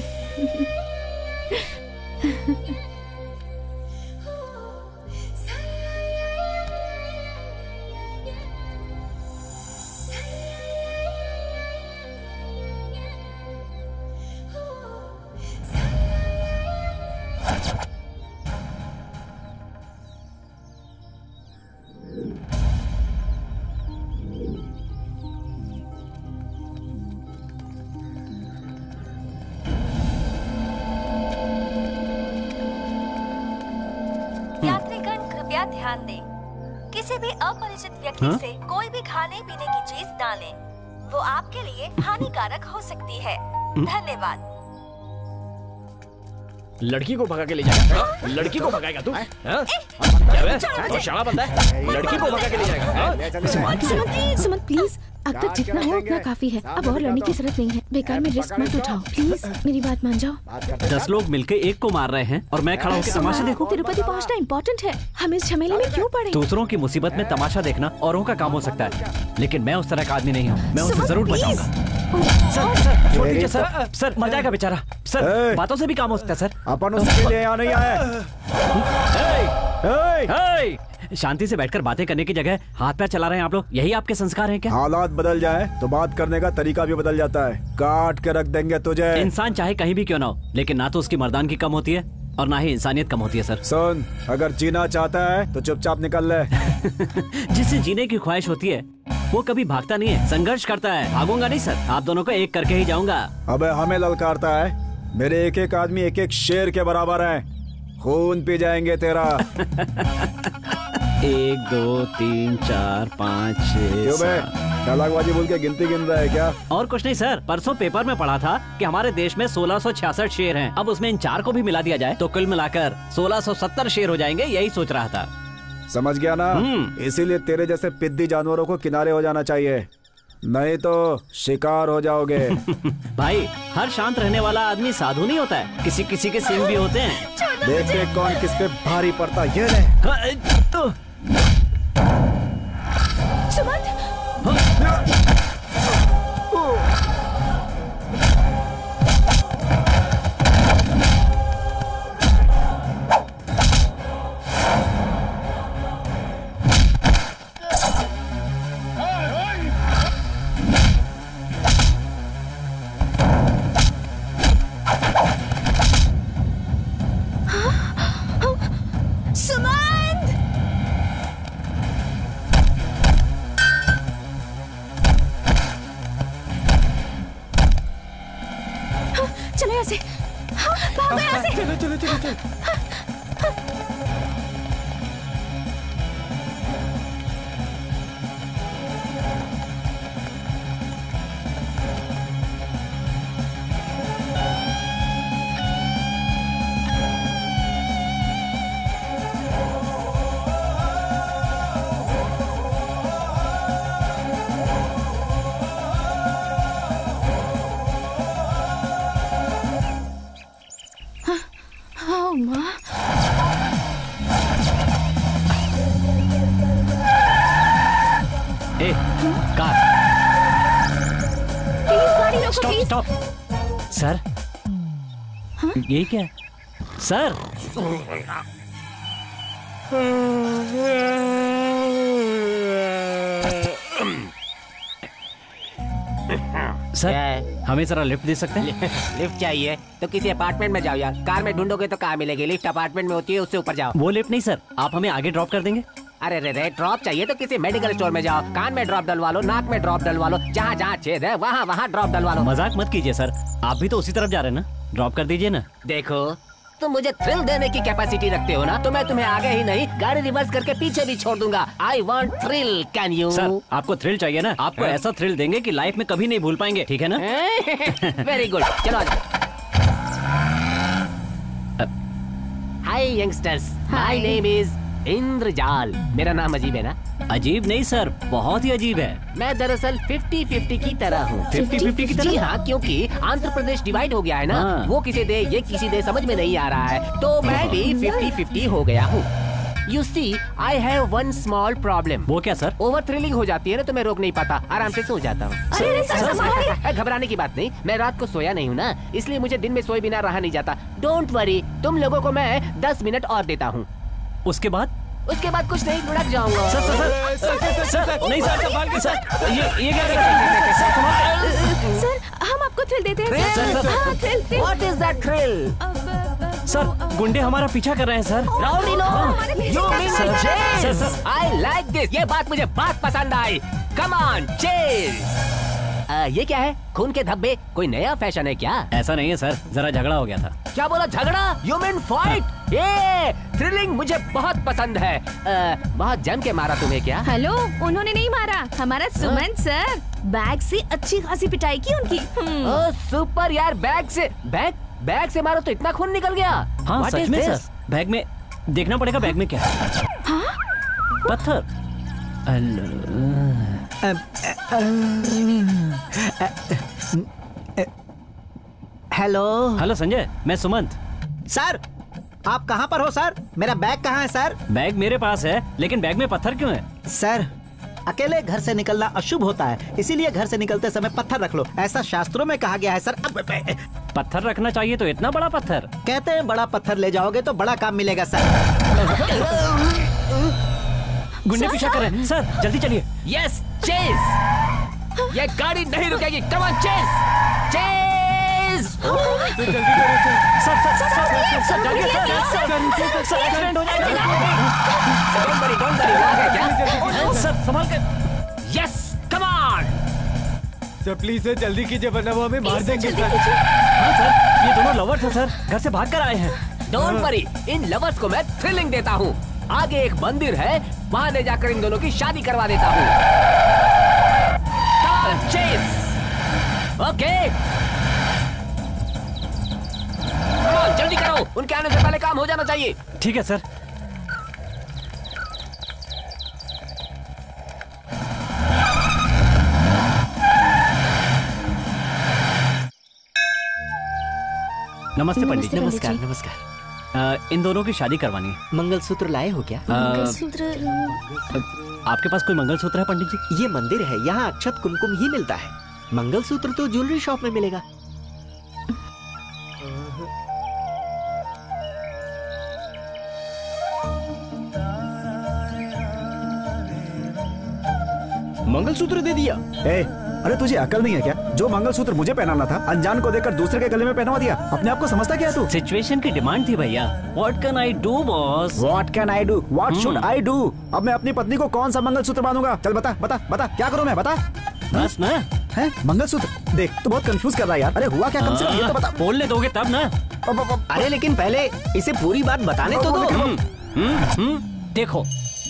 [SPEAKER 6] ध्यान दें, किसी भी अपरिचित व्यक्ति
[SPEAKER 1] हाँ?
[SPEAKER 6] से कोई भी खाने पीने की चीज ना लें, वो आपके लिए हानिकारक हो सकती है। धन्यवाद।
[SPEAKER 11] लड़की को भगा के ले जाएगा? लड़की को भगाएगा तू? क्या है? शाला बंदा है, लड़की को भगा के ले जाएगा?
[SPEAKER 2] सुमन, सुमन प्लीज, अब तक जितना हो उतना काफी है। अब और लड़ने की जरूरत नहीं है। बेकार में रिस्क मत उठाओ, प्लीज मेरी बात मान जाओ।
[SPEAKER 1] दस लोग मिलके एक को मार रहे हैं और मैं खड़ा होकर तमाशा देखूं?
[SPEAKER 2] तिरुपति पहुंचना इम्पोर्टेंट है, हम इस झमेले में क्यों पड़े?
[SPEAKER 1] दूसरों की मुसीबत में तमाशा देखना औरों का काम हो सकता है, लेकिन मैं उस तरह का आदमी नहीं हूँ। मैं उसे जरूर बचाऊंगा। सर, सर, छोड़ दीजिए सर। सर, मर जाएगा बेचारा। सर, बातों से भी काम हो सकता है सर।
[SPEAKER 3] अपन उसके लिए यहाँ नहीं आए।
[SPEAKER 1] शांति से बैठकर बातें करने की जगह हाथ पैर चला रहे हैं आप लोग। यही आपके संस्कार हैं क्या?
[SPEAKER 3] हालात बदल जाए तो बात करने का तरीका भी बदल जाता है। काट के रख देंगे तुझे।
[SPEAKER 1] इंसान चाहे कहीं भी क्यों ना हो, लेकिन ना तो उसकी मर्दानगी कम होती है और ना ही इंसानियत कम होती है सर।
[SPEAKER 3] सुन, अगर जीना चाहता है तो चुपचाप निकल ले।
[SPEAKER 1] जिसे जीने की ख्वाहिश होती है वो कभी भागता नहीं है, संघर्ष करता है। भागूंगा नहीं सर, आप दोनों को एक करके ही जाऊंगा।
[SPEAKER 3] अबे हमें ललकारता है? मेरे एक एक आदमी एक एक शेर के बराबर है। खून पी जाएंगे तेरा।
[SPEAKER 1] एक दो तीन चार पाँच छह सात।
[SPEAKER 3] डालागबाजी बोल के गिनती गिन रहा है क्या?
[SPEAKER 1] और कुछ नहीं सर, परसों पेपर में पढ़ा था कि हमारे देश में सोलह सौ छियासठ शेर हैं। अब उसमें इन चार को भी मिला दिया जाए तो कुल मिलाकर सोलह सौ सत्तर शेर हो जाएंगे। यही सोच रहा था।
[SPEAKER 3] समझ गया ना? इसीलिए तेरे जैसे पिद्दी जानवरों को किनारे हो जाना चाहिए, नहीं तो शिकार हो जाओगे।
[SPEAKER 1] भाई, हर शांत रहने वाला आदमी साधु नहीं होता है, किसी किसी के सींग भी होते हैं।
[SPEAKER 3] देखते कौन किस पे भारी पड़ता। ये ले।
[SPEAKER 1] तो
[SPEAKER 9] चलो चलो चलो चलो।
[SPEAKER 1] स्टॉप स्टॉप सर, ये क्या है सर? सर हमें जरा लिफ्ट दे सकते हैं?
[SPEAKER 13] लिफ्ट चाहिए तो किसी अपार्टमेंट में जाओ यार, कार में ढूंढोगे तो कहाँ मिलेगी? लिफ्ट अपार्टमेंट में होती है, उससे ऊपर जाओ।
[SPEAKER 1] वो लिफ्ट नहीं सर, आप हमें आगे ड्रॉप कर देंगे?
[SPEAKER 13] अरे रे रे ड्रॉप चाहिए तो किसी मेडिकल स्टोर में जाओ, कान में ड्रॉप डलवा लो, नाक में ड्रॉप डलवा लो, जहाँ जहाँ छेद है वहाँ वहाँ ड्रॉप डलवा लो।
[SPEAKER 1] मजाक मत कीजिए सर, आप भी तो उसी तरफ जा रहे हैं ना, ड्रॉप कर दीजिए ना।
[SPEAKER 13] देखो तुम मुझे थ्रिल देने की कैपेसिटी रखते हो ना, तो मैं तुम्हें आगे ही नहीं गाड़ी रिवर्स करके पीछे भी छोड़ दूंगा। I want thrill, can you?
[SPEAKER 1] Sir आपको थ्रिल चाहिए ना, आपको ऐसा थ्रिल देंगे कि लाइफ में कभी नहीं भूल पाएंगे, ठीक है ना?
[SPEAKER 13] वेरी गुड, चलो आ जाओ। Hi youngsters, my name is Indrajaal. मेरा नाम अजीब है ना?
[SPEAKER 1] अजीब नहीं सर, बहुत ही अजीब है।
[SPEAKER 13] मैं दरअसल फिफ्टी फिफ्टी की तरह हूँ।
[SPEAKER 1] फिफ्टी फिफ्टी की तरह?
[SPEAKER 13] जी हाँ, क्योंकि आंध्र प्रदेश डिवाइड हो गया है ना,
[SPEAKER 1] हाँ।
[SPEAKER 13] वो किसे दे ये किसी दे समझ में नहीं आ रहा है, तो मैं भी फिफ्टी फिफ्टी हो गया हूँ। You see, I have one small problem.
[SPEAKER 1] वो क्या सर?
[SPEAKER 13] ओवर थ्रिलिंग हो जाती है ना, तो मैं रोक नहीं पाता, आराम से सो जाता हूँ। घबराने की बात नहीं, मैं रात को सोया नहीं हूँ ना, इसलिए मुझे दिन में सोए बिना रहा नहीं जाता। डोंट वरी, तुम लोगों को मैं दस मिनट और देता हूँ।
[SPEAKER 1] उसके बाद?
[SPEAKER 13] उसके बाद कुछ नहीं, लुढ़क जाऊंगा।
[SPEAKER 1] Sir sir sir sir sir नहीं सर, संभाल के सर, ये ये क्या कर रहे हैं सर?
[SPEAKER 2] सर हम आपको थ्रिल देते हैं
[SPEAKER 1] सर, सर, सर।
[SPEAKER 2] हाँ, thrill thrill.
[SPEAKER 13] What is that thrill?
[SPEAKER 1] Sir गुंडे हमारा पीछा कर रहे हैं सर।
[SPEAKER 13] राउडी लोग, you mean
[SPEAKER 1] sir,
[SPEAKER 13] chase?
[SPEAKER 1] Sir, sir.
[SPEAKER 13] I like this. ये बात मुझे बात पसंद आई। Come on, chase. आ, ये क्या है? खून के धब्बे, कोई नया फैशन है क्या?
[SPEAKER 1] ऐसा नहीं है सर, जरा झगड़ा हो गया था।
[SPEAKER 13] क्या बोला, झगड़ा? You mean fight? ये थ्रिलिंग मुझे बहुत पसंद है। आ, बहुत जम के मारा तुम्हें क्या?
[SPEAKER 2] हेलो, उन्होंने नहीं मारा, हमारा सुमन सर बैग से अच्छी खासी पिटाई की उनकी।
[SPEAKER 13] ओ सुपर यार, बैग से बैग बैग से मारो तो इतना खून निकल गया?
[SPEAKER 1] हाँ
[SPEAKER 13] What
[SPEAKER 1] सच
[SPEAKER 13] is
[SPEAKER 1] में
[SPEAKER 13] this?
[SPEAKER 1] सर, बैग में देखना पड़ेगा, बैग में क्या है।
[SPEAKER 2] हाँ?
[SPEAKER 1] पत्थर।
[SPEAKER 10] हेलो
[SPEAKER 3] हेलो संजय, मैं सुमंत।
[SPEAKER 10] सर आप कहाँ पर हो सर? मेरा बैग कहाँ है सर?
[SPEAKER 3] बैग मेरे पास है, लेकिन बैग में पत्थर क्यों है?
[SPEAKER 10] सर अकेले घर से निकलना अशुभ होता है, इसीलिए घर से निकलते समय पत्थर रख लो, ऐसा शास्त्रों में कहा गया है सर। अब
[SPEAKER 3] पत्थर रखना चाहिए तो इतना बड़ा पत्थर?
[SPEAKER 10] कहते हैं बड़ा पत्थर ले जाओगे तो बड़ा काम मिलेगा सर।
[SPEAKER 3] गुंडे पीछा कर रहे हैं सर, जल्दी चलिए।
[SPEAKER 13] यस चेस, ये गाड़ी नहीं रुकेगी। Come on chase chase.
[SPEAKER 3] जल्दी करो sir. Sir sir sir sir जल्दी सर, सर एक्सीडेंट हो जाएगा।
[SPEAKER 13] डोंट वरी डोंट वरी, वो है क्या?
[SPEAKER 3] सर संभाल कर।
[SPEAKER 13] Yes come on
[SPEAKER 9] sir, please sir जल्दी कीजिए वरना वो हमें मार देंगे सर।
[SPEAKER 3] हाँ सर, ये दोनों लवर्स हैं सर, घर से भाग कर आए हैं।
[SPEAKER 13] डोंट वरी, इन लवर्स को मैं थ्रिलिंग देता हूँ। आगे एक मंदिर है, वहाँ ले जाकर इन दोनों की शादी करवा देता हूँ। चेस ओके, जल्दी करो, उनके आने से पहले काम हो जाना चाहिए।
[SPEAKER 3] ठीक है सर। नमस्ते पंडित जी।
[SPEAKER 4] नमस्कार नमस्कार।
[SPEAKER 3] अ, इन दोनों की शादी करवानी है।
[SPEAKER 4] मंगलसूत्र लाए हो क्या?
[SPEAKER 2] मंगलसूत्र।
[SPEAKER 3] आपके पास कोई मंगलसूत्र है पंडित जी?
[SPEAKER 4] ये मंदिर है, यहाँ अक्षत कुमकुम ही मिलता है, मंगलसूत्र तो ज्वेलरी शॉप में मिलेगा।
[SPEAKER 11] मंगलसूत्र दे दिया?
[SPEAKER 3] ए, अरे तुझे अकल नहीं है क्या? जो मंगलसूत्र मुझे पहनाना था अनजान को देकर दूसरे के गले में पहनवा दिया। अपने आप को समझता क्या तू? सिचुएशन की डिमांड थी भैया। What can I do boss? What can I do? What should I do? अब मैं अपनी पत्नी को कौन सा मंगलसूत्र बांधूंगा? चल बता बता बता, क्या करूँ मैं, बता। बस ना है मंगलसूत्र। देख तू बहुत कंफ्यूज कर रहा है यार। अरे हुआ क्या, कम से कम ये तो बता। बोलने दोगे तब ना।
[SPEAKER 4] अरे लेकिन पहले इसे पूरी बात बताने तो दो।
[SPEAKER 1] हम्म, हम्म, हम्म, देखो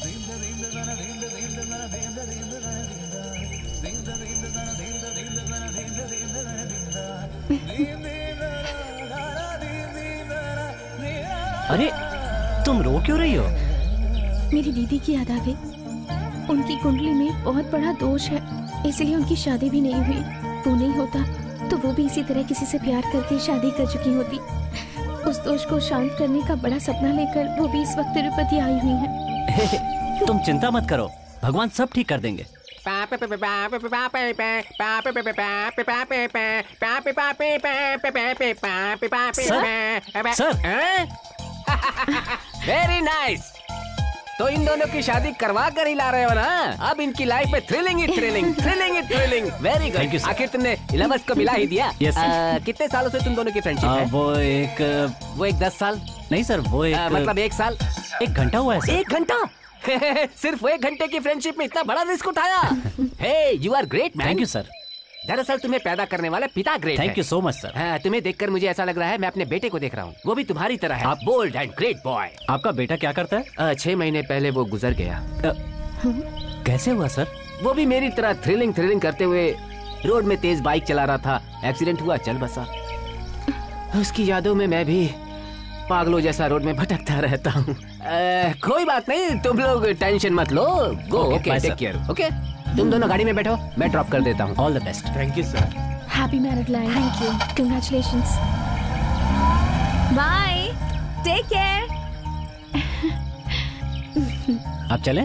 [SPEAKER 1] अरे तुम रो क्यों रही हो?
[SPEAKER 2] मेरी दीदी की याद आ गई। उनकी कुंडली में बहुत बड़ा दोष है, इसलिए उनकी शादी भी नहीं हुई। वो नहीं होता तो वो भी इसी तरह किसी से प्यार करके शादी कर चुकी होती। उस दोष को शांत करने का बड़ा सपना लेकर वो भी इस वक्त तिरुपति आई हुई हैं।
[SPEAKER 1] तुम चिंता मत करो, भगवान सब ठीक कर देंगे।
[SPEAKER 11] Sir, sir. Very nice. तो इन दोनों की शादी करवा कर ही ला रहे हो ना? अब इनकी लाइफ में थ्रिलिंग ही थ्रिलिंग, थ्रिलिंग ही थ्रिलिंग। Very good. आखिर तुमने इलेवंथ को मिला ही दिया।
[SPEAKER 1] yes,
[SPEAKER 11] आ, कितने सालों से तुम दोनों की फ्रेंडशिप है?
[SPEAKER 1] वो एक
[SPEAKER 11] वो एक दस साल
[SPEAKER 1] नहीं सर, वो एक
[SPEAKER 11] आ, मतलब एक साल
[SPEAKER 1] एक घंटा हुआ है सर।
[SPEAKER 11] एक घंटा? सिर्फ एक घंटे की फ्रेंडशिप में इतना बड़ा रिस्क उठाया। Hey, you are great man.
[SPEAKER 1] Thank you sir.
[SPEAKER 11] दरअसल तुम्हें पैदा करने वाले पिता ग्रेट है।
[SPEAKER 1] Thank you so much sir.
[SPEAKER 11] हाँ, तुम्हें देखकर मुझे ऐसा लग रहा है मैं अपने बेटे को देख रहा हूँ। वो भी तुम्हारी तरह है। आप बोल्ड एंड ग्रेट बॉय।
[SPEAKER 1] आपका बेटा क्या करता है?
[SPEAKER 11] छह महीने पहले वो गुजर गया।
[SPEAKER 1] कैसे हुआ सर?
[SPEAKER 11] वो भी मेरी तरह थ्रिलिंग थ्रिलिंग करते हुए रोड में तेज बाइक चला रहा था। एक्सीडेंट हुआ, चल बसा। उसकी यादों में मैं भी पागलों जैसा रोड में भटकता रहता हूँ। कोई बात नहीं, तुम लोग टेंशन मत लो। Go, okay, take care. Okay, तुम दोनों गाड़ी में बैठो, मैं ड्रॉप कर देता हूँ।
[SPEAKER 1] All the best.
[SPEAKER 9] Thank you sir.
[SPEAKER 2] Happy married life. Thank you. Congratulations. Bye, take care.
[SPEAKER 1] आप चलें?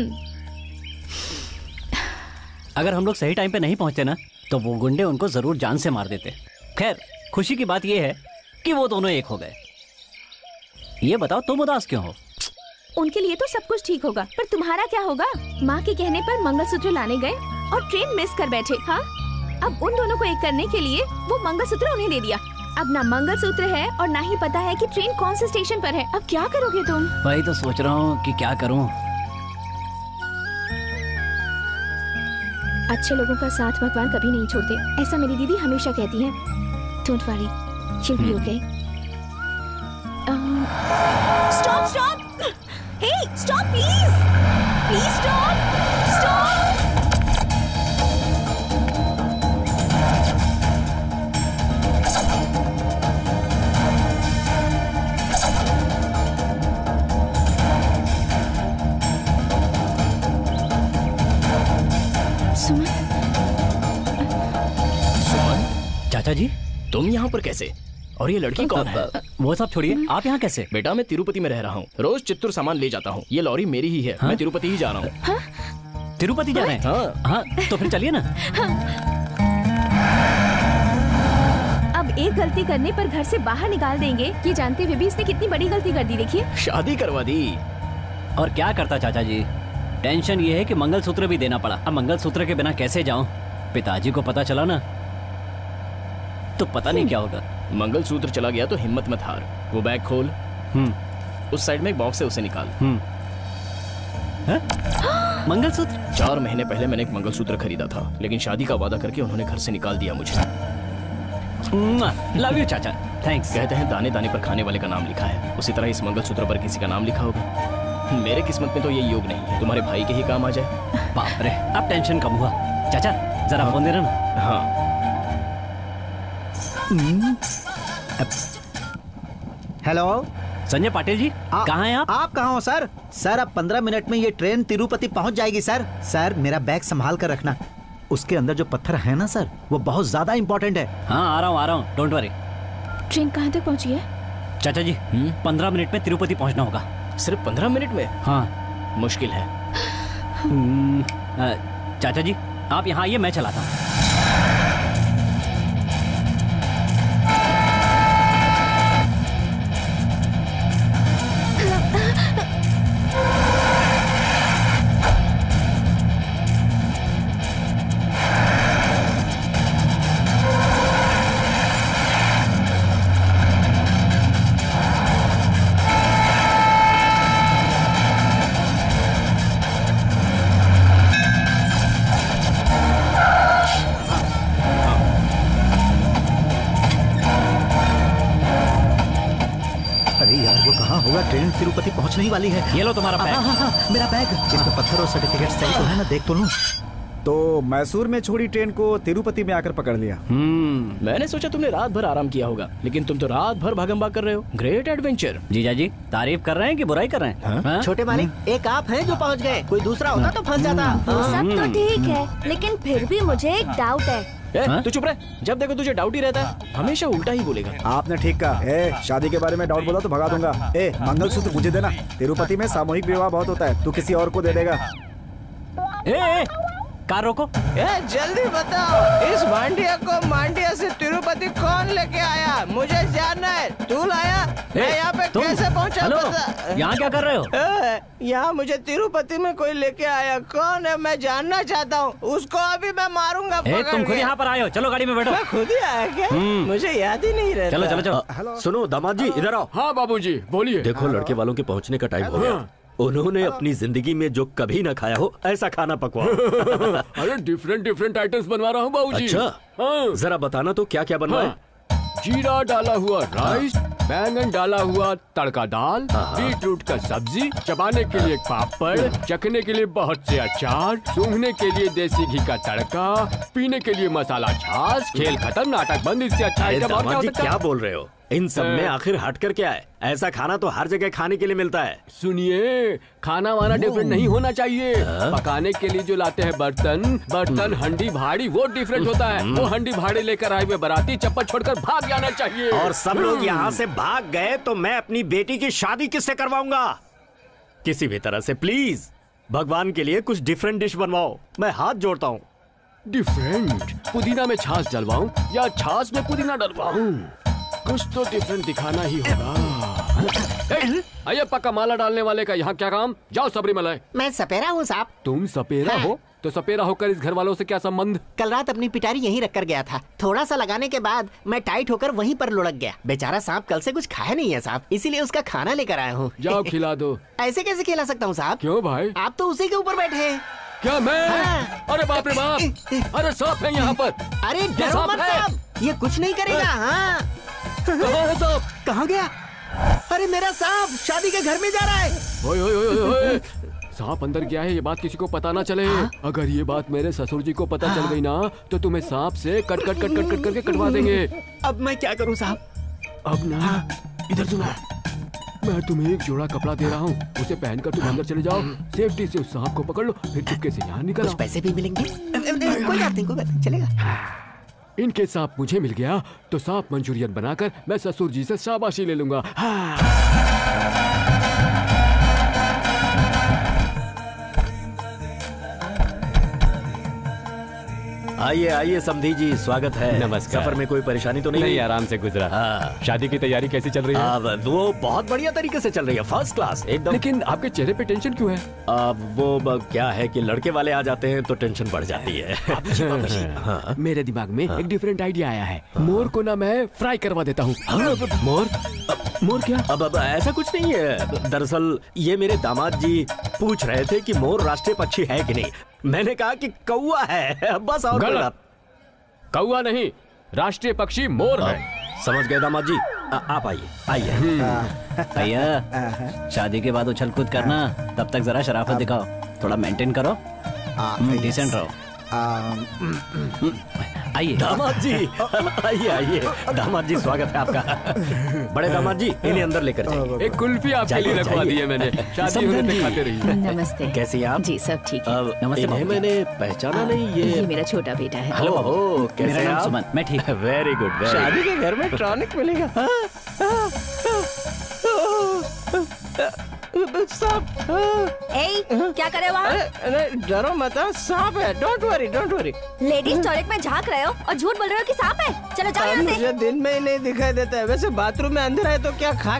[SPEAKER 1] अगर हम लोग सही टाइम पे नहीं पहुंचते ना तो वो गुंडे उनको जरूर जान से मार देते। खैर, खुशी की बात ये है कि वो दोनों एक हो गए। ये बताओ, तुम उदास क्यों हो?
[SPEAKER 2] उनके लिए तो सब कुछ ठीक होगा, पर तुम्हारा क्या होगा? माँ के कहने पर मंगलसूत्र लाने गए और ट्रेन मिस कर बैठे। हाँ, अब उन दोनों को एक करने के लिए वो मंगलसूत्र उन्हें दे दिया। अब ना मंगलसूत्र है और ना ही पता है कि ट्रेन कौन से स्टेशन पर है। अब क्या करोगे तुम?
[SPEAKER 1] वही तो सोच रहा हूँ कि क्या करूँ।
[SPEAKER 2] अच्छे लोगों का साथ भगवान कभी नहीं छोड़ते, ऐसा मेरी दीदी हमेशा कहती है। Don't worry, she'll be okay. Stop, stop! Hey, stop, please! Please stop! Stop! Suman?
[SPEAKER 11] Suman?
[SPEAKER 1] चाचा जी,
[SPEAKER 11] तुम यहाँ पर कैसे? और ये लड़की कौन है?
[SPEAKER 1] वो सब छोड़िए, आप यहाँ कैसे?
[SPEAKER 11] बेटा, मैं तिरुपति में रह रहा हूँ। रोज चित्तूर सामान ले जाता हूँ। ये लॉरी मेरी ही है। हाँ? मैं तिरुपति ही जा रहा हूँ।
[SPEAKER 2] हाँ?
[SPEAKER 1] तिरुपति जा रहे हैं?
[SPEAKER 11] हाँ।
[SPEAKER 1] हाँ, तो फिर चलिए ना।
[SPEAKER 2] हाँ। अब एक गलती करने पर घर से बाहर निकाल देंगे, ये जानते हुए भी इसने कितनी बड़ी गलती कर दी। देखिए,
[SPEAKER 11] शादी करवा दी।
[SPEAKER 1] और क्या करता चाचा जी? टेंशन ये है कि मंगलसूत्र भी देना पड़ा। अब मंगलसूत्र के बिना कैसे जाऊँ? पिताजी को पता चला ना तो पता नहीं क्या होगा।
[SPEAKER 11] मंगलसूत्र चला गया तो हिम्मत मत हार। वो बैग खोल।
[SPEAKER 1] हम्म।
[SPEAKER 11] उस साइड में एक बॉक्स है, उसे निकाल।
[SPEAKER 1] हम्म। मंगलसूत्र?
[SPEAKER 11] चार महीने पहले मैंने एक मंगलसूत्र खरीदा था, लेकिन शादी का वादा करके उन्होंने घर से निकाल दिया मुझे।
[SPEAKER 1] लव यू चाचा। थैंक्स।
[SPEAKER 11] कहते हैं दाने दाने पर खाने वाले का नाम लिखा है, उसी तरह इस मंगलसूत्र पर किसी का नाम लिखा होगा। मेरे किस्मत में तो ये योग नहीं है, तुम्हारे भाई के ही काम आ जाए।
[SPEAKER 1] बाप रे, अब टेंशन कम हुआ। चाचा जरा फोन दे रहा ना।
[SPEAKER 11] हाँ।
[SPEAKER 10] हेलो
[SPEAKER 3] संजय पाटिल जी, कहाँ हैं आप?
[SPEAKER 10] आप कहाँ हो सर? सर अब पंद्रह मिनट में ये ट्रेन तिरुपति पहुँच जाएगी सर। सर मेरा बैग संभाल कर रखना, उसके अंदर जो पत्थर है ना सर, वो बहुत ज्यादा इम्पोर्टेंट है।
[SPEAKER 1] हाँ आ रहा हूँ आ रहा हूँ, डोंट वरी।
[SPEAKER 2] ट्रेन कहाँ तक पहुँची है?
[SPEAKER 1] चाचा जी पंद्रह मिनट में तिरुपति पहुँचना होगा।
[SPEAKER 11] सिर्फ पंद्रह मिनट में?
[SPEAKER 1] हाँ।
[SPEAKER 11] मुश्किल है।
[SPEAKER 1] चाचा जी आप यहाँ आइए, मैं चलाता हूँ।
[SPEAKER 10] अरे यार वो कहाँ होगा, ट्रेन तिरुपति पहुंचने ही वाली है।
[SPEAKER 1] ये लो तुम्हारा बैग।
[SPEAKER 10] हाँ, हाँ, हाँ, मेरा बैग, इसमें पत्थर और सर्टिफिकेट सही तो है ना, देख तो लूं।
[SPEAKER 3] तो मैसूर में छोड़ी ट्रेन को तिरुपति में आकर पकड़ लिया।
[SPEAKER 11] हम्म मैंने सोचा तुमने रात भर आराम किया होगा, लेकिन तुम तो रात भर भागम भाग कर रहे हो। Great adventure.
[SPEAKER 1] जीजा जी तारीफ कर रहे हैं कि बुराई कर रहे हैं? हाँ?
[SPEAKER 4] छोटे मालिक एक आप हैं जो पहुंच गए, कोई दूसरा होता तो फंस जाता।
[SPEAKER 6] वो सब तो ठीक है, लेकिन फिर भी मुझे एक डाउट है।
[SPEAKER 11] ए, तू चुप रहे, जब देखो तुझे डाउट ही रहता है, हमेशा उल्टा ही बोलेगा।
[SPEAKER 3] आपने ठीक कहा। ए, शादी के बारे में डाउट बोला तो भगा दूंगा। ए, मंगलसूत्र मुझे देना, तिरुपति में सामूहिक विवाह बहुत होता है, तू किसी और को दे देगा।
[SPEAKER 1] ए, ए, कार रोको।
[SPEAKER 4] ए, जल्दी बताओ इस मांडिया को मांडिया से तिरुपति कौन लेके आया, मुझे जानना है। तू लाया? मैं यहाँ पे कैसे पहुँचा?
[SPEAKER 1] हेलो, यहाँ क्या कर रहे हो?
[SPEAKER 4] यहाँ मुझे तिरुपति में कोई लेके आया, कौन है मैं जानना चाहता हूँ, उसको अभी मैं मारूंगा।
[SPEAKER 1] ए, तुम खुद यहाँ पर आए हो, चलो गाड़ी में बैठो।
[SPEAKER 4] मैं खुद ही आया क्या? मुझे याद ही नहीं रहता।
[SPEAKER 1] चलो चलो चलो।
[SPEAKER 5] सुनो दामाद जी, इधर आओ।
[SPEAKER 7] हाँ बाबूजी बोलिए।
[SPEAKER 5] देखो लड़के वालों के पहुंचने का टाइम हो गया। उन्होंने अपनी जिंदगी में जो कभी ना खाया हो ऐसा खाना पकवाओ।
[SPEAKER 7] अरे डिफरेंट डिफरेंट आइटम्स बनवा रहा हूँ बाबूजी।
[SPEAKER 5] अच्छा,
[SPEAKER 7] हाँ।
[SPEAKER 5] जरा बताना तो क्या क्या बनवाए?
[SPEAKER 7] हाँ। जीरा डाला हुआ राइस, बैंगन डाला हुआ तड़का दाल, बीटरूट का सब्जी, चबाने के लिए पापड़, चखने के लिए बहुत से अचार, सूंघने के लिए देसी घी का तड़का, पीने के लिए मसाला छाछ। खेल खत्म, नाटक बंद। इससे अच्छा आइटम और क्या हो सकता है?
[SPEAKER 5] क्या बोल रहे हो? इन सब में आखिर हट कर क्या है? ऐसा खाना तो हर जगह खाने के लिए मिलता है।
[SPEAKER 7] सुनिए, खाना वाना डिफरेंट नहीं होना चाहिए। पकाने के लिए जो लाते हैं बर्तन बर्तन हंडी भाड़ी, वो डिफरेंट होता है। वो हंडी भाड़ी लेकर आए हुए बाराती चप्पल छोड़कर भाग जाना चाहिए।
[SPEAKER 5] और सब लोग यहाँ से भाग गए तो मैं अपनी बेटी की शादी किससे करवाऊंगा? किसी भी तरह से प्लीज भगवान के लिए कुछ डिफरेंट डिश बनवाओ, मैं हाथ जोड़ता हूँ।
[SPEAKER 7] डिफरेंट? पुदीना में छाछ डलवाऊं या छाछ में पुदीना डलवाऊं? कुछ तो डिफरेंट दिखाना ही होगा। आइए, पक्का माला डालने वाले का यहाँ क्या काम? जाओ सबरीमलई।
[SPEAKER 4] मैं सपेरा हूँ साहब।
[SPEAKER 7] तुम सपेरा
[SPEAKER 4] हाँ।
[SPEAKER 7] हो? तो सपेरा होकर इस घर वालों से क्या संबंध?
[SPEAKER 4] कल रात अपनी पिटारी यहीं रख कर गया था, थोड़ा सा लगाने के बाद मैं टाइट होकर वहीं पर लुढ़क गया। बेचारा सांप कल से कुछ खाया नहीं है साहब, इसीलिए उसका खाना लेकर आया हूँ।
[SPEAKER 7] जाओ खिला दो।
[SPEAKER 4] ऐसे कैसे खिला सकता हूँ साहब?
[SPEAKER 7] क्यों भाई?
[SPEAKER 4] आप तो उसी के ऊपर बैठे हैं।
[SPEAKER 7] क्या मैं?
[SPEAKER 4] हाँ।
[SPEAKER 7] अरे बाप रे बाप, अरे सांप है यहाँ पर।
[SPEAKER 4] अरे डरो मत साहब, ये कुछ नहीं करेगा। हाँ
[SPEAKER 7] कहाँ है सांप?
[SPEAKER 4] कहाँ गया? अरे मेरा सांप शादी के घर में जा रहा है।
[SPEAKER 7] ओए ओए ओए ओए, सांप अंदर गया है, ये बात किसी को पता ना चले। हाँ? अगर ये बात मेरे ससुर जी को पता हाँ? चल गई ना तो तुम्हें सांप से कट कट कट कट कट करके कटवा देंगे।
[SPEAKER 4] अब मैं क्या करूँ साहब?
[SPEAKER 7] अब ना हाँ? इधर सुनो, मैं तुम्हें एक जोड़ा कपड़ा दे रहा हूँ, उसे पहनकर तुम अंदर चले जाओ, सेफ्टी से उस सांप को पकड़ लो, फिर चुपके से यहाँ निकल।
[SPEAKER 4] कुछ पैसे भी मिलेंगे? कोई बात नहीं, कोई बात नहीं, चलेगा।
[SPEAKER 7] इनके सांप मुझे मिल गया तो सांप मंचूरियन बनाकर मैं ससुर जी से शाबाशी ले लूंगा। हाँ।
[SPEAKER 5] आइए आइए समधी जी, स्वागत है।
[SPEAKER 7] नमस्कार।
[SPEAKER 5] सफर में कोई परेशानी तो नहीं?
[SPEAKER 7] नहीं, आराम से गुजरा।
[SPEAKER 5] हाँ।
[SPEAKER 7] शादी की तैयारी कैसी चल रही है?
[SPEAKER 5] अब वो बहुत बढ़िया तरीके से चल रही है, फर्स्ट क्लास एकदम।
[SPEAKER 7] लेकिन आपके चेहरे पे टेंशन क्यों है?
[SPEAKER 5] अब वो ब, क्या है कि लड़के वाले आ जाते हैं तो टेंशन बढ़ जाती है।
[SPEAKER 7] हाँ। मेरे दिमाग में हाँ। एक डिफरेंट आइडिया आया है। मोर को ना मैं फ्राई करवा देता हूँ।
[SPEAKER 5] हाँ। मोर?
[SPEAKER 7] मोर क्या?
[SPEAKER 5] अब अब ऐसा कुछ नहीं है। दरअसल ये मेरे दामाद जी पूछ रहे थे कि मोर राष्ट्रीय पक्षी है कि नहीं। मैंने कहा कि कौवा है, बस। और
[SPEAKER 7] गलत। कौवा नहीं, राष्ट्रीय पक्षी मोर है।
[SPEAKER 5] समझ गए दामाद जी। आ, आप आइए आइए।
[SPEAKER 1] भैया शादी के बाद उछल कूद करना, तब तक जरा शराफत दिखाओ, थोड़ा मेंटेन करो, डिसेंट रहो। आइए
[SPEAKER 5] दामाद जी, आइए आइए। दामाद जी स्वागत है आपका। बड़े दामाद जी, इन्हें अंदर लेकर जाइए।
[SPEAKER 7] एक कुल्फी आपके लिए रखवा दी है मैंने, शादी होने तक खाते रहिए।
[SPEAKER 2] नमस्ते।
[SPEAKER 5] कैसी हैं आप?
[SPEAKER 2] जी सब ठीक है।
[SPEAKER 1] नमस्ते।
[SPEAKER 5] इन्हें मैंने पहचाना नहीं। ये
[SPEAKER 2] ये मेरा छोटा बेटा है।
[SPEAKER 1] हेलो
[SPEAKER 5] ओह, कैसे
[SPEAKER 1] मेरा
[SPEAKER 5] हैं
[SPEAKER 1] नाम
[SPEAKER 5] आप?
[SPEAKER 1] सुमन, मैं ठीक।
[SPEAKER 5] Very good.
[SPEAKER 4] शादी के घर में टॉनिक मिलेगा। सांप।
[SPEAKER 6] ए, क्या करे वहाँ?
[SPEAKER 4] अरे डरो मत, सांप है। Don't worry don't worry.
[SPEAKER 6] Ladies toilet में झांक रहे हो और झूठ बोल रहे हो कि सांप है। चलो जाओ यहाँ से।
[SPEAKER 4] मुझे दिन में ही नहीं दिखाई देता है, वैसे बाथरूम में अंधेरा है तो क्या खाक?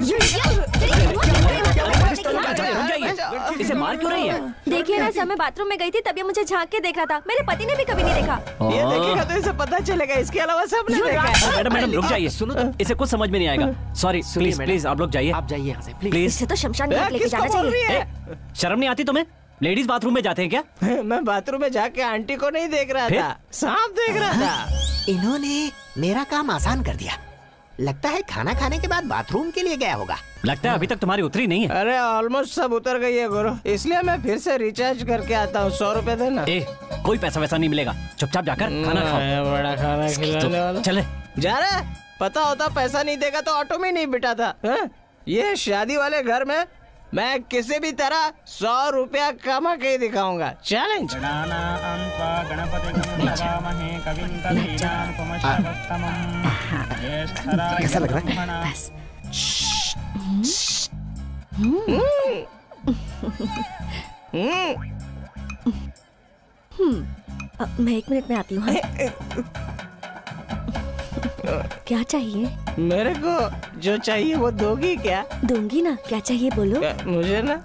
[SPEAKER 1] इसे मार क्यों रही है?
[SPEAKER 6] देखिए ना सर, मैं बाथरूम में गई थी तभी मुझे झांक के देख रहा था। मेरे पति ने भी कभी नहीं देखा।
[SPEAKER 4] ये देखेगा तो इसे पता चलेगा, इसके अलावा सब ने देखा है।
[SPEAKER 1] मैडम मैडम रुक जाइए, सुनो तो, इसे कुछ समझ में नहीं आएगा। सॉरी, प्लीज प्लीज आप लोग जाइए।
[SPEAKER 4] आप जाइए यहाँ से
[SPEAKER 1] प्लीज।
[SPEAKER 6] इसे तो शमशान घाट लेके जाना चाहिए।
[SPEAKER 1] शर्म नहीं आती तुम्हें? लेडीज बाथरूम में जाते हैं क्या?
[SPEAKER 4] मैं बाथरूम में जाके आंटी को नहीं देख रहा था, सांप देख रहा था। इन्होंने मेरा काम आसान कर दिया।
[SPEAKER 10] लगता है खाना खाने के बाद बाथरूम के लिए गया होगा।
[SPEAKER 1] लगता है अभी तक तुम्हारी उतरी नहीं है।
[SPEAKER 4] अरे ऑलमोस्ट सब उतर गई है गुरु, इसलिए मैं फिर से रिचार्ज करके आता हूँ। सौ रुपए देना।
[SPEAKER 1] ए, कोई पैसा वैसा नहीं मिलेगा, चुपचाप जाकर खाना खाओ।
[SPEAKER 4] बड़ा खाना खिलाने वाला।
[SPEAKER 1] चले
[SPEAKER 4] जा रहे। पता होता पैसा नहीं देगा तो ऑटो में नहीं बिठा था। है? ये शादी वाले घर में मैं किसी भी तरह सौ रुपया कमा के दिखाऊंगा। चैलेंज।
[SPEAKER 3] कैसा लग रहा है?
[SPEAKER 6] बस। अब मैं एक मिनट में आती हूँ। हाँ? क्या चाहिए?
[SPEAKER 4] मेरे को जो चाहिए वो दोगी क्या?
[SPEAKER 6] दूंगी ना, क्या चाहिए बोलो।
[SPEAKER 4] मुझे ना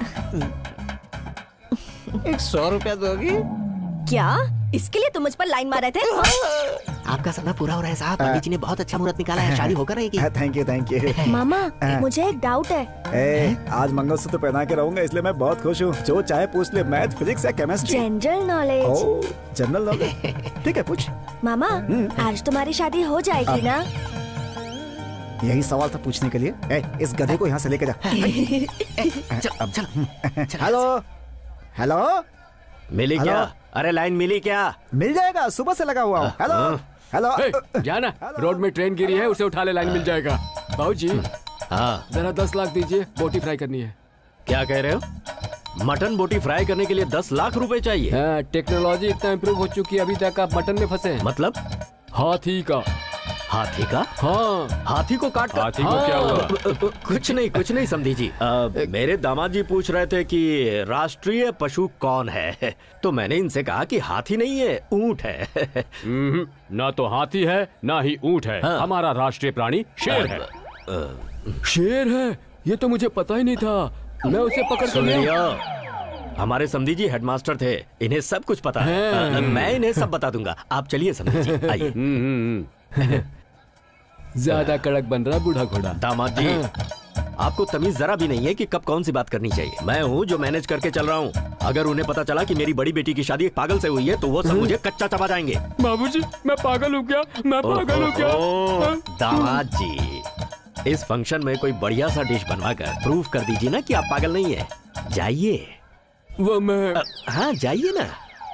[SPEAKER 4] एक सौ रुपया दोगी
[SPEAKER 6] क्या? इसके लिए तुम मुझ पर लाइन मार रहे थे?
[SPEAKER 10] आपका सपना पूरा हो रहा है साहब। पंडित जी ने बहुत अच्छा मुहूर्त निकाला है, शादी होकर रहेगी।
[SPEAKER 3] Thank you thank you.
[SPEAKER 6] मामा मुझे एक डाउट है।
[SPEAKER 3] ए, आज मंगलसूत्र पहना के रहूंगा इसलिए मैं बहुत खुश हूँ। जो चाहे पूछ ले, मैथ फिजिक्स या chemistry.
[SPEAKER 6] General knowledge.
[SPEAKER 3] General knowledge ठीक है, पूछ।
[SPEAKER 6] मामा आज तुम्हारी शादी हो जाएगी ना?
[SPEAKER 3] यही सवाल था पूछने के लिए। ए, इस गधे को यहाँ से लेके जा।
[SPEAKER 10] अब चल।
[SPEAKER 3] हेलो हेलो
[SPEAKER 5] मिली क्या? अरे लाइन मिली क्या?
[SPEAKER 3] मिल जाएगा, सुबह से लगा हुआ हूँ। हेलो हेलो
[SPEAKER 7] जाना, रोड में ट्रेन गिरी है, उसे उठा ले, लाइन मिल जाएगा। बाबू जी
[SPEAKER 5] हाँ
[SPEAKER 7] जरा दस लाख दीजिए, बोटी फ्राई करनी है।
[SPEAKER 5] क्या कह रहे हो? मटन बोटी फ्राई करने के लिए दस लाख रुपए चाहिए?
[SPEAKER 7] हाँ, टेक्नोलॉजी इतना इम्प्रूव हो चुकी है, अभी तक आप मटन में फंसे हैं।
[SPEAKER 5] मतलब?
[SPEAKER 7] हाथी का।
[SPEAKER 5] हाथी का?
[SPEAKER 7] हाँ,
[SPEAKER 5] हाथी को काट कर?
[SPEAKER 7] हाथी को क्या हुआ?
[SPEAKER 5] कुछ नहीं कुछ नहीं समझी जी। आ, मेरे दामाद जी पूछ रहे थे कि राष्ट्रीय पशु कौन है, तो मैंने इनसे कहा कि हाथी नहीं है, ऊंट है।
[SPEAKER 7] ना तो हाथी है ना ही ऊंट है। हाँ। हमारा राष्ट्रीय प्राणी शेर है। शेर है? ये तो मुझे पता ही नहीं था। मैं उसे पकड़ कर
[SPEAKER 5] लिया। हमारे समधी जी हेडमास्टर थे, इन्हें सब कुछ पता है। आ, मैं इन्हें सब बता दूंगा। आप चलिए समधी जी, आइए।
[SPEAKER 7] ज्यादा कड़क बन रहा बूढ़ा घोड़ा।
[SPEAKER 5] दामाद जी आपको तमीज जरा भी नहीं है कि कब कौन सी बात करनी चाहिए। मैं हूँ जो मैनेज करके चल रहा हूँ। अगर उन्हें पता चला कि मेरी बड़ी बेटी की शादी एक पागल से हुई है तो वो सब मुझे कच्चा चबा जाएंगे।
[SPEAKER 7] बाबूजी मैं पागल हूँ क्या? मैं पागल हूँ क्या?
[SPEAKER 5] दामाद जी इस फंक्शन में कोई बढ़िया सा डिश बनवाकर प्रूव कर दीजिए ना कि आप पागल नहीं है। जाइए।
[SPEAKER 7] वो मैं
[SPEAKER 5] हाँ जाइए ना।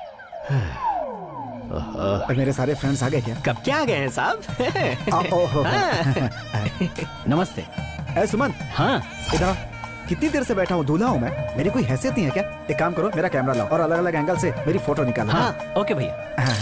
[SPEAKER 3] मेरे सारे फ्रेंड्स आ गए क्या?
[SPEAKER 5] कब क्या आ गए हैं साहब?
[SPEAKER 1] नमस्ते।
[SPEAKER 3] ए सुमन।
[SPEAKER 1] हाँ
[SPEAKER 3] इधर कितनी देर से बैठा हूँ, दूल्हा हूँ मैं, मेरी कोई हैसियत नहीं है क्या? एक काम करो, मेरा कैमरा लाओ और अलग अलग एंगल से मेरी फोटो निकालो।
[SPEAKER 1] हाँ ओके भैया।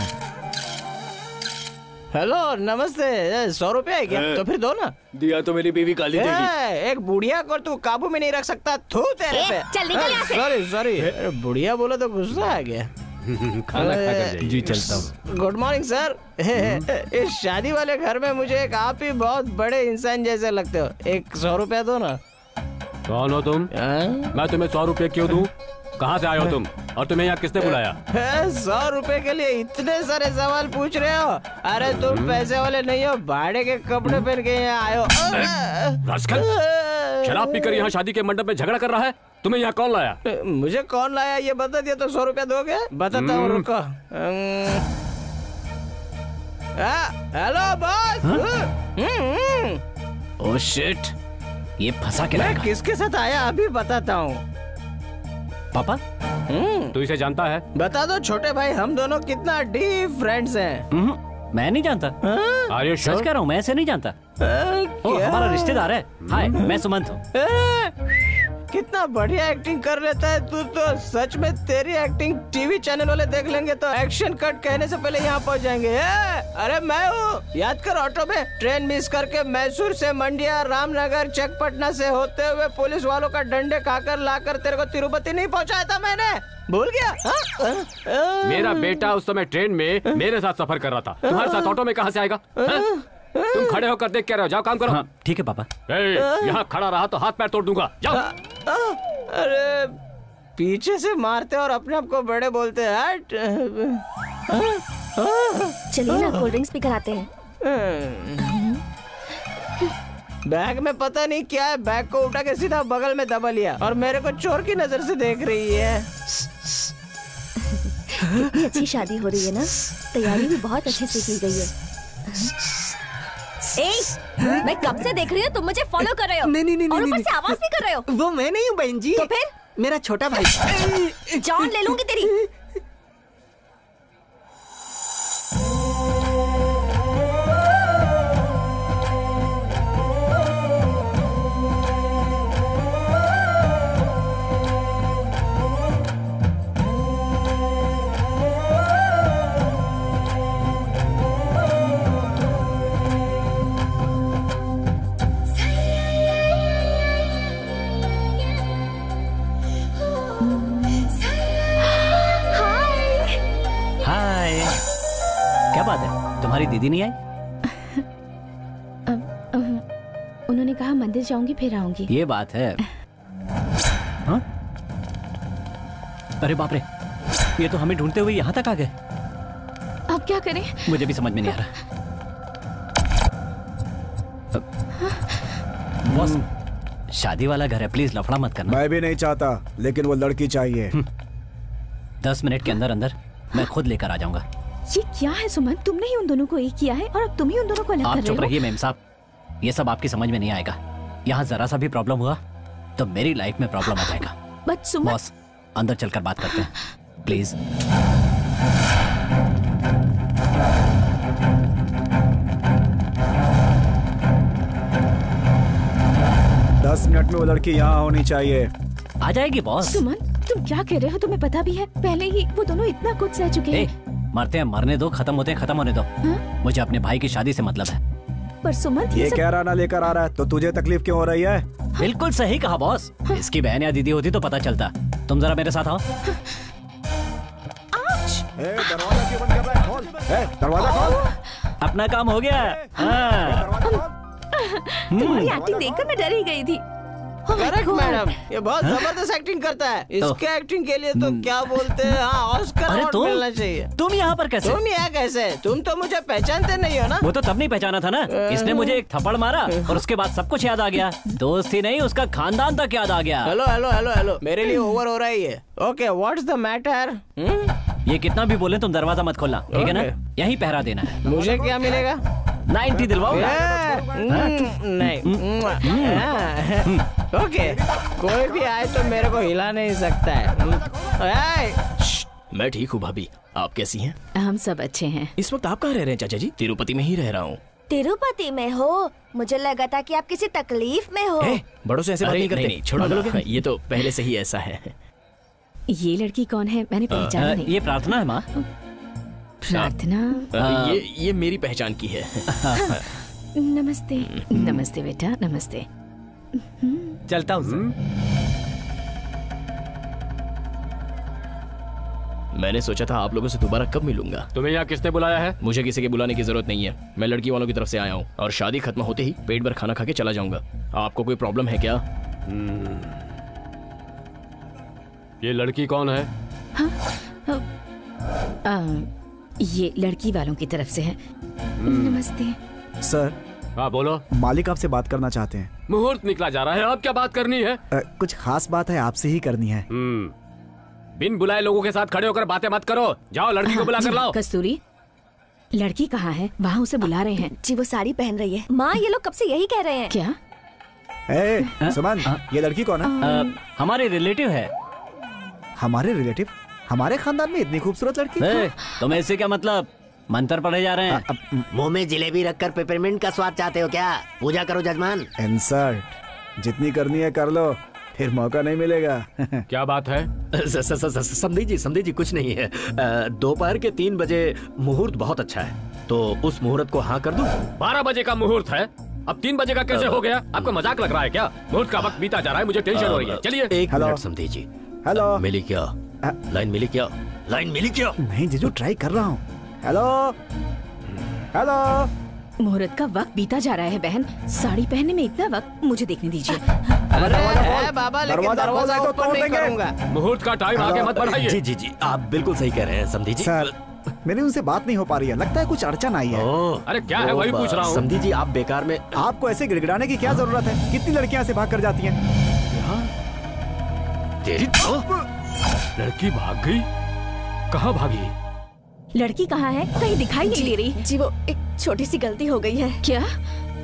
[SPEAKER 4] हेलो नमस्ते। सौ रुपया है क्या? तो फिर दो ना।
[SPEAKER 7] दिया तो मेरी बीवी काली देगी।
[SPEAKER 4] एक बुढ़िया को तू काबू में नहीं रख सकता। थू तेरे पे।
[SPEAKER 6] चल निकल यहाँ से।
[SPEAKER 4] सॉरी सॉरी, बुढ़िया बोला तो गुस्सा आ गया।
[SPEAKER 7] खाना खा कर जी चलता हूँ।
[SPEAKER 4] Good morning sir. इस शादी वाले घर में मुझे एक आप ही बहुत बड़े इंसान जैसे लगते हो। एक सौ रुपया दो ना।
[SPEAKER 7] कौन हो तुम? मैं तुम्हें सौ रुपए क्यों दूं? कहाँ से आए हो तुम? और तुम्हें यहाँ किसने बुलाया?
[SPEAKER 4] सौ रुपए के लिए इतने सारे सवाल पूछ रहे हो? अरे तुम पैसे वाले नहीं हो, भाड़े के कपड़े पहन के यहाँ आए हो।
[SPEAKER 7] रास्कल, शराब पीकर यहाँ शादी के मंडप में झगड़ा कर रहा है। तुम्हें यहाँ कौन लाया?
[SPEAKER 4] मुझे कौन लाया ये बता दिया तो सौ रुपया दोगे? बताता हूँ, रुको। Hello boss.
[SPEAKER 1] ओह शिट, ये फंसा के
[SPEAKER 4] मैं किसके साथ आया अभी बताता हूँ।
[SPEAKER 1] पापा
[SPEAKER 7] तू इसे जानता है?
[SPEAKER 4] बता दो छोटे भाई, हम दोनों कितना डीप फ्रेंड्स हैं।
[SPEAKER 1] मैं नहीं जानता।
[SPEAKER 7] अरे
[SPEAKER 1] सच कह रहा हूँ, मैं ऐसे नहीं जानता। ओ, हमारा रिश्तेदार है। हाय मैं सुमंत हूँ।
[SPEAKER 4] कितना बढ़िया एक्टिंग कर लेता है तू तो। सच में तेरी एक्टिंग टीवी चैनल वाले देख लेंगे तो एक्शन कट कहने से पहले यहाँ पहुँच जाएंगे। ए, अरे मैं हूँ, याद कर ऑटो में ट्रेन मिस करके मैसूर से मंडिया रामनगर चकपटना से होते हुए पुलिस वालों का डंडे खाकर लाकर तेरे को तिरुपति नहीं पहुँचाया था मैंने? भूल गया? हा? आ,
[SPEAKER 7] मेरा बेटा उस समय ट्रेन में मेरे साथ सफर कर रहा था। तुम्हारे साथ ऑटो में कहाँ से आएगा? हा? तुम खड़े होकर देख क्या रहे हो? जाओ काम करो।
[SPEAKER 1] हाँ, ठीक है पापा।
[SPEAKER 7] यहाँ खड़ा रहा तो हाथ पैर तोड़ दूंगा। जाओ।
[SPEAKER 4] आ, आ, अरे पीछे से मारते और अपने आप को बड़े बोलते हैं।
[SPEAKER 6] चलिए ना कोल्ड ड्रिंक्स पी कर आते हैं।
[SPEAKER 4] बैग में पता नहीं क्या है, बैग को उठा के सीधा बगल में दबा लिया और मेरे को चोर की नजर से देख रही है।
[SPEAKER 6] कितनी अच्छी शादी हो रही है ना, तैयारी भी बहुत अच्छे से की गई है। ए, मैं कब से देख रही हूँ तुम मुझे फॉलो कर रहे हो।
[SPEAKER 12] नहीं नहीं नहीं
[SPEAKER 6] और
[SPEAKER 12] नहीं,
[SPEAKER 6] ऊपर से आवाज भी कर रहे हो।
[SPEAKER 12] वो मैं नहीं हूँ बहन जी।
[SPEAKER 6] तो फिर
[SPEAKER 12] मेरा छोटा भाई।
[SPEAKER 6] जान ले लूंगी तेरी।
[SPEAKER 1] तुम्हारी दीदी नहीं आई?
[SPEAKER 2] अब, अब, उन्होंने कहा मंदिर जाऊंगी फिर आऊंगी।
[SPEAKER 1] ये बात है। हाँ? अरे बाप रे, ये तो हमें ढूंढते हुए यहाँ तक आ गए।
[SPEAKER 2] अब क्या करें?
[SPEAKER 1] मुझे भी समझ में नहीं आ रहा। बॉस, शादी वाला घर है, प्लीज लफड़ा मत करना।
[SPEAKER 3] मैं भी नहीं चाहता, लेकिन वो लड़की चाहिए।
[SPEAKER 1] दस मिनट के अंदर अंदर मैं खुद लेकर आ जाऊंगा।
[SPEAKER 2] ये क्या है सुमन, तुमने ही उन दोनों को एक किया है और अब तुम ही उन दोनों को अलग कर रहे हो।
[SPEAKER 1] आप चुप रहिए मेम साहब, ये सब आपकी समझ में नहीं आएगा। यहाँ जरा सा भी प्रॉब्लम हुआ तो मेरी लाइफ में प्रॉब्लम आ जाएगा।
[SPEAKER 2] बट सुमन,
[SPEAKER 1] बॉस अंदर चलकर बात करते हैं प्लीज।
[SPEAKER 3] दस मिनट में वो लड़की यहाँ होनी चाहिए।
[SPEAKER 1] आ जाएगी बॉस।
[SPEAKER 2] सुमन, तुम क्या कह रहे हो? तुम्हें पता भी है पहले ही वो दोनों इतना कुछ सह चुके हैं।
[SPEAKER 1] मरते हैं मरने दो, खत्म होते हैं खत्म होने दो। हा? मुझे अपने भाई की शादी से मतलब है।
[SPEAKER 2] पर सुमन,
[SPEAKER 3] ये
[SPEAKER 2] सब...
[SPEAKER 3] कह रहा ना लेकर आ रहा है तो तुझे तकलीफ क्यों हो रही है?
[SPEAKER 1] बिल्कुल सही कहा बॉस। हा? इसकी बहन या दीदी होती तो पता चलता। तुम जरा मेरे साथ आओ।
[SPEAKER 3] ए, दरवाजा क्यों बंद कर रहा है? खोल। ए, दरवाजा खोल।
[SPEAKER 1] अपना काम हो गया।
[SPEAKER 2] तुम्हारी एक्टिंग देखकर मैं डर ही गई थी।
[SPEAKER 4] करेक्ट मैडम, ये बहुत जबरदस्त एक्टिंग करता है। इसके एक्टिंग के लिए तो क्या बोलते हैं, हाँ ऑस्कर अवार्ड मिलना चाहिए।
[SPEAKER 1] तुम यहाँ पर कैसे?
[SPEAKER 4] तुम यहाँ कैसे? तुम तो मुझे पहचानते नहीं हो ना।
[SPEAKER 1] वो तो तब नहीं पहचाना था ना, इसने मुझे एक थप्पड़ मारा और उसके बाद सब कुछ याद आ गया। दोस्त ही नहीं, उसका खानदान तक याद आ गया।
[SPEAKER 4] हेलो हेलो हेलो हेलो, मेरे लिए ओवर हो रहा है। Okay, what's the matter?
[SPEAKER 1] ये कितना भी बोले तुम दरवाजा मत खोलना, ठीक है ना? यही पहरा देना है।
[SPEAKER 4] मुझे क्या मिलेगा?
[SPEAKER 1] नाइन्टी दिलवाऊंगा।
[SPEAKER 4] नहीं। ओके, कोई भी आए तो मेरे को हिला नहीं सकता है।
[SPEAKER 11] मैं ठीक हूँ भाभी, आप कैसी हैं?
[SPEAKER 2] हम सब अच्छे हैं।
[SPEAKER 11] इस वक्त आप कहाँ रह रहे हैं चाचा जी? तिरुपति में ही रह रहा हूँ।
[SPEAKER 6] तिरुपति में हो? मुझे लगा था कि आप किसी तकलीफ में हो।
[SPEAKER 11] ए, बड़ों से ऐसे बात नहीं करते। नहीं, छोड़ो, ये तो पहले से ही ऐसा है।
[SPEAKER 2] ये लड़की कौन है? मैंने पहचाना नहीं।
[SPEAKER 1] ये प्रार्थना है माँ।
[SPEAKER 2] प्रार्थना?
[SPEAKER 11] ये ये मेरी पहचान की है।
[SPEAKER 2] नमस्ते। नमस्ते बेटा, नमस्ते।
[SPEAKER 1] चलता हूँ।
[SPEAKER 11] मैंने सोचा था आप लोगों से दोबारा कब मिलूंगा।
[SPEAKER 7] तुम्हें यहाँ किसने बुलाया है?
[SPEAKER 11] मुझे किसी के बुलाने की जरूरत नहीं है, मैं लड़की वालों की तरफ से आया हूँ और शादी खत्म होते ही पेट भर खाना खा के चला जाऊंगा। आपको कोई प्रॉब्लम है क्या?
[SPEAKER 7] ये लड़की कौन है?
[SPEAKER 2] हाँ, आ, ये लड़की वालों की तरफ से है। नमस्ते
[SPEAKER 3] सर।
[SPEAKER 7] हाँ बोलो।
[SPEAKER 3] मालिक आपसे बात करना चाहते हैं।
[SPEAKER 7] मुहूर्त निकला जा रहा है, अब क्या बात करनी है?
[SPEAKER 3] आ, कुछ खास बात है, आपसे ही करनी है।
[SPEAKER 7] बिन बुलाए लोगों के साथ खड़े होकर बातें मत करो। जाओ लड़की को बुला कर लाओ।
[SPEAKER 2] कस्तूरी, लड़की कहाँ है? वहाँ उसे बुला रहे हैं।
[SPEAKER 6] जी वो साड़ी पहन रही है। माँ, ये लोग कब से यही कह रहे हैं।
[SPEAKER 2] क्या?
[SPEAKER 3] ए, सुमन, ये लड़की कौन है?
[SPEAKER 1] हमारे रिलेटिव है।
[SPEAKER 3] हमारे रिलेटिव? हमारे खानदान में इतनी खूबसूरत लड़की?
[SPEAKER 1] तुम्हें इससे क्या मतलब? मंत्र पढ़े जा रहे हैं।
[SPEAKER 8] मुंह में जलेबी रखकर पेपरमिंट का स्वाद चाहते हो क्या? पूजा करो जजमान।
[SPEAKER 3] इंसल्ट जितनी करनी है कर लो, फिर मौका नहीं मिलेगा।
[SPEAKER 7] क्या बात है?
[SPEAKER 5] समझी जी, समझी जी, कुछ नहीं है। दोपहर के तीन बजे मुहूर्त बहुत अच्छा है, तो उस मुहूर्त को हाँ कर दूं?
[SPEAKER 7] बारह बजे का मुहूर्त है, अब तीन बजे का कैसे हो गया? आपको मजाक लग रहा है क्या? मुहूर्त का वक्त बीता जा रहा है, मुझे टेंशन हो रही है। चलिए
[SPEAKER 5] एक मिनट समझी जी।
[SPEAKER 3] हेलो,
[SPEAKER 5] मिली क्या? लाइन मिली क्या? लाइन मिली क्या?
[SPEAKER 3] नहीं जीजू, ट्राई कर रहा हूँ। Hello hello.
[SPEAKER 2] मुहूर्त का वक्त बीता जा रहा है बहन, साड़ी पहनने में इतना वक्त मुझे देखने दीजिए।
[SPEAKER 4] अरे बाबा, लेकिन दरवाजा ओपन नहीं करूंगा।
[SPEAKER 7] मुहूर्त का टाइम आगे मत बढ़ाइए।
[SPEAKER 5] जी जी जी, आप बिल्कुल सही कह रहे हैं समधी जी।
[SPEAKER 3] सर, मेरी उनसे बात नहीं हो पा रही है, लगता है कुछ अड़चन आई है।
[SPEAKER 7] अरे क्या है वही पूछ रहा हूँ।
[SPEAKER 5] समधी जी, आप बेकार में।
[SPEAKER 3] आपको ऐसे गिड़गिड़ाने की क्या जरूरत है? कितनी लड़कियां से भाग कर जाती हैं।
[SPEAKER 5] तेरी
[SPEAKER 7] लड़की भाग गई? कहाँ भागी?
[SPEAKER 2] लड़की कहाँ है? कहीं दिखाई नहीं दे रही।
[SPEAKER 6] जी वो एक छोटी सी गलती हो गई है।
[SPEAKER 2] क्या?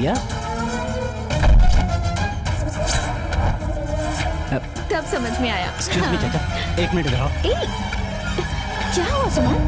[SPEAKER 1] भैया।
[SPEAKER 2] तब समझ में आया।
[SPEAKER 1] एक्सक्यूज मी चाचा, एक मिनट इधर आओ।
[SPEAKER 2] ए, क्या हुआ सुमन?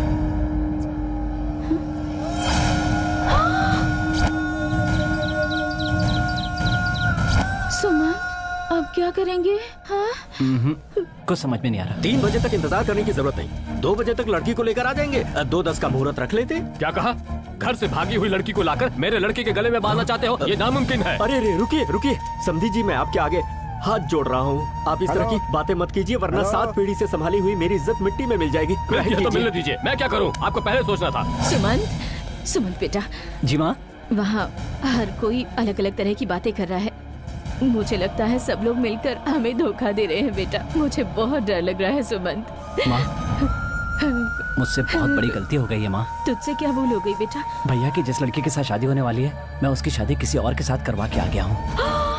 [SPEAKER 2] सुमन, अब क्या करेंगे? हाँ?
[SPEAKER 1] कुछ समझ में नहीं आ रहा।
[SPEAKER 5] तीन बजे तक इंतजार करने की जरूरत नहीं, दो बजे तक लड़की को लेकर आ जाएंगे। दो दस का मुहूर्त रख लेते।
[SPEAKER 7] क्या कहा? घर से भागी हुई लड़की को लाकर मेरे लड़के के गले में बांधना चाहते हो? ये नामुमकिन है।
[SPEAKER 5] अरे अरे रुकिए रुकिए, समधी जी मैं आपके आगे हाथ जोड़ रहा हूँ। आप इस तरह की बातें मत कीजिए, वरना सात पीढ़ी से संभाली हुई मेरी इज्जत मिट्टी में मिल जाएगी।
[SPEAKER 7] तो मिलने दीजिए, मैं क्या करूँ? आपको पहले सोचना था।
[SPEAKER 2] सुमंत, सुमंत बेटा।
[SPEAKER 1] जी माँ।
[SPEAKER 2] वहाँ हर कोई अलग अलग तरह की बातें कर रहा है। मुझे लगता है सब लोग मिलकर हमें धोखा दे रहे हैं बेटा। मुझे बहुत डर लग रहा है सुमंत।
[SPEAKER 1] माँ, मुझसे बहुत बड़ी गलती हो गई है माँ।
[SPEAKER 2] तुझसे क्या भूल हो गई बेटा?
[SPEAKER 1] भैया की जिस लड़की के साथ शादी होने वाली है, मैं उसकी शादी किसी और के साथ करवा के आ गया हूँ।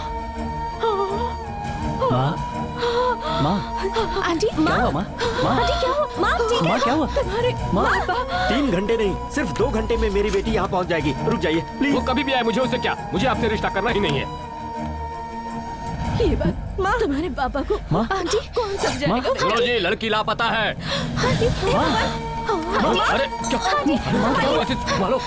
[SPEAKER 1] माँ, माँ,
[SPEAKER 2] आंटी,
[SPEAKER 1] क्या हुआ माँ? माँ,
[SPEAKER 2] आंटी क्या हुआ? माँ,
[SPEAKER 1] माँ क्या हुआ?
[SPEAKER 2] तुम्हारे
[SPEAKER 1] माँ,
[SPEAKER 5] तीन घंटे नहीं, सिर्फ दो घंटे में मेरी बेटी यहाँ पहुँच जाएगी। रुक जाइए प्लीज।
[SPEAKER 7] वो कभी भी आए, मुझे उससे क्या? मुझे आपसे रिश्ता करना ही नहीं है।
[SPEAKER 2] ये बात माँ, तुम्हारे पापा को
[SPEAKER 1] माँ,
[SPEAKER 2] आंटी कौन समझाएगा?
[SPEAKER 7] सुनो जी, लड़की लापता है।
[SPEAKER 2] आंटी,
[SPEAKER 7] अरे क्या? क्या हुआ? इसे संभालो।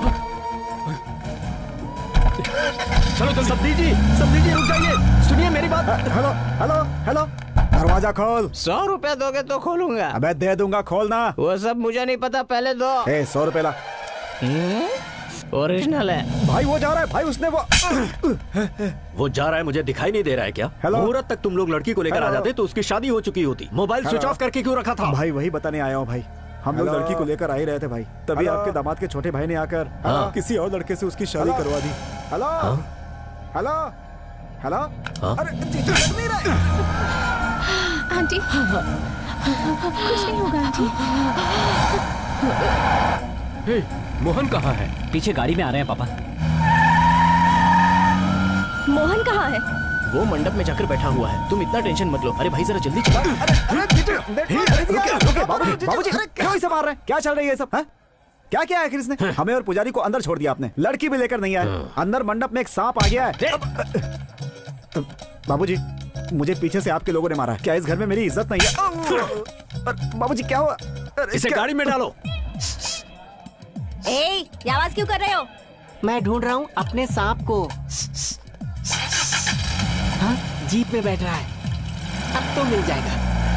[SPEAKER 5] चलो तो समधी जी, समधी जी रुक जाइए, सुनिए मेरी बात।
[SPEAKER 3] हेलो हेलो हेलो, दरवाजा खोल।
[SPEAKER 4] सौ रुपया दोगे तो खोलूंगा।
[SPEAKER 3] अबे दे दूंगा, खोलना।
[SPEAKER 4] वो सब मुझे नहीं पता, पहले दो।
[SPEAKER 3] ए, सौ रुपए ला।
[SPEAKER 4] ओरिजिनल है
[SPEAKER 3] भाई। वो जा रहा है भाई, उसने वो
[SPEAKER 5] वो जा रहा है, मुझे दिखाई नहीं दे रहा है क्या? मुहूर्त तक तुम लोग लड़की को लेकर आ जाते तो उसकी शादी हो चुकी होती। मोबाइल स्विच ऑफ करके क्यों रखा था?
[SPEAKER 3] भाई वही बताने आया हूँ भाई। हम लोग लड़की को लेकर आ ही रहे थे भाई, तभी आपके दामाद के छोटे भाई ने आकर
[SPEAKER 5] हाँ।
[SPEAKER 3] किसी और लड़के से उसकी शादी करवा दी। हेलो हेलो हेलो, अरे जीजू लग नहीं रहा।
[SPEAKER 2] आंटी कुछ नहीं होगा आंटी।
[SPEAKER 7] हे, मोहन कहाँ है?
[SPEAKER 1] पीछे गाड़ी में आ रहे हैं पापा।
[SPEAKER 6] मोहन कहाँ है?
[SPEAKER 11] वो मंडप में जाकर बैठा हुआ है, तुम इतना टेंशन मत लो। अरे भाई जरा जल्दी चलो।
[SPEAKER 3] बाबूजी क्यों इसे मार रहे हैं? क्या चल रही है सब? क्या क्या आखिर इसने? हमें और पुजारी को अंदर छोड़ दिया आपने, लड़की भी लेकर नहीं आए। अंदर मंडप में एक सांप आ गया है। बाबूजी, मुझे पीछे से आपके लोगों ने मारा। क्या इस घर में मेरी इज्जत नहीं है? बाबूजी क्या हुआ?
[SPEAKER 5] इसे गाड़ी में डालो।
[SPEAKER 6] ए, ये आवाज क्यों कर रहे हो?
[SPEAKER 4] मैं ढूंढ रहा हूँ अपने सांप को। हाँ, जीप में बैठ रहा है, अब तो मिल जाएगा।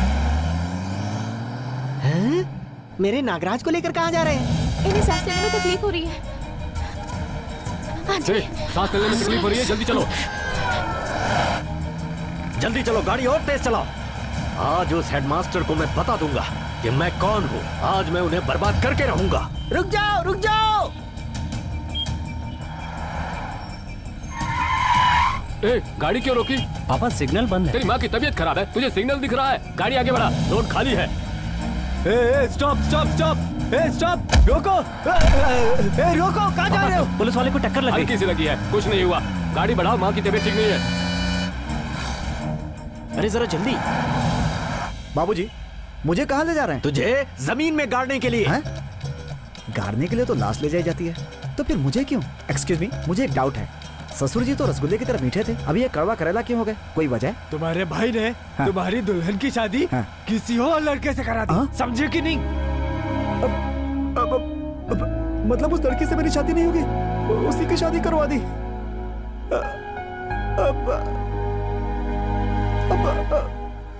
[SPEAKER 4] हाँ? मेरे नागराज को लेकर कहाँ जा रहे हैं?
[SPEAKER 2] इन्हें सांस लेने में तकलीफ हो रही है।
[SPEAKER 7] आंटी, सांस लेने में तकलीफ हो रही है, जल्दी चलो।
[SPEAKER 5] जल्दी चलो, गाड़ी और तेज चलाओ। आज उस हेडमास्टर को मैं बता दूंगा कि मैं कौन हूँ। आज मैं उन्हें बर्बाद करके रहूंगा।
[SPEAKER 4] रुक जाओ, रुक जाओ।
[SPEAKER 7] ए, गाड़ी क्यों रोकी?
[SPEAKER 1] पापा सिग्नल बंद है।
[SPEAKER 7] तेरी माँ की तबीयत खराब है, तुझे सिग्नल दिख रहा है। गाड़ी आगे बढ़ा, रोड खाली है।
[SPEAKER 9] ए, ए, स्टॉप स्टॉप स्टॉप, ए, स्टॉप, रोको। ए, ए, रोको, कहाँ जा रहे हो?
[SPEAKER 1] पुलिस वाले को टक्कर लगी।
[SPEAKER 7] हल्की सी लगी है, कुछ नहीं हुआ। गाड़ी बढ़ाओ, माँ की तबीयत ठीक नहीं है।
[SPEAKER 11] अरे जरा जल्दी।
[SPEAKER 3] बाबूजी, मुझे कहाँ ले जा रहे हैं?
[SPEAKER 5] तुझे जमीन में गाड़ने के लिए।
[SPEAKER 3] हैं? गाड़ने के लिए तो लाश ले जाई जाती है, तो फिर मुझे क्यों? एक्सक्यूज मी, मुझे एक डाउट है। ससुर जी तो रसगुल्ले की तरह मीठे थे, अभी ये कड़वा करेला क्यों हो गए? कोई वजह?
[SPEAKER 9] तुम्हारे भाई ने
[SPEAKER 3] हाँ।
[SPEAKER 9] तुम्हारी दुल्हन की शादी
[SPEAKER 3] हाँ।
[SPEAKER 9] किसी और लड़के से करा दी,
[SPEAKER 3] हाँ?
[SPEAKER 9] समझे कि नहीं?
[SPEAKER 3] अब, अब, अब, अब, मतलब उस लड़के से मेरी शादी नहीं होगी, उसी की शादी करवा दी। अब, अब, अब,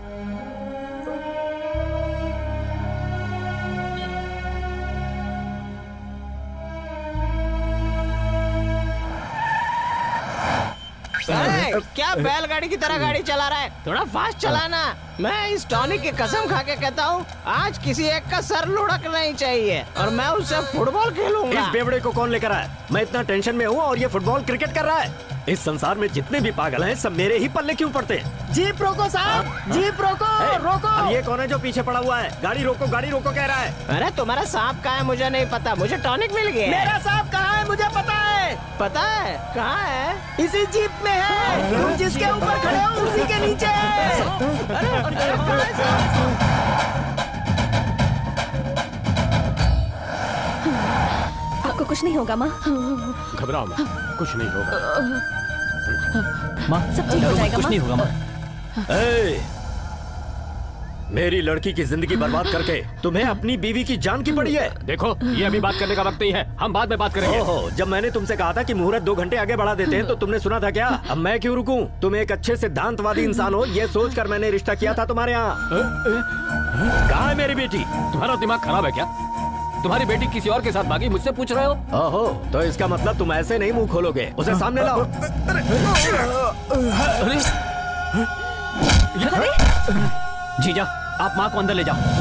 [SPEAKER 4] अरे क्या बैलगाड़ी की तरह गाड़ी चला रहा है? थोड़ा फास्ट चलाना। मैं इस टॉनिक की कसम खा के कहता हूँ, आज किसी एक का सर लुढ़क नहीं चाहिए और मैं उससे फुटबॉल खेलूंगा।
[SPEAKER 5] इस बेवड़े को कौन लेकर आया? मैं इतना टेंशन में हूँ और ये फुटबॉल क्रिकेट कर रहा है। इस संसार में जितने भी पागल हैं सब मेरे ही पल्ले क्यों पड़ते हैं?
[SPEAKER 4] जीप रोको साहब, जीप रोको, रोको।
[SPEAKER 5] अब ये कौन है जो पीछे पड़ा हुआ है? गाड़ी रोको, गाड़ी रोको कह रहा है।
[SPEAKER 4] अरे तुम्हारा सांप कहाँ है मुझे नहीं पता, मुझे टॉनिक मिल गया। मेरा सांप कहाँ है मुझे पता है। पता है कहाँ है? इसी जीप में है, तुम जिसके ऊपर खड़े हो उसी के नीचे है। अरे, अरे, कहाँ है सांप?
[SPEAKER 6] आपको कुछ नहीं होगा माँ।
[SPEAKER 7] घबराओ मत, कुछ नहीं होगा।
[SPEAKER 1] माँ
[SPEAKER 6] सब ठीक हो जाएगा
[SPEAKER 1] कुछ
[SPEAKER 6] माँ।
[SPEAKER 1] नहीं होगा माँ।
[SPEAKER 5] ए, मेरी लड़की की जिंदगी बर्बाद करके तुम्हें अपनी बीवी की जान की पड़ी है।
[SPEAKER 7] देखो, ये अभी बात करने का वक्त नहीं है, हम बाद में बात करेंगे।
[SPEAKER 5] ओहो, जब मैंने तुमसे कहा था कि मुहूर्त दो घंटे आगे बढ़ा देते हैं तो तुमने सुना था क्या? अब मैं क्यों रुकूं? तुम एक अच्छे सिद्धांतवादी इंसान हो, ये सोचकर मैंने रिश्ता किया था तुम्हारे यहाँ। कहाँ है मेरी बेटी?
[SPEAKER 7] तुम्हारा दिमाग खराब है क्या? तुम्हारी बेटी किसी और के साथ भागी, मुझसे पूछ रहे हो?
[SPEAKER 5] ओहो, तो इसका मतलब तुम ऐसे नहीं मुंह खोलोगे। उसे सामने लाओ।
[SPEAKER 1] जीजा, आप माँ को अंदर ले जाओ।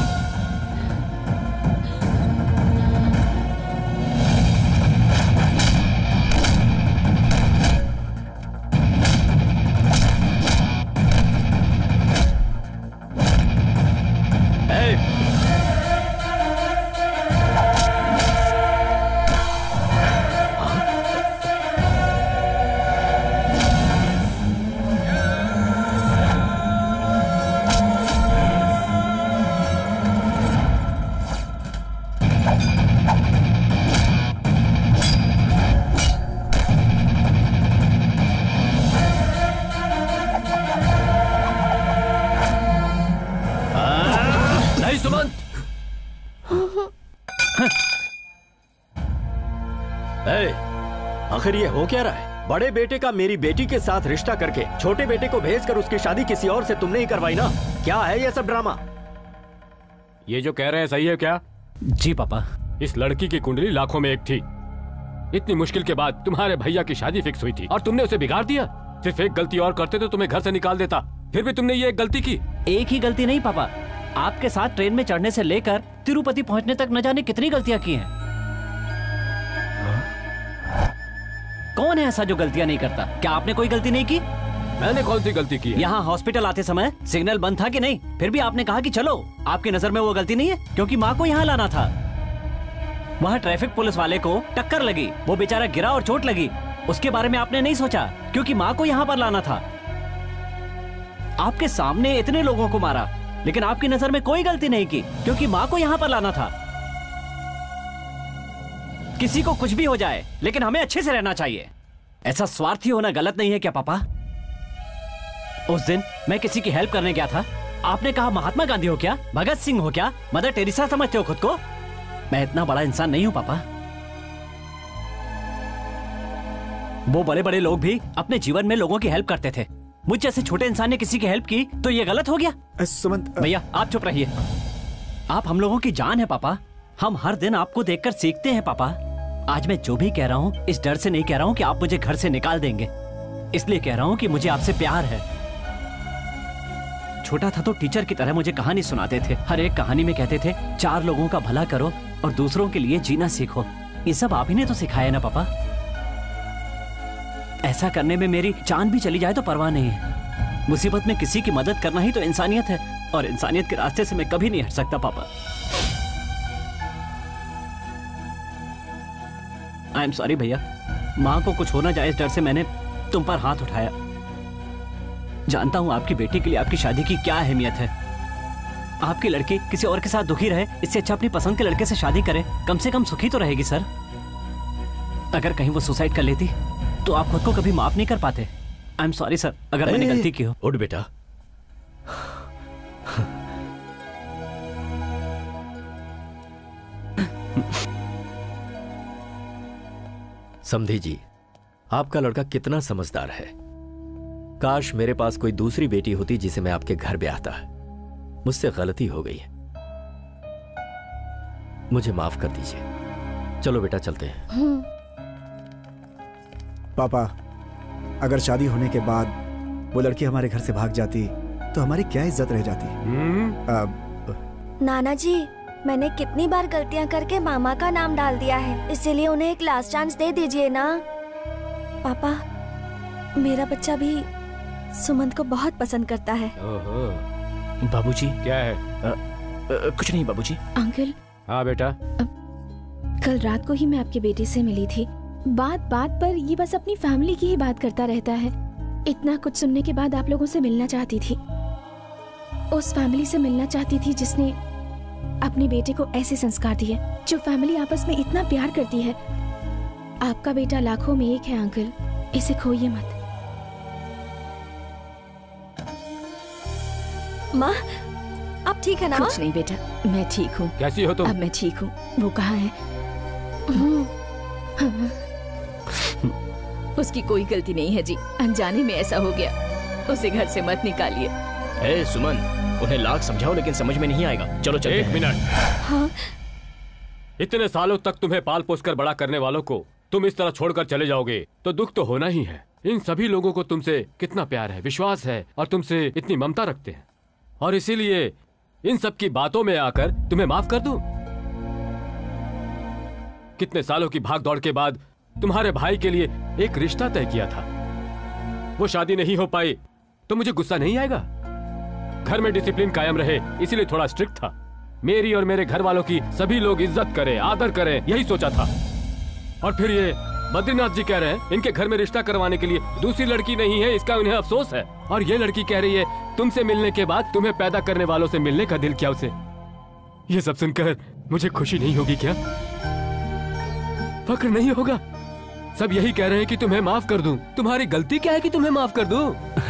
[SPEAKER 5] आखिर ये हो क्या रहा है? बड़े बेटे का मेरी बेटी के साथ रिश्ता करके छोटे बेटे को भेजकर उसकी शादी किसी और से तुमने ही करवाई ना? क्या है ये सब ड्रामा?
[SPEAKER 7] ये जो कह रहे हैं सही है क्या?
[SPEAKER 1] जी पापा।
[SPEAKER 7] इस लड़की की कुंडली लाखों में एक थी। इतनी मुश्किल के बाद तुम्हारे भैया की शादी फिक्स हुई थी और तुमने उसे बिगाड़ दिया। सिर्फ एक गलती और करते तो तुम्हें घर से निकाल देता, फिर भी तुमने ये एक गलती की।
[SPEAKER 1] एक ही गलती नहीं पापा, आपके साथ ट्रेन में चढ़ने से लेकर तिरुपति पहुंचने तक न जाने कितनी गलतियां की हैं। कौन है ऐसा जो गलतियां नहीं करता? क्या आपने कोई गलती नहीं की?
[SPEAKER 7] मैंने कौन सी गलती की है?
[SPEAKER 1] यहाँ हॉस्पिटल आते समय सिग्नल बंद था कि नहीं? फिर भी आपने कहा कि चलो। आपकी नजर में वो गलती नहीं है? क्योंकि माँ को यहाँ लाना था। वहाँ ट्रैफिक पुलिस वाले को टक्कर लगी, वो बेचारा गिरा और चोट लगी। उसके बारे में आपने नहीं सोचा क्योंकि माँ को यहाँ पर लाना था। आपके सामने इतने लोगों को मारा लेकिन आपकी नजर में कोई गलती नहीं की क्योंकि माँ को यहाँ पर लाना था। किसी को कुछ भी हो जाए लेकिन हमें अच्छे से रहना चाहिए। ऐसा स्वार्थी होना गलत नहीं है क्या पापा? उस दिन मैं किसी की हेल्प करने गया था, आपने कहा महात्मा गांधी हो क्या, भगत सिंह हो क्या, मदर टेरेसा समझते हो खुद को? मैं इतना बड़ा इंसान नहीं हूं पापा। वो बड़े बड़े लोग भी अपने जीवन में लोगों की हेल्प करते थे। मुझ जैसे छोटे इंसान ने किसी की हेल्प की तो ये गलत हो गया?
[SPEAKER 3] सुमंत
[SPEAKER 1] भैया आप चुप रहिए। आप हम लोगों की जान है पापा। हम हर दिन आपको देखकर सीखते हैं पापा। आज मैं जो भी कह रहा हूँ इस डर से नहीं कह रहा हूँ कि आप मुझे घर से निकाल देंगे, इसलिए कह रहा हूँ कि मुझे आपसे प्यार है। छोटा था तो टीचर की तरह मुझे कहानी सुनाते थे। हर एक कहानी में कहते थे चार लोगों का भला करो और दूसरों के लिए जीना सीखो। ये सब आप ही ने तो सिखाया ना पापा। ऐसा करने में मेरी जान भी चली जाए तो परवाह नहीं है। मुसीबत में किसी की मदद करना ही तो इंसानियत है और इंसानियत के रास्ते से मैं कभी नहीं हट सकता पापा। आई एम सॉरी भैया। माँ को कुछ होना जाए इस डर से मैंने तुम पर हाथ उठाया। जानता हूँ आपकी बेटी के लिए आपकी शादी की क्या अहमियत है। आपकी लड़की किसी और के साथ दुखी रहे इससे अच्छा अपनी पसंद के लड़के से शादी करे, कम से कम सुखी तो रहेगी सर। अगर कहीं वो सुसाइड कर लेती तो आप खुद को कभी माफ नहीं कर पाते। आई एम सॉरी सर अगर मैंने गलती की हो।
[SPEAKER 5] उठ बेटा। समधी जी, आपका लड़का कितना समझदार है। काश मेरे पास कोई दूसरी बेटी होती जिसे मैं आपके घर ब्याहता। मुझसे गलती हो गई है, मुझे माफ कर दीजिए। चलो बेटा चलते हैं।
[SPEAKER 3] पापा, अगर शादी होने के बाद वो लड़की हमारे घर से भाग जाती तो हमारी क्या इज्जत रह जाती? अब...
[SPEAKER 6] नाना जी, मैंने कितनी बार गलतियां करके मामा का नाम डाल दिया है, इसीलिए उन्हें एक लास्ट चांस दे दीजिए ना। पापा, मेरा बच्चा भी सुमंत को बहुत पसंद करता है।
[SPEAKER 11] ओहो। बाबूजी।
[SPEAKER 7] क्या है?
[SPEAKER 11] आ, आ, कुछ नहीं बाबूजी।
[SPEAKER 2] अंकल।
[SPEAKER 7] हाँ बेटा।
[SPEAKER 2] कल रात को ही मैं आपकी बेटी से मिली थी। बात बात पर ये बस अपनी फैमिली की ही बात करता रहता है। इतना कुछ सुनने के बाद आप लोगों से मिलना चाहती थी, उस फैमिली से मिलना चाहती थी जिसने अपनी बेटे को ऐसे संस्कार दिए, जो फैमिली आपस में इतना प्यार करती है आपका बेटा लाखों में एक है अंकल, इसे खोइए मत।
[SPEAKER 6] माँ, आप ठीक है ना?
[SPEAKER 14] कुछ नहीं बेटा, मैं ठीक हूँ।
[SPEAKER 7] कैसी हो तुम?
[SPEAKER 14] अब मैं ठीक हूँ। वो कहाँ है? उसकी कोई गलती नहीं है जी, अनजाने में ऐसा हो गया। उसे घर से मत निकालिए।
[SPEAKER 11] ए सुमन, उन्हें लाख समझाओ लेकिन समझ में नहीं आएगा। चलो चलते
[SPEAKER 7] एक
[SPEAKER 11] हैं।
[SPEAKER 7] मिनट।
[SPEAKER 6] हाँ?
[SPEAKER 7] इतने सालों तक तुम्हें पाल पोस कर बड़ा करने वालों को तुम इस तरह छोड़कर चले जाओगे तो दुख तो होना ही है। इन सभी लोगों को तुमसे कितना प्यार है, विश्वास है और तुमसे इतनी ममता रखते हैं, और इसीलिए इन सब की बातों में आकर तुम्हें माफ कर दूं? कितने सालों की भाग दौड़ के बाद तुम्हारे भाई के लिए एक रिश्ता तय किया था, वो शादी नहीं हो पाई तो मुझे गुस्सा नहीं आएगा? घर में डिसिप्लिन कायम रहे इसीलिए थोड़ा स्ट्रिक्ट था। मेरी और मेरे घर वालों की सभी लोग इज्जत करें, आदर करें, यही सोचा था। और फिर ये बद्रीनाथ जी कह रहे हैं इनके घर में रिश्ता करवाने के लिए दूसरी लड़की नहीं है, इसका उन्हें अफसोस है। और ये लड़की कह रही है तुमसे मिलने के बाद तुम्हें पैदा करने वालों से मिलने का दिल क्या उसे? ये सब सुनकर मुझे खुशी नहीं होगी क्या? फक्र नहीं होगा? सब यही कह रहे हैं कि तुम्हें माफ कर दूं। तुम्हारी गलती क्या है कि तुम्हें माफ कर दूं?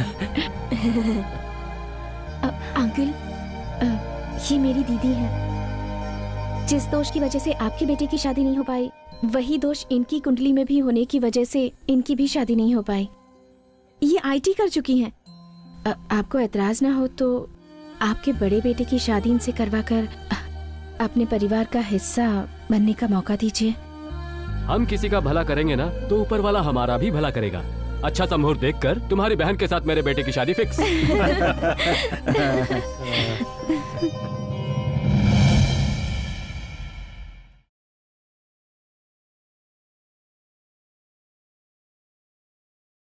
[SPEAKER 2] अंकल, ये मेरी दीदी है। जिस दोष की वजह से आपके बेटे की शादी नहीं हो पाई, वही दोष इनकी कुंडली में भी होने की वजह से इनकी भी शादी नहीं हो पाई। ये आईटी कर चुकी हैं। आ, आपको एतराज ना हो तो आपके बड़े बेटे की शादी इनसे करवाकर अपने परिवार का हिस्सा बनने का मौका दीजिए।
[SPEAKER 7] हम किसी का भला करेंगे ना तो ऊपर वाला हमारा भी भला करेगा। अच्छा सा मुहूर्त देखकर तुम्हारी बहन के साथ मेरे बेटे की शादी फिक्स।